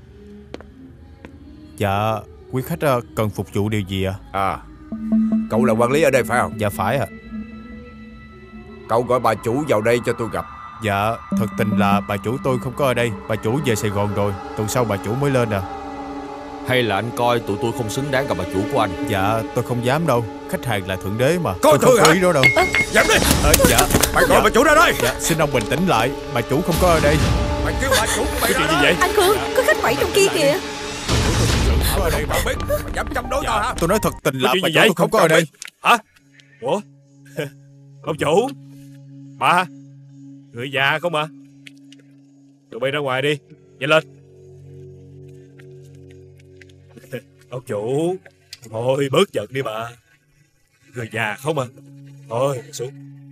Speaker 13: Dạ, quý khách ờ, cần phục vụ điều gì ạ?
Speaker 20: À, cậu là quản lý ở đây phải không?
Speaker 13: Dạ phải ạ.
Speaker 20: Cậu gọi bà chủ vào đây cho tôi gặp.
Speaker 13: Dạ, thật tình là bà chủ tôi không có ở đây. Bà chủ về Sài Gòn rồi, tuần sau bà chủ mới lên à.
Speaker 12: Hay là anh coi tụi tôi không xứng đáng gặp bà chủ của anh?
Speaker 13: Dạ, tôi không dám đâu. Khách hàng là thượng đế mà.
Speaker 20: Coi
Speaker 13: tôi không
Speaker 20: thường
Speaker 13: có
Speaker 20: hả?
Speaker 13: ý đó đâu.
Speaker 20: Dám đi.
Speaker 13: Ờ, dạ.
Speaker 20: Mày gọi
Speaker 13: dạ.
Speaker 20: bà chủ ra đây.
Speaker 13: Dạ, xin ông bình tĩnh lại. Bà chủ không có ở đây.
Speaker 20: Mày kêu bà chủ mày
Speaker 13: Cái chuyện
Speaker 20: ra
Speaker 13: gì
Speaker 20: đây.
Speaker 13: vậy?
Speaker 10: Anh Khương, có khách quẩy trong kia kìa.
Speaker 20: Ở đây bà biết. Mày dám chống đối tao hả?
Speaker 13: Tôi nói thật tình là
Speaker 9: Cái chuyện
Speaker 13: bà
Speaker 9: gì
Speaker 13: chủ
Speaker 9: vậy?
Speaker 13: tôi không có ở đây.
Speaker 9: Hả? Ủa? Ông chủ? Bà? Người già không mà. Tụi bay ra ngoài đi. Nhanh lên. Ông chủ. Thôi bớt giận đi bà. Người già không à. Thôi xuống.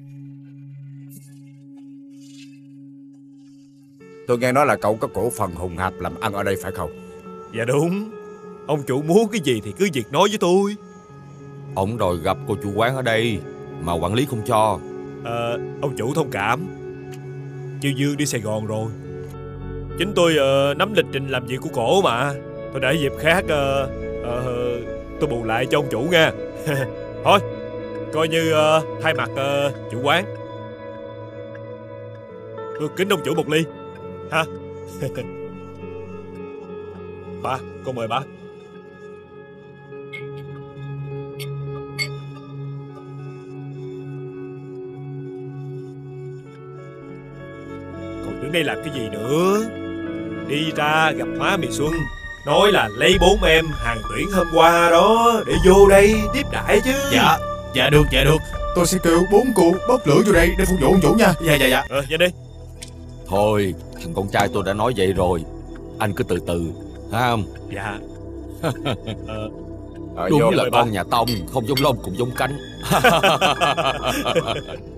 Speaker 20: Tôi nghe nói là cậu có cổ phần hùng hạp làm ăn ở đây phải không?
Speaker 9: Dạ đúng. Ông chủ muốn cái gì thì cứ việc nói với tôi.
Speaker 12: Ông đòi gặp cô chủ quán ở đây mà quản lý không cho.
Speaker 9: Ờ, ông chủ thông cảm. Chiêu Dương đi Sài Gòn rồi. Chính tôi uh, nắm lịch trình làm việc của cổ mà. Tôi để dịp khác uh, uh, tôi bù lại cho ông chủ nha. Thôi, coi như uh, thay mặt uh, chủ quán. Tôi kính ông chủ một ly ha. Ba, con mời ba. Còn đứng đây làm cái gì nữa? Đi ra gặp má mì Xuân, nói là lấy bốn em hàng tuyển hôm qua đó để vô đây tiếp đãi chứ.
Speaker 13: Dạ, dạ được, dạ được. Tôi sẽ kêu bốn cụ bốc lửa vô đây để phục vụ ông chủ nha. Dạ, dạ, dạ.
Speaker 9: Ờ, nhanh đi.
Speaker 12: Thôi, thằng con trai tôi đã nói vậy rồi. Anh cứ từ từ, ha không?
Speaker 9: Dạ.
Speaker 12: ờ, Đúng là con nhà Tông, không giống lông cũng giống cánh.